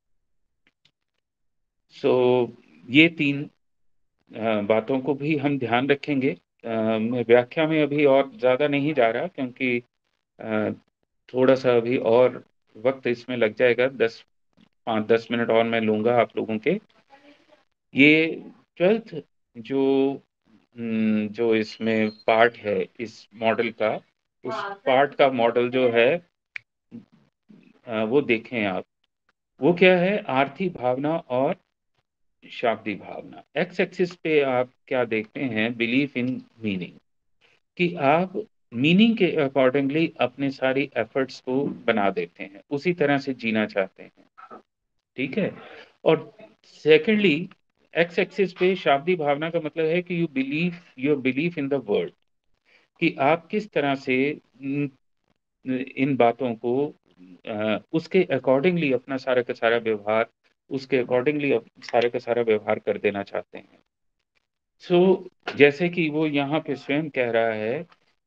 सो ये तीन अ, बातों को भी हम ध्यान रखेंगे। अ, मैं व्याख्या में अभी और ज्यादा नहीं जा रहा, क्योंकि अ, थोड़ा सा अभी और वक्त इसमें लग जाएगा। दस पाँच दस मिनट और मैं लूंगा आप लोगों के। ये ट्वेल्थ जो हम्म, जो इसमें पार्ट है इस मॉडल का, उस पार्ट का मॉडल जो है अ, वो देखें आप। वो क्या है? आरती भावना और शाब्दिक भावना। एक्स एक्सिस पे आप क्या देखते हैं? बिलीफ इन मीनिंग, कि आप मीनिंग के अकॉर्डिंगली अपने सारी एफर्ट्स को बना देते हैं, उसी तरह से जीना चाहते हैं, ठीक है? और सेकंडली एक्स एक्सिस पे शाब्दिक भावना का मतलब है कि you believe your belief in the word, कि आप किस तरह से इन इन बातों को अ, उसके अकॉर्डिंगली अपना सारा का सारा व्यवहार, उसके अकॉर्डिंगली अप सारे का सारा व्यवहार कर देना चाहते हैं। सो so, जैसे कि वो यहाँ पे स्वयं कह रहा है,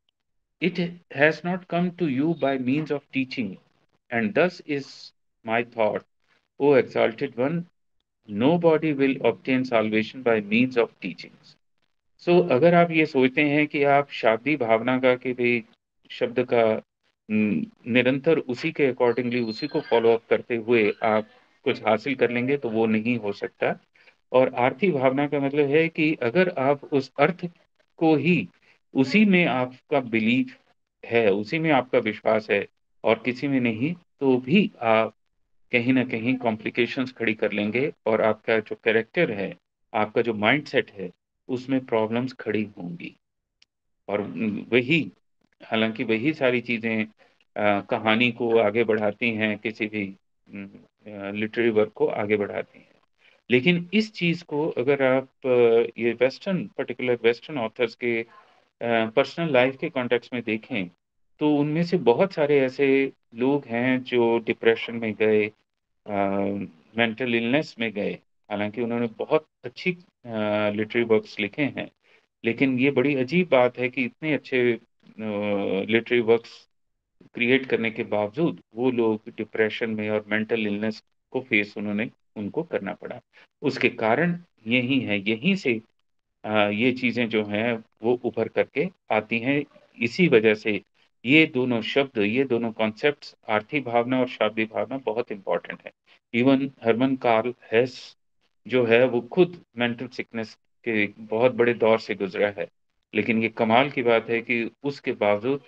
it has not come to you by means of teaching and this is my thought, O exalted one, nobody will obtain salvation by means of teachings. So अगर आप ये सोचते हैं कि आप शाब्दिक भावना का कि भई शब्द का उम, निरंतर उसी के अकॉर्डिंगली उसी को फ़ॉलो अप करते हुए आप कुछ हासिल कर लेंगे, तो वो नहीं हो सकता। और आर्थिक भावना का मतलब है कि अगर आप उस अर्थ को ही, उसी में आपका बिलीफ है, उसी में आपका विश्वास है और किसी में नहीं, तो भी आप कहीं न कहीं कॉम्प्लिकेशंस खड़ी कर लेंगे और आपका जो कैरेक्टर है, आपका जो माइंडसेट है, उसमें प्रॉब्लम्स खड़ी होंगी। और उम, वही हालाँकि वही सारी चीज़ें अ, कहानी को आगे बढ़ाती हैं, किसी भी उम, अ, लिटरेरी वर्क को आगे बढ़ाती हैं। लेकिन इस चीज़ को अगर आप अ, ये वेस्टर्न पर्टिकुलर वेस्टर्न ऑथर्स के अ, पर्सनल लाइफ़ के कॉन्टेक्स्ट में देखें, तो उनमें से बहुत सारे ऐसे लोग हैं जो डिप्रेशन में गए, अ, मेंटल इलनेस में गए। हालाँकि उन्होंने बहुत अच्छी अ, लिटरेरी वर्क्स लिखे हैं, लेकिन ये बड़ी अजीब बात है कि इतने अच्छे अ, लिटरेरी वर्क्स क्रिएट करने के बावजूद वो लोग डिप्रेशन में और मेंटल इलनेस को फेस उन्होंने उनको करना पड़ा। उसके कारण यही है, यहीं से अ, ये चीज़ें जो हैं वो उभर कर के आती हैं। इसी वजह से ये दोनों शब्द, ये दोनों कॉन्सेप्ट्स आर्थिक भावना और शाब्दिक भावना बहुत इम्पोर्टेंट है। इवन हर्मन कार्ल हेस जो है वो खुद मेंटल सिकनेस के बहुत बड़े दौर से गुज़रा है। लेकिन ये कमाल की बात है कि उसके बावजूद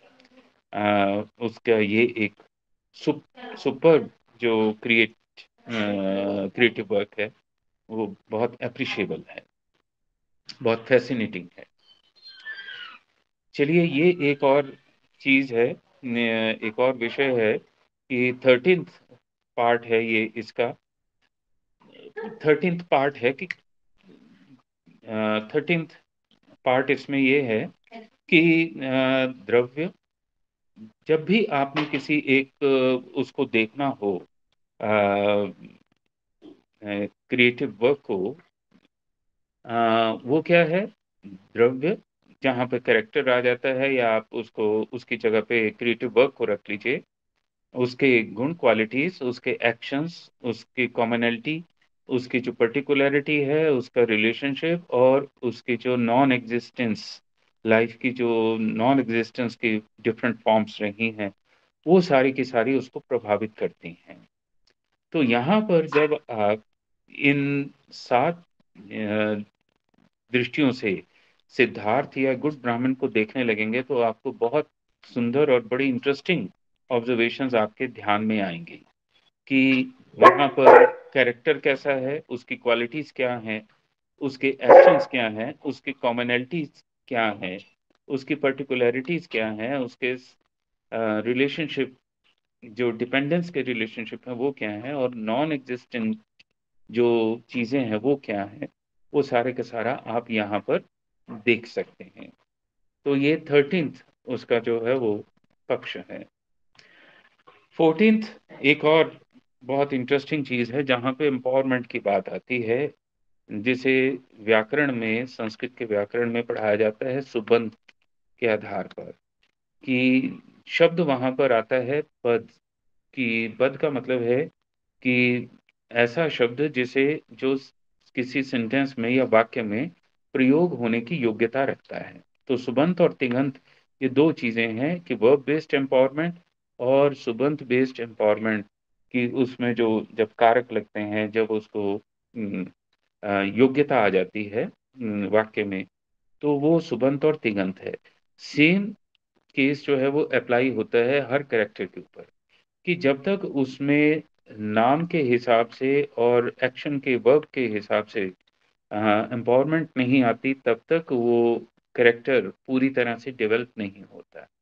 अ, उसका ये एक सुप सुपर्ब जो क्रिएट अ, क्रिएटिव वर्क है, वो बहुत एप्रिशिएबल है, बहुत फ़ैसिनेटिंग है। चलिए ये एक और चीज़ है, न एक और विषय है कि थर्टीन्थ पार्ट है ये इसका, थर्टीन्थ पार्ट है कि अ, थर्टीन्थ पार्ट इसमें ये है कि अ, द्रव्य, जब भी आपने किसी एक अ, उसको देखना हो, अ, अ, क्रिएटिव वर्क को, अ, वो क्या है? द्रव्य, जहाँ पे कैरेक्टर आ जाता है या आप उसको उसकी जगह पे क्रिएटिव वर्क को रख लीजिए। उसके गुण, क्वालिटीज़, उसके एक्शंस, उसकी कॉमनैलिटी, उसकी जो पर्टिकुलैरिटी है, उसका रिलेशनशिप और उसकी जो नॉन एक्जिस्टेंस, लाइफ़ की जो नॉन एक्जिस्टेंस की डिफरेंट फॉर्म्स रही हैं, वो सारी की सारी उसको प्रभावित करती हैं। तो यहाँ पर जब आप इन सात अ, दृष्टियों से सिद्धार्थ या गुड ब्राह्मण को देखने लगेंगे, तो आपको बहुत सुंदर और बड़ी इंटरेस्टिंग ऑब्जर्वेशंस आपके ध्यान में आएँगी कि वहाँ पर कैरेक्टर कैसा है, उसकी क्वालिटीज़ क्या हैं, उसके एक्शंस क्या हैं, उसकी कॉमनैलिटीज़ क्या हैं, उसकी पर्टिकुलैरिटीज़ क्या हैं, उसके स अ, रिलेशनशिप, जो डिपेंडेंस के रिलेशनशिप हैं वो क्या हैं और नॉन एक्जिस्टेंट जो चीज़ें हैं वो क्या हैं, वो सारे का सारा आप यहाँ पर देख सकते हैं। तो ये थर्टीन्थ उसका जो है वो पक्ष है। फोर्टीन्थ एक और बहुत इंटरेस्टिंग चीज़ है जहाँ पे एम्पावरमेंट की बात आती है, जिसे व्याकरण में, संस्कृत के व्याकरण में पढ़ाया जाता है सुबंत के आधार पर, कि शब्द वहाँ पर आता है पद, कि पद का मतलब है कि ऐसा शब्द जिसे जो स किसी सेंटेंस में या वाक्य में प्रयोग होने की योग्यता रखता है। तो सुबंत और तिङंत ये दो चीज़ें हैं कि वर्ब बेस्ड एम्पावरमेंट और सुबंत बेस्ड एम्पावरमेंट, कि उसमें जो जब कारक लगते हैं, जब उसको उम, अ, योग्यता आ जाती है उम, वाक्य में, तो वो सुबंत और तिङंत है। सेम केस जो है वो एप्लाई होता है हर कैरेक्टर के ऊपर, कि जब तक उसमें नाम के हिसाब से और एक्शन के वर्ब के हिसाब से अ, एम्पावरमेंट नहीं आती, तब तक वो कैरेक्टर पूरी तरह से डेवलप नहीं होता।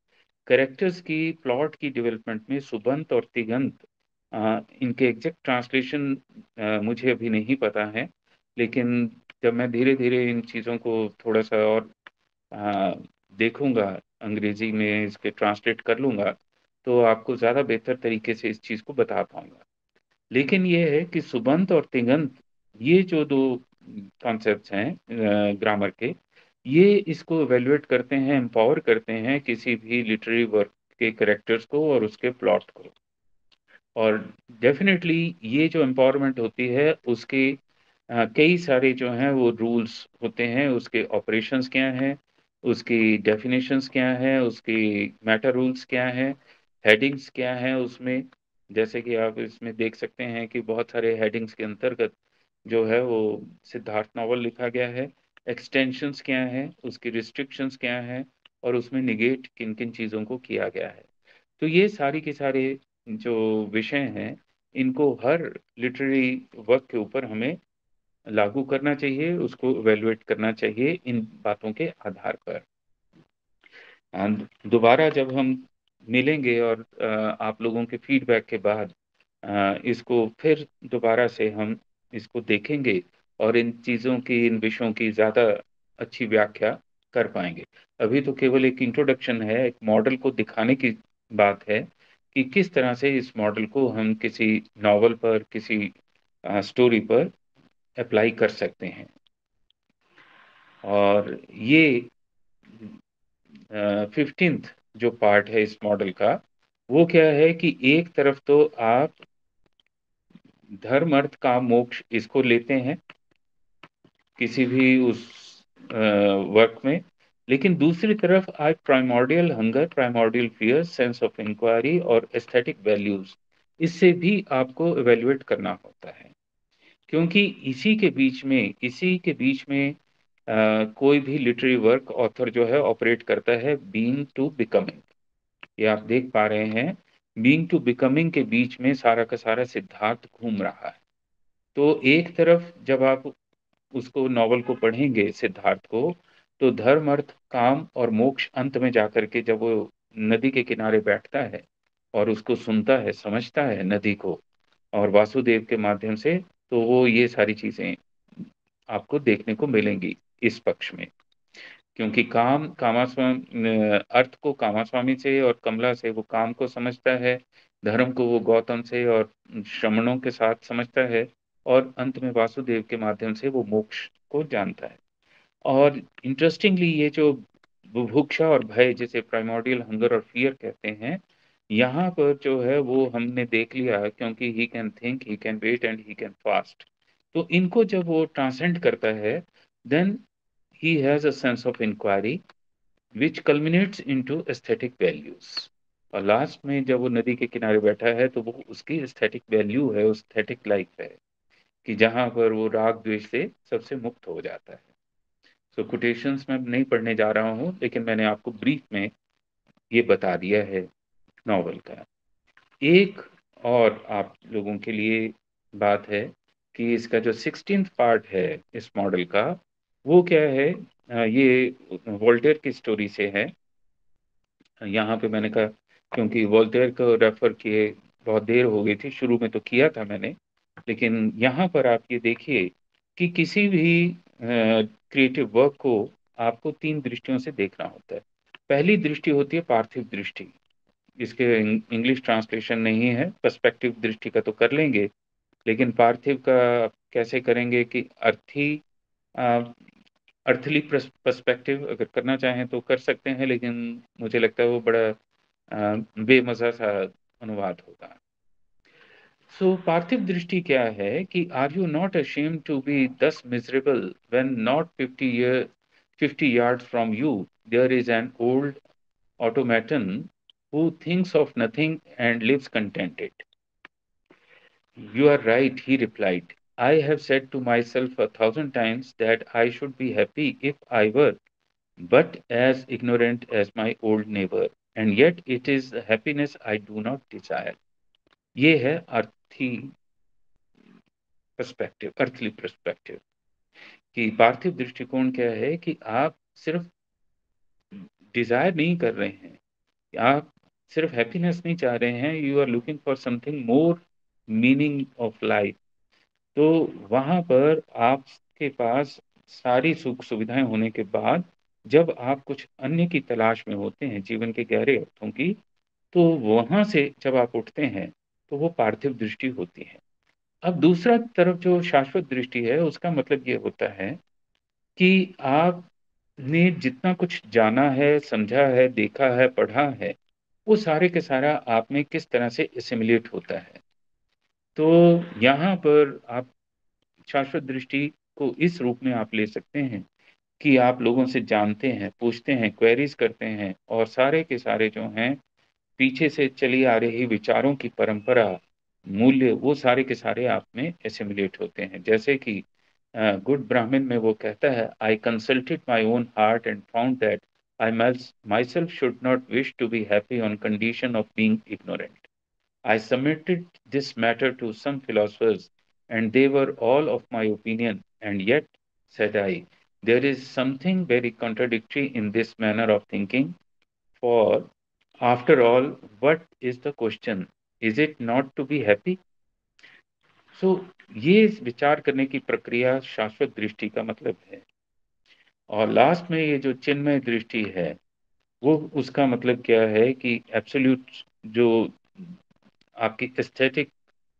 कैरेक्टर्स की प्लॉट की डेवलपमेंट में सुबंत और तिगंत, अ, इनके एग्ज़ैक्ट ट्रांसलेशन अ, मुझे अभी नहीं पता है, लेकिन जब मैं धीरे-धीरे इन चीज़ों को थोड़ा-सा और अ, देखूँगा, अंग्रेज़ी में इसके ट्रांसलेट कर लूँगा, तो आपको ज़्यादा बेहतर तरीके से इस चीज़ को बता पाऊँगा। लेकिन ये है कि सुबंत और तिङन्त, ये जो दो कॉन्सेप्ट्स हैं अ, ग्रामर के, ये इसको इवैल्यूएट करते हैं, एम्पावर करते हैं किसी भी लिटरेरी वर्क के कैरेक्टर्स को और उसके प्लॉट को। और डेफ़िनेटली ये जो एम्पावरमेंट होती है उसके अ, कई सारे जो हैं वो रूल्स होते हैं, उसके ऑपरेशंस क्या हैं, उसकी डेफ़िनिशंस क्या हैं, उसकी मेटा रूल्स क्या हैं, हेडिंग्स क्या हैं उसमें। जैसे कि आप इसमें देख सकते हैं कि बहुत सारे हेडिंग्स के अंतर्गत जो है वो सिद्धार्थ नॉवल लिखा गया है। एक्सटेंशंस क्या हैं, उसकी रिस्ट्रिक्शंस क्या हैं और उसमें नेगेट किन-किन चीज़ों को किया गया है। तो ये सारी के सारे जो विषय हैं, इनको हर लिटरेरी वर्क के ऊपर हमें लागू करना चाहिए, उसको इवैल्यूएट करना चाहिए इन बातों के आधार पर। एंड दोबारा जब हम मिलेंगे और अ, आप लोगों के फीडबैक के बाद अ, इसको फिर दोबारा से हम इसको देखेंगे और इन चीज़ों की, इन विषयों की ज़्यादा अच्छी व्याख्या कर पाएँगे। अभी तो केवल एक इंट्रोडक्शन है, एक मॉडल को दिखाने की बात है कि किस तरह से इस मॉडल को हम किसी नॉवल पर, किसी अ, स्टोरी पर एप्लाई कर सकते हैं। और ये अ, फ़िफ़्टीन्थ जो पार्ट है इस मॉडल का, वो क्या है कि एक तरफ तो आप धर्म, अर्थ, काम, मोक्ष इसको लेते हैं, किसी भी उस अ, वर्क में, लेकिन दूसरी तरफ आप primordial hunger, primordial fear, sense of inquiry और एस्थेटिक वैल्यूज़, इससे भी आपको इवैल्यूएट करना होता है। क्योंकि इसी के बीच में इसी के बीच में अ, कोई भी लिटरेरी वर्क ऑथर जो है ऑपरेट करता है बीइंग टू बिकमिंग। ये आप देख पा रहे हैं, बीइंग टू बिकमिंग के बीच में सारा का सारा सिद्धांत घूम रहा है। तो एक तरफ जब आप उसको नॉवल को पढ़ेंगे सिद्धार्थ को, तो धर्म, अर्थ, काम और मोक्ष अंत में जाकर के जब वो नदी के किनारे बैठता है और उसको सुनता है, समझता है नदी को और वासुदेव के माध्यम से, तो वो ये सारी चीज़ें आपको देखने को मिलेंगी इस पक्ष में। क्योंकि काम कामास्वाम अ, अर्थ को कामास्वामी से और कमला से वो काम को समझता है, धर्म को वो गौतम से और श्रमणों के साथ समझता है और अंत में वासुदेव के माध्यम से वो मोक्ष को जानता है। और इंटरेस्टिंगली ये जो बुभुक्षा और भय, जिसे प्राइमॉर्डियल हंगर और फ़ियर कहते हैं, यहाँ पर जो है वो हमने देख लिया, क्योंकि he can think, he can wait and he can fast. तो इनको जब वो ट्रांसेंड करता है, then he has a sense of inquiry which culminates into aesthetic values। और लास्ट में जब वो नदी के किनारे बैठा है तो वो उसकी एस्थेटिक वैल्यू है, एस्थेटिक लाइफ है कि जहाँ पर वो राग द्वेष से सबसे मुक्त हो जाता है। सो कोटेशंस मैं नहीं पढ़ने जा रहा हूँ, लेकिन मैंने आपको ब्रीफ में ये बता दिया है नॉवल का। एक और आप लोगों के लिए बात है कि इसका जो सिक्सटीन्थ पार्ट है इस मॉडल का, वो क्या है, अ, ये वोल्टेयर की स्टोरी से है। यहाँ पे मैंने कहा, क्योंकि वोल्टेयर को रेफ़र किए बहुत देर हो गई थी, शुरू में तो किया था मैंने, लेकिन यहाँ पर आप ये देखिए कि किसी भी अ, क्रिएटिव वर्क को आपको तीन दृष्टियों से देखना होता है। पहली दृष्टि होती है पार्थिव दृष्टि। इसके इंग इंग्लिश ट्रांसलेशन नहीं है, पर्सपेक्टिव दृष्टि का तो कर लेंगे, लेकिन पार्थिव का कैसे करेंगे कि अर्थी अ, अर्थली पर्स पर्सपेक्टिव अगर करना चाहें तो कर सकते हैं, लेकिन मुझे लगता है वो बड़ा अ, बेमज़ा सा अनुवाद होगा। सो पार्थिव दृष्टि क्या है कि are you not ashamed to be thus miserable when not fifty year fifty yards from you there is an old automaton who thinks of nothing and lives contented? You are right, he replied. I have said to myself a thousand times that I should be happy if I were but as ignorant as my old neighbor, and yet it is the happiness I do not desire. ये है अर्थी perspective, earthly perspective कि पार्थिव दृष्टिकोण क्या है कि आप सिर्फ डिजायर नहीं कर रहे हैं, आप सिर्फ हैप्पीनेस नहीं चाह रहे हैं, you are looking for something more, meaning of life. तो वहाँ पर आपके पास सारी सुख सुविधाएं होने के बाद जब आप कुछ अन्य की तलाश में होते हैं, जीवन के गहरे अर्थों की, तो वहाँ से जब आप उठते हैं, तो वो पार्थिव दृष्टि होती है। अब दूसरा तरफ जो शाश्वत दृष्टि है, उसका मतलब ये होता है कि आपने जितना कुछ जाना है, समझा है, देखा है, पढ़ा है, वो सारे के सारा आप में किस तरह से एसिमिलेट होता है। तो यहाँ पर आप शाश्वत दृष्टि को इस रूप में आप ले सकते हैं कि आप लोगों से जानते हैं, पूछते हैं, क्वेरीज करते हैं, और सारे के सारे जो हैं पीछे से चली आ रही विचारों की परंपरा, मूल्य, वो सारे के सारे आप में एसिमिलेट होते हैं। जैसे कि गुड ब्राह्मण में वो कहता है, I consulted my own heart and found that I myself should not wish to be happy on condition of being ignorant. I submitted this matter to some philosophers, and they were all of my opinion. And yet, said I, there is something very contradictory in this manner of thinking. For, after all, what is the question? Is it not to be happy? So, ये विचार करने की प्रक्रिया शाश्वत दृष्टि का मतलब है। और लास्ट में ये जो चिन्मय दृष्टि है, वो उसका मतलब क्या है कि एब्सोल्यूट जो आपकी एस्थेटिक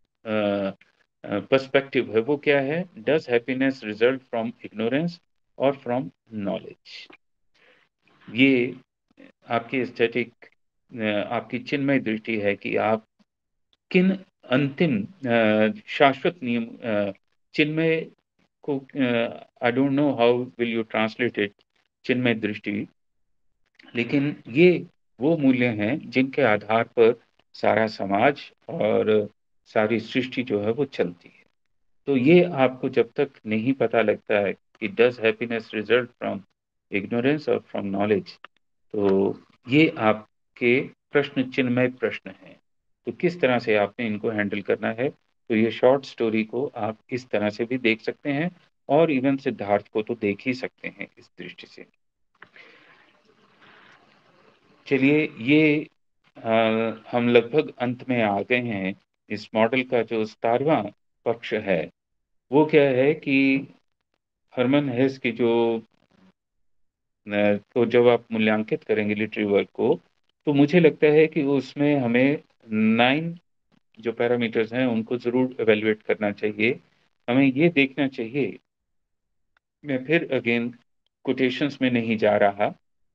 पर्सपेक्टिव है, वो क्या है? Does happiness result from ignorance और फ्रॉम नॉलेज? ये आपकी एस्थेटिक, आपकी चिन्मय दृष्टि है कि आप किन अंतिम शाश्वत नियम, चिन्मय को, I don't know how will you translate it, चिन्मय दृष्टि, लेकिन ये वो मूल्य हैं जिनके आधार पर सारा समाज और सारी सृष्टि जो है वो चलती है। तो ये आपको जब तक नहीं पता लगता है कि does happiness result from ignorance और फ्रॉम नॉलेज, तो ये आपके प्रश्न चिन्मय प्रश्न हैं। तो किस तरह से आपने इनको हैंडल करना है? तो ये शॉर्ट स्टोरी को आप इस तरह से भी देख सकते हैं, और इवन सिद्धार्थ को तो देख ही सकते हैं इस दृष्टि से। चलिए, ये आ, हम लगभग अंत में आ गए हैं। इस मॉडल का जो सतारवां पक्ष है, वो क्या है कि हरमन हेस की जो, तो जब आप मूल्यांकित करेंगे लिटरेरी वर्क को, तो मुझे लगता है कि उसमें हमें नाइन जो पैरामीटर्स हैं उनको ज़रूर एवेल्युएट करना चाहिए। हमें ये देखना चाहिए, मैं फिर अगेन कोटेशंस में नहीं जा रहा,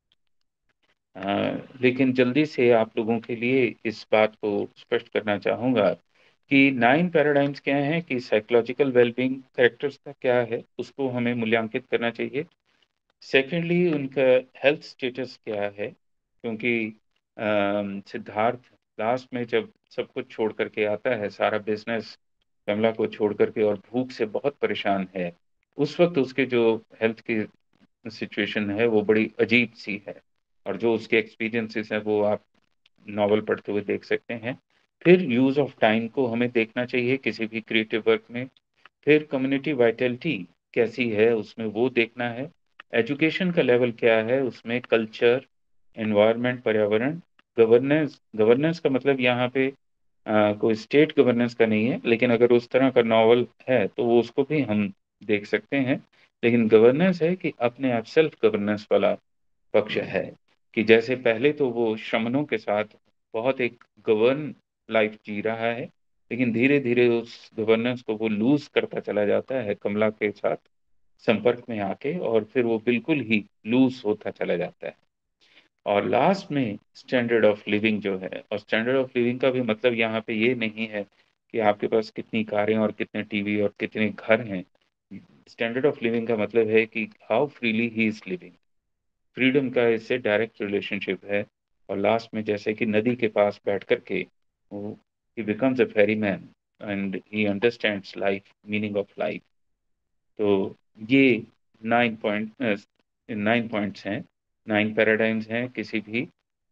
आ, लेकिन जल्दी से आप लोगों के लिए इस बात को स्पष्ट करना चाहूँगा कि नाइन पैराडाइम्स क्या हैं, कि साइकोलॉजिकल वेलबींग कैरेक्टर्स का क्या है, उसको हमें मूल्यांकित करना चाहिए। सेकेंडली, उनका हेल्थ स्टेटस क्या है, क्योंकि अम, सिद्धार्थ लास्ट में जब सब कुछ छोड़ करके आता है, सारा बिजनेस कमला को छोड़ करके, और भूख से बहुत परेशान है, उस वक्त उसके जो हेल्थ की सिचुएशन है वो बड़ी अजीब सी है, और जो उसके एक्सपीरियंसेस हैं वो आप नॉवल पढ़ते हुए देख सकते हैं। फिर यूज़ ऑफ टाइम को हमें देखना चाहिए किसी भी क्रिएटिव वर्क में। फिर कम्युनिटी वाइटलिटी कैसी है उसमें, वो देखना है। एजुकेशन का लेवल क्या है उसमें, कल्चर, एनवायरनमेंट, पर्यावरण, गवर्नेंस। गवर्नेंस का मतलब यहाँ पे आ, कोई स्टेट गवर्नेंस का नहीं है, लेकिन अगर उस तरह का नॉवल है तो वो उसको भी हम देख सकते हैं। लेकिन गवर्नेंस है कि अपने आप सेल्फ गवर्नेंस वाला पक्ष है, कि जैसे पहले तो वो श्रमणों के साथ बहुत एक गवर्न लाइफ जी रहा है, लेकिन धीरे धीरे उस गवर्नेंस को वो लूज करता चला जाता है कमला के साथ संपर्क में आके, और फिर वो बिल्कुल ही लूज होता चला जाता है। और लास्ट में स्टैंडर्ड ऑफ लिविंग जो है, और स्टैंडर्ड ऑफ लिविंग का भी मतलब यहाँ पे ये नहीं है कि आपके पास कितनी कारें और कितने टीवी और कितने घर हैं। स्टैंडर्ड ऑफ लिविंग का मतलब है कि how freely he is living. Freedom का इससे डायरेक्ट रिलेशनशिप है। और लास्ट में जैसे कि नदी के पास बैठ करके वो he becomes a ferryman and he understands life, meaning of life. तो ये नाइन पॉइंट नाइन पॉइंट्स हैं, नाइन पैराडाइम्स हैं किसी भी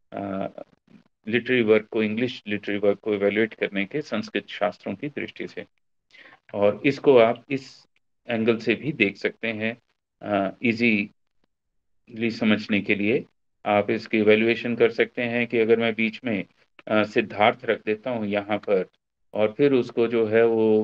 लिटरेरी वर्क को, इंग्लिश लिटरेरी वर्क को इवेल्युएट करने के संस्कृत शास्त्रों की दृष्टि से। और इसको आप इस एंगल से भी देख सकते हैं इजीली समझने के लिए, आप इसकी इवैल्यूएशन कर सकते हैं कि अगर मैं बीच में अ, सिद्धार्थ रख देता हूँ यहाँ पर, और फिर उसको जो है वो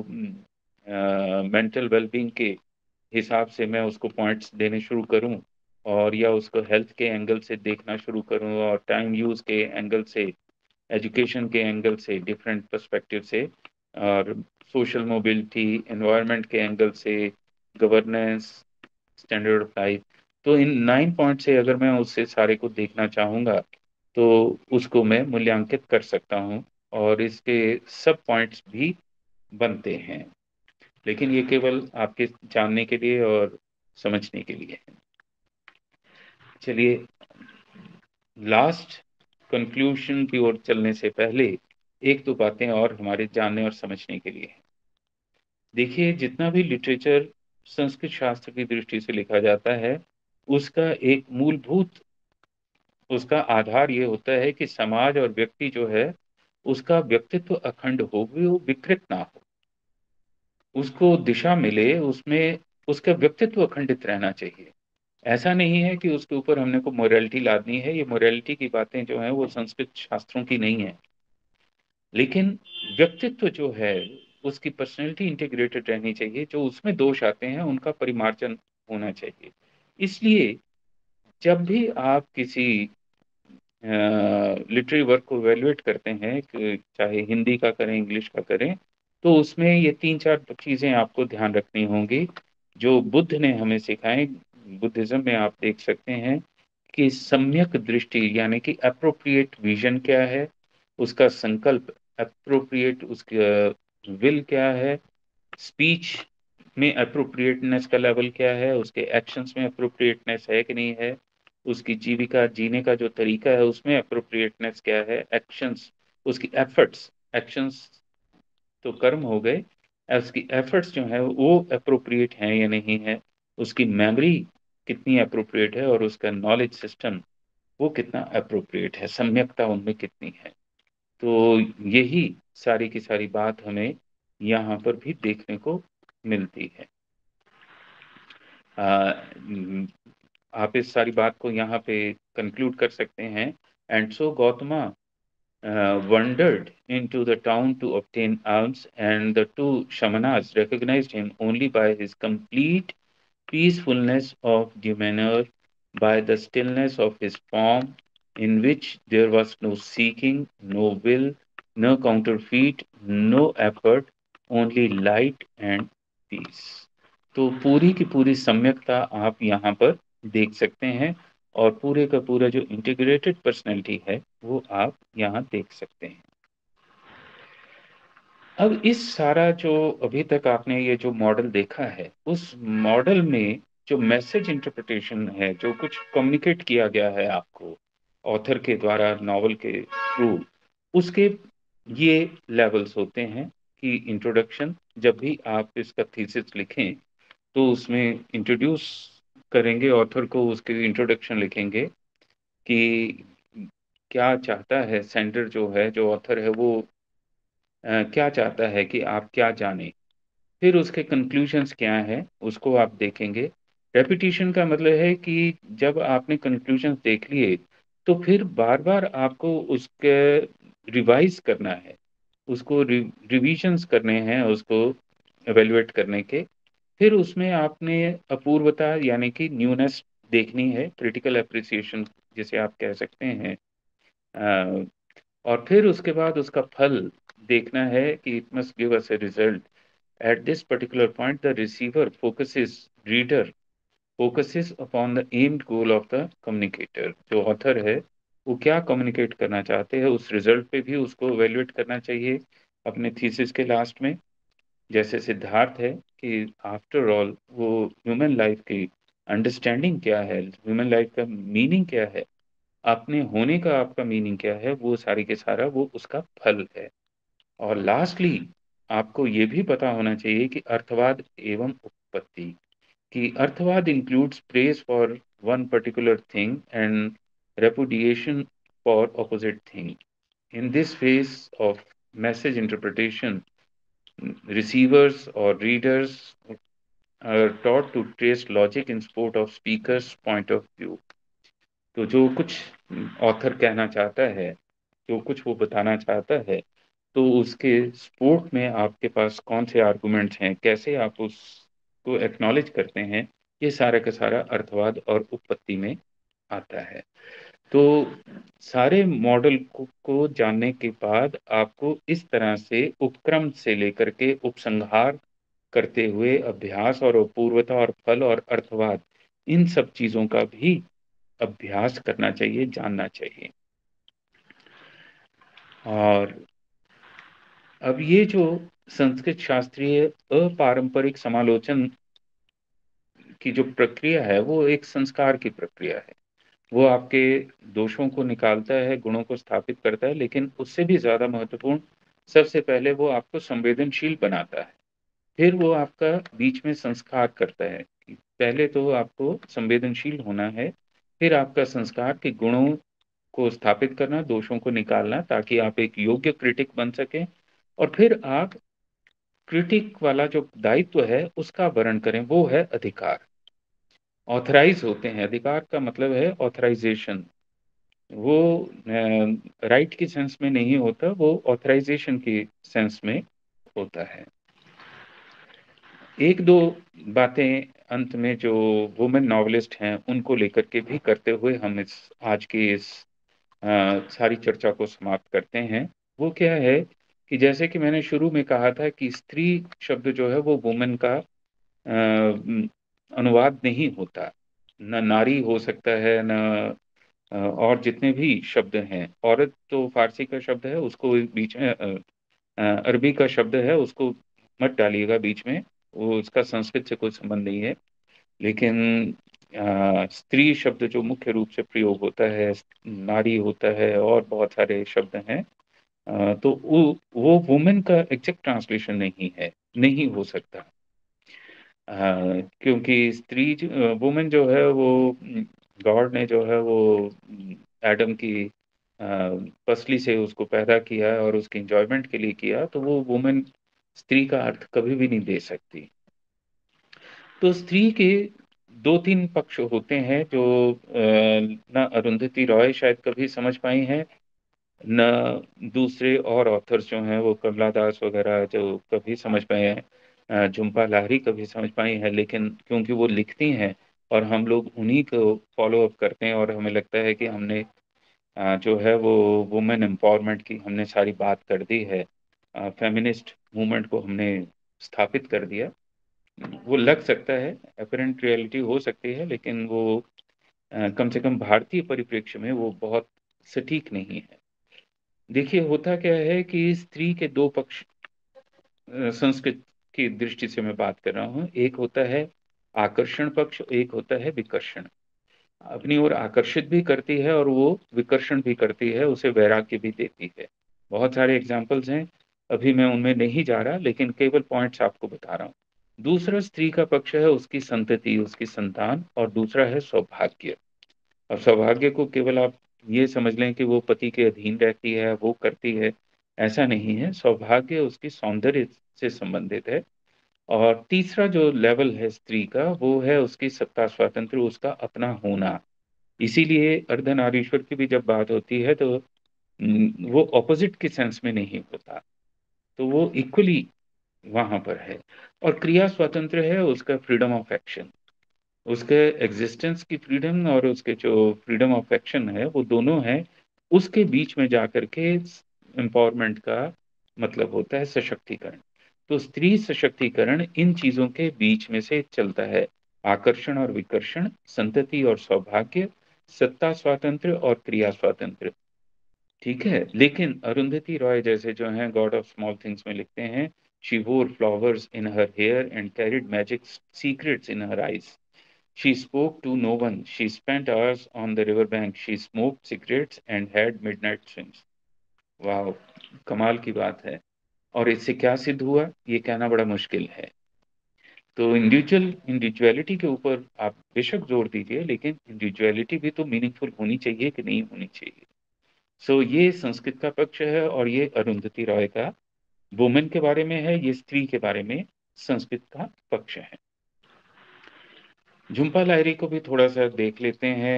मेंटल वेलबींग के हिसाब से मैं उसको पॉइंट्स देने शुरू करूं, और या उसको हेल्थ के एंगल से देखना शुरू करूं, और टाइम यूज के एंगल से, एजुकेशन के एंगल से, डिफरेंट पर्सपेक्टिव से, और सोशल मोबिलिटी, एनवायरनमेंट के एंगल से, गवर्नेंस, स्टैंडर्ड ऑफ लाइफ, तो इन नाइन पॉइंट से अगर मैं उससे सारे को देखना चाहूँगा तो उसको मैं मूल्यांकित कर सकता हूँ, और इसके सब पॉइंट्स भी बनते हैं। लेकिन ये केवल आपके जानने के लिए और समझने के लिए है। चलिए, लास्ट कंक्लूजन की ओर चलने से पहले एक दो बातें और हमारे जानने और समझने के लिए है। देखिए, जितना भी लिटरेचर संस्कृत शास्त्र की दृष्टि से लिखा जाता है, उसका एक मूलभूत, उसका आधार ये होता है कि समाज और व्यक्ति जो है, उसका व्यक्तित्व अखंड हो, वो विकृत ना हो, उसको दिशा मिले, उसमें उसका व्यक्तित्व अखंडित रहना चाहिए। ऐसा नहीं है कि उसके ऊपर हमने को मोरालिटी लादनी है, ये मोरालिटी की बातें जो हैं वो संस्कृत शास्त्रों की नहीं है। लेकिन व्यक्तित्व जो है, उसकी पर्सनैलिटी इंटीग्रेटेड रहनी चाहिए, जो उसमें दोष आते हैं उनका परिमार्जन होना चाहिए। इसलिए जब भी आप किसी लिटरेरी वर्क को एवेल्युएट करते हैं, कि चाहे हिंदी का करें, इंग्लिश का करें, तो उसमें ये तीन चार चीज़ें आपको ध्यान रखनी होंगी जो बुद्ध ने हमें सिखाए। बुद्धिज्म में आप देख सकते हैं कि सम्यक दृष्टि, यानी कि अप्रोप्रिएट विजन क्या है, उसका संकल्प, अप्रोप्रिएट उसका विल क्या है, स्पीच में अप्रोप्रिएटनेस का लेवल क्या है, उसके एक्शंस में अप्रोप्रिएटनेस है कि नहीं है, उसकी जीविका जीने का जो तरीका है उसमें अप्रोप्रिएटनेस क्या है, एक्शंस, उसकी एफर्ट्स, एक्शंस तो कर्म हो गए, उसकी एफर्ट्स जो है वो अप्रोप्रिएट हैं या नहीं है, उसकी मेमोरी कितनी अप्रोप्रिएट है, और उसका नॉलेज सिस्टम वो कितना अप्रोप्रिएट है, सम्यकता उनमें कितनी है। तो यही सारी की सारी बात हमें यहाँ पर भी देखने को मिलती है। आ, आप इस सारी बात को यहाँ पे कंक्लूड कर सकते हैं। And so Gautama wandered into the town to obtain alms, and the two shamanas recognized him only by his complete peacefulness of demeanor, by the stillness of his form, in which there was no seeking, no will, no counterfeit, no effort, only light and peace. तो पूरी की पूरी सम्यकता आप यहाँ पर देख सकते हैं, और पूरे का पूरा जो इंटीग्रेटेड पर्सनैलिटी है वो आप यहाँ देख सकते हैं। अब इस सारा जो अभी तक आपने ये जो मॉडल देखा है, उस मॉडल में जो मैसेज इंटरप्रिटेशन है, जो कुछ कम्युनिकेट किया गया है आपको ऑथर के द्वारा नॉवल के थ्रू, उसके ये लेवल्स होते हैं कि इंट्रोडक्शन, जब भी आप इसका थीसिस लिखें तो उसमें इंट्रोड्यूस करेंगे ऑथर को, उसके इंट्रोडक्शन लिखेंगे कि क्या चाहता है सेंडर, जो है जो ऑथर है वो अ, क्या चाहता है कि आप क्या जानें, फिर उसके कंक्लूजन्स क्या हैं उसको आप देखेंगे। रेपिटेशन का मतलब है कि जब आपने कंक्लूजन्स देख लिए तो फिर बार बार आपको उसके रिवाइज करना है, उसको रि, रिविजन्स करने हैं, उसको एवेल्युएट करने के। फिर उसमें आपने अपूर्वता यानी कि न्यूनेस देखनी है, क्रिटिकल अप्रिसिएशन जिसे आप कह सकते हैं। अ, और फिर उसके बाद उसका फल देखना है कि it must give us a result. At this particular point, the receiver focuses, reader focuses upon the aimed goal of the communicator. जो author है वो क्या communicate करना चाहते हैं, उस result पे भी उसको evaluate करना चाहिए अपने thesis के last में। जैसे सिद्धार्थ है कि after all वो human life की understanding क्या है, human life का meaning क्या है, अपने होने का आपका मीनिंग क्या है, वो सारी के सारा वो उसका फल है। और लास्टली आपको ये भी पता होना चाहिए कि अर्थवाद एवं उत्पत्ति, कि अर्थवाद includes praise for one particular thing and repudiation for opposite thing. In this phase of message interpretation, receivers or readers are taught to trace logic in support of speaker's point of view। तो जो कुछ author कहना चाहता है, जो कुछ वो बताना चाहता है, तो उसके सपोर्ट में आपके पास कौन से आर्गुमेंट्स हैं, कैसे आप उसको एक्नॉलेज करते हैं, ये सारा का सारा अर्थवाद और उपपत्ति में आता है। तो सारे मॉडल को, को जानने के बाद आपको इस तरह से उपक्रम से लेकर के उपसंहार करते हुए अभ्यास और अपूर्वता और फल और अर्थवाद, इन सब चीजों का भी अभ्यास करना चाहिए, जानना चाहिए। और अब ये जो संस्कृत शास्त्रीय अपारंपरिक समालोचन की जो प्रक्रिया है, वो एक संस्कार की प्रक्रिया है। वो आपके दोषों को निकालता है, गुणों को स्थापित करता है, लेकिन उससे भी ज्यादा महत्वपूर्ण, सबसे पहले वो आपको संवेदनशील बनाता है। फिर वो आपका बीच में संस्कार करता है। पहले तो आपको संवेदनशील होना है, फिर आपका संस्कार के गुणों को स्थापित करना, दोषों को निकालना, ताकि आप एक योग्य क्रिटिक बन सकें। और फिर आप क्रिटिक वाला जो दायित्व है उसका वर्णन करें, वो है अधिकार। ऑथराइज होते हैं, अधिकार का मतलब है ऑथराइजेशन। वो राइट की सेंस में नहीं होता, वो ऑथराइजेशन की सेंस में होता है। एक दो बातें अंत में जो वुमेन नॉवलिस्ट हैं उनको लेकर के भी करते हुए हम इस आज की इस अ, सारी चर्चा को समाप्त करते हैं। वो क्या है कि जैसे कि मैंने शुरू में कहा था कि स्त्री शब्द जो है वो वुमेन का अ, अनुवाद नहीं होता। न नारी हो सकता है, न अ, और जितने भी शब्द हैं, औरत तो फारसी का शब्द है, उसको बीच में अ, अ, अरबी का शब्द है, उसको मत डालिएगा बीच में, वो उसका संस्कृत से कोई संबंध नहीं है। लेकिन अ, स्त्री शब्द जो मुख्य रूप से प्रयोग होता है, नारी होता है, और बहुत सारे शब्द हैं। अ, तो वो वो वुमेन का एग्जैक्ट ट्रांसलेशन नहीं है, नहीं हो सकता। अ, क्योंकि स्त्री वुमेन जो है वो गॉड ने जो है वो एडम की अ, पसली से उसको पैदा किया और उसकी इंजॉयमेंट के लिए किया, तो वो वुमेन स्त्री का अर्थ कभी भी नहीं दे सकती। तो स्त्री के दो तीन पक्ष होते हैं जो अ, न अरुंधति रॉय शायद कभी समझ पाई हैं, न दूसरे और ऑथर्स जो हैं वो कमला दास वगैरह जो कभी समझ पाए हैं, अ, झुम्पा लाहिरी कभी समझ पाई हैं। लेकिन क्योंकि वो लिखती हैं और हम लोग उन्हीं को फॉलो अप करते हैं, और हमें लगता है कि हमने अ, जो है वो वुमेन एम्पावरमेंट की हमने सारी बात कर दी है, फेमिनिस्ट मूवमेंट को हमने स्थापित कर दिया। वो लग सकता है, अपरेंट रियलिटी हो सकती है, लेकिन वो अ, कम से कम भारतीय परिप्रेक्ष्य में वो बहुत सटीक नहीं है। देखिए, होता क्या है कि स्त्री के दो पक्ष, अ, संस्कृत की दृष्टि से मैं बात कर रहा हूँ। एक होता है आकर्षण पक्ष, एक होता है विकर्षण। अपनी ओर आकर्षित भी करती है और वो विकर्षण भी करती है, उसे वैराग्य भी देती है। बहुत सारे एग्जाम्पल्स हैं, अभी मैं उनमें नहीं जा रहा, लेकिन केवल पॉइंट्स आपको बता रहा हूँ। दूसरा स्त्री का पक्ष है उसकी संतति, उसकी संतान, और दूसरा है सौभाग्य। और सौभाग्य को केवल आप ये समझ लें कि वो पति के अधीन रहती है, वो करती है, ऐसा नहीं है। सौभाग्य उसकी सौंदर्य से संबंधित है। और तीसरा जो लेवल है स्त्री का, वो है उसकी सत्ता स्वातंत्र, उसका अपना होना। इसीलिए अर्धनारीश्वर की भी जब बात होती है तो हम्म, वो ऑपोजिट के सेंस में नहीं होता, तो वो इक्वली वहां पर है। और क्रिया स्वतंत्र है उसका फ्रीडम ऑफ एक्शन, उसके एग्जिस्टेंस की फ्रीडम और उसके जो फ्रीडम ऑफ एक्शन है, वो दोनों है। उसके बीच में जाकर के एम्पावरमेंट का मतलब होता है सशक्तिकरण। तो स्त्री सशक्तिकरण इन चीजों के बीच में से चलता है, आकर्षण और विकर्षण, संतति और सौभाग्य, सत्ता स्वातंत्र और क्रिया स्वातंत्र। ठीक है। लेकिन अरुंधति रॉय जैसे जो हैं गॉड ऑफ स्मॉल थिंग्स में लिखते हैं, she wore flowers in her hair and carried magic secrets in her eyes. She spoke to no one. She spent hours on the riverbank. She smoked cigarettes and had midnight swims. वाह, कमाल की बात है। और इससे क्या सिद्ध हुआ, ये कहना बड़ा मुश्किल है। तो इंडिविजुअल इंडिविजुअलिटी के ऊपर आप बेशक जोर दीजिए, लेकिन इंडिविजुअलिटी भी तो मीनिंगफुल होनी चाहिए कि नहीं होनी चाहिए। सो so, ये संस्कृत का पक्ष है, और ये अरुंधति रॉय का वुमेन के बारे में है, ये स्त्री के बारे में संस्कृत का पक्ष है। झुम्पा लाहिरी को भी थोड़ा सा देख लेते हैं।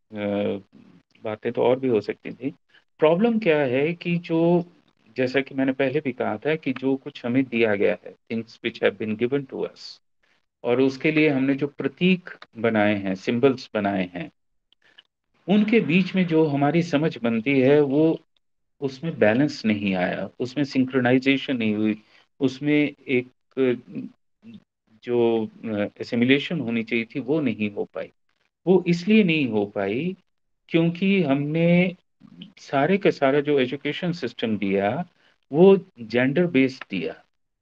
अ, बातें तो और भी हो सकती थी। प्रॉब्लम क्या है कि जो जैसा कि मैंने पहले भी कहा था कि जो कुछ हमें दिया गया है, things which have been given to us, और उसके लिए हमने जो प्रतीक बनाए हैं, सिंबल्स बनाए हैं, उनके बीच में जो हमारी समझ बनती है वो उसमें बैलेंस नहीं आया, उसमें सिंक्रोनाइजेशन नहीं हुई, उसमें एक जो एसिमिलेशन होनी चाहिए थी वो नहीं हो पाई। वो इसलिए नहीं हो पाई क्योंकि हमने सारे का सारा जो एजुकेशन सिस्टम दिया वो जेंडर बेस्ड दिया।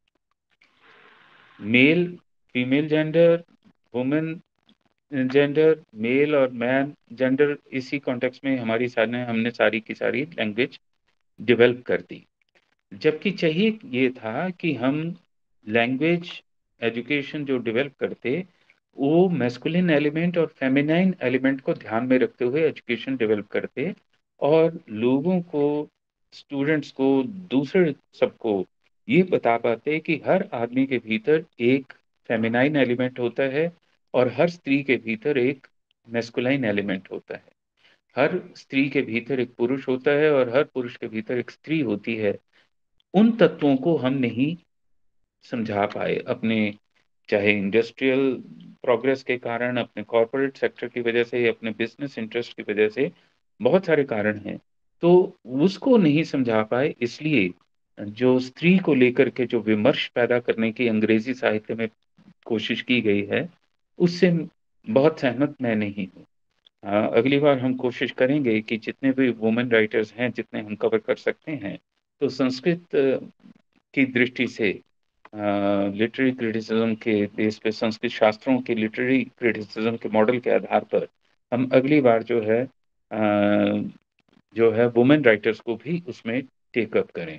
Male, female gender, women gender, male और मैन जेंडर, इसी कॉन्टेक्स्ट में हमारी सारी हमने सारी की सारी लैंग्वेज डेवलप कर दी। जबकि चाहिए ये था कि हम लैंग्वेज एजुकेशन जो डेवलप करते वो मैस्कुलिन एलिमेंट और फेमिनाइन एलिमेंट को ध्यान में रखते हुए एजुकेशन डेवलप करते, और लोगों को, स्टूडेंट्स को, दूसरे सबको ये बता पाते कि हर आदमी के भीतर एक फेमिनाइन एलिमेंट होता है और हर स्त्री के भीतर एक मैस्कुलाइन एलिमेंट होता है। हर स्त्री के भीतर एक पुरुष होता है और हर पुरुष के भीतर एक स्त्री होती है। उन तत्वों को हम नहीं समझा पाए अपने, चाहे इंडस्ट्रियल प्रोग्रेस के कारण, अपने कॉरपोरेट सेक्टर की वजह से, अपने बिजनेस इंटरेस्ट की वजह से, बहुत सारे कारण हैं। तो उसको नहीं समझा पाए, इसलिए जो स्त्री को लेकर के जो विमर्श पैदा करने की अंग्रेजी साहित्य में कोशिश की गई है उससे बहुत सहमत मैं नहीं हूँ। हाँ, अगली बार हम कोशिश करेंगे कि जितने भी वुमेन राइटर्स हैं, जितने हम कवर कर सकते हैं, तो संस्कृत अ, की दृष्टि से लिटरेरी क्रिटिसिज्म के बेस पे, संस्कृत शास्त्रों के लिटरेरी क्रिटिसिज्म के मॉडल के आधार पर हम अगली बार जो है अ, जो है वुमेन राइटर्स को भी उसमें टेक अप करें।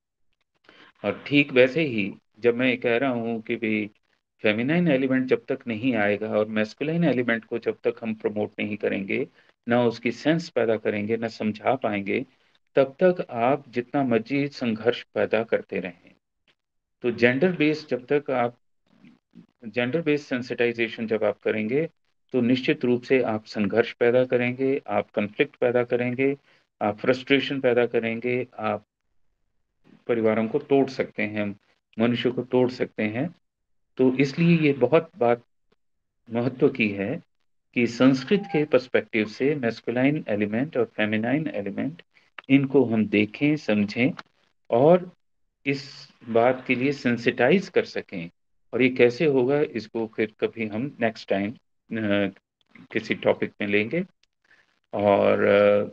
और ठीक वैसे ही जब मैं ये कह रहा हूँ कि भाई फेमिनाइन एलिमेंट जब तक नहीं आएगा और मैस्कुलाइन एलिमेंट को जब तक हम प्रमोट नहीं करेंगे, ना उसकी सेंस पैदा करेंगे, ना समझा पाएंगे, तब तक आप जितना मर्जी संघर्ष पैदा करते रहें। तो जेंडर बेस्ड जब तक आप जेंडर बेस्ड सेंसिटाइजेशन जब आप करेंगे तो निश्चित रूप से आप संघर्ष पैदा करेंगे, आप कन्फ्लिक्ट पैदा करेंगे, आप फ्रस्ट्रेशन पैदा करेंगे, आप परिवारों को तोड़ सकते हैं, मनुष्य को तोड़ सकते हैं। तो इसलिए ये बहुत बात महत्व की है कि संस्कृत के पर्सपेक्टिव से मैस्कुलाइन एलिमेंट और फेमिनाइन एलिमेंट, इनको हम देखें, समझें और इस बात के लिए सेंसिटाइज कर सकें। और ये कैसे होगा इसको फिर कभी हम नेक्स्ट टाइम किसी टॉपिक में लेंगे। और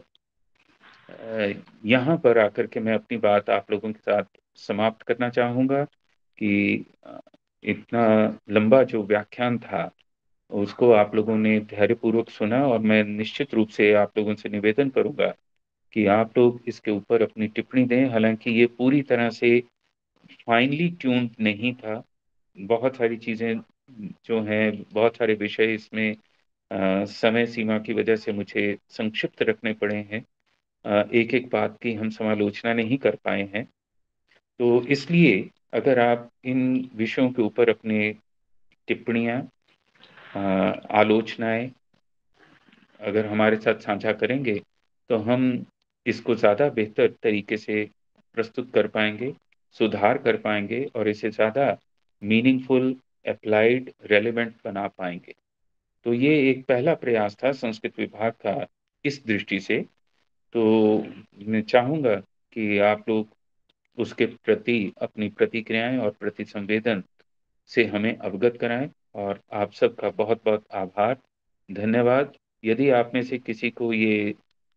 अ, यहाँ पर आकर के मैं अपनी बात आप लोगों के साथ समाप्त करना चाहूँगा कि अ, इतना लंबा जो व्याख्यान था उसको आप लोगों ने धैर्यपूर्वक सुना, और मैं निश्चित रूप से आप लोगों से निवेदन करूंगा कि आप लोग इसके ऊपर अपनी टिप्पणी दें। हालांकि ये पूरी तरह से फाइनली ट्यून्ड नहीं था, बहुत सारी चीज़ें जो हैं, बहुत सारे विषय इसमें अ, समय सीमा की वजह से मुझे संक्षिप्त रखने पड़े हैं, एक एक बात की हम समालोचना नहीं कर पाए हैं। तो इसलिए अगर आप इन विषयों के ऊपर अपने टिप्पणियाँ, अ, आलोचनाएं अगर हमारे साथ साझा करेंगे तो हम इसको ज़्यादा बेहतर तरीके से प्रस्तुत कर पाएंगे, सुधार कर पाएंगे और इसे ज़्यादा मीनिंगफुल, अप्लाइड, रेलेवेंट बना पाएंगे। तो ये एक पहला प्रयास था संस्कृत विभाग का इस दृष्टि से। तो मैं चाहूँगा कि आप लोग उसके प्रति अपनी प्रतिक्रियाएं और प्रति संवेदन से हमें अवगत कराएं। और आप सबका बहुत बहुत आभार, धन्यवाद। यदि आप में से किसी को ये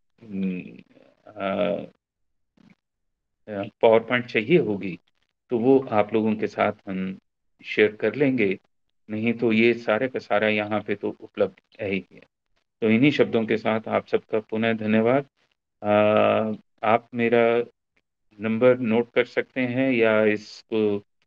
पावर पॉइंट चाहिए होगी तो वो आप लोगों के साथ हम शेयर कर लेंगे, नहीं तो ये सारे का सारा यहाँ पे तो उपलब्ध है ही है। तो इन्हीं शब्दों के साथ आप सबका पुनः धन्यवाद। अ, आप मेरा नंबर नोट कर सकते हैं या इसको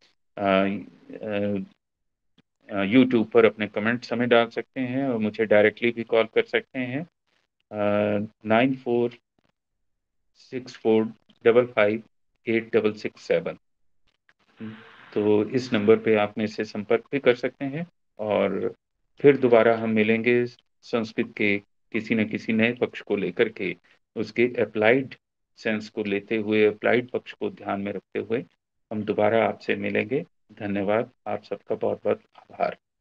यूट्यूब पर अपने कमेंट्स हमें डाल सकते हैं और मुझे डायरेक्टली भी कॉल कर सकते हैं, nine four six four double five eight double six seven. तो इस नंबर पे आप मेरे से संपर्क भी कर सकते हैं और फिर दोबारा हम मिलेंगे संस्कृत के किसी न किसी नए पक्ष को लेकर के उसके एप्लाइड सेंस को लेते हुए, एप्लाइड पक्ष को ध्यान में रखते हुए हम दोबारा आपसे मिलेंगे। धन्यवाद। आप सबका बहुत-बहुत आभार।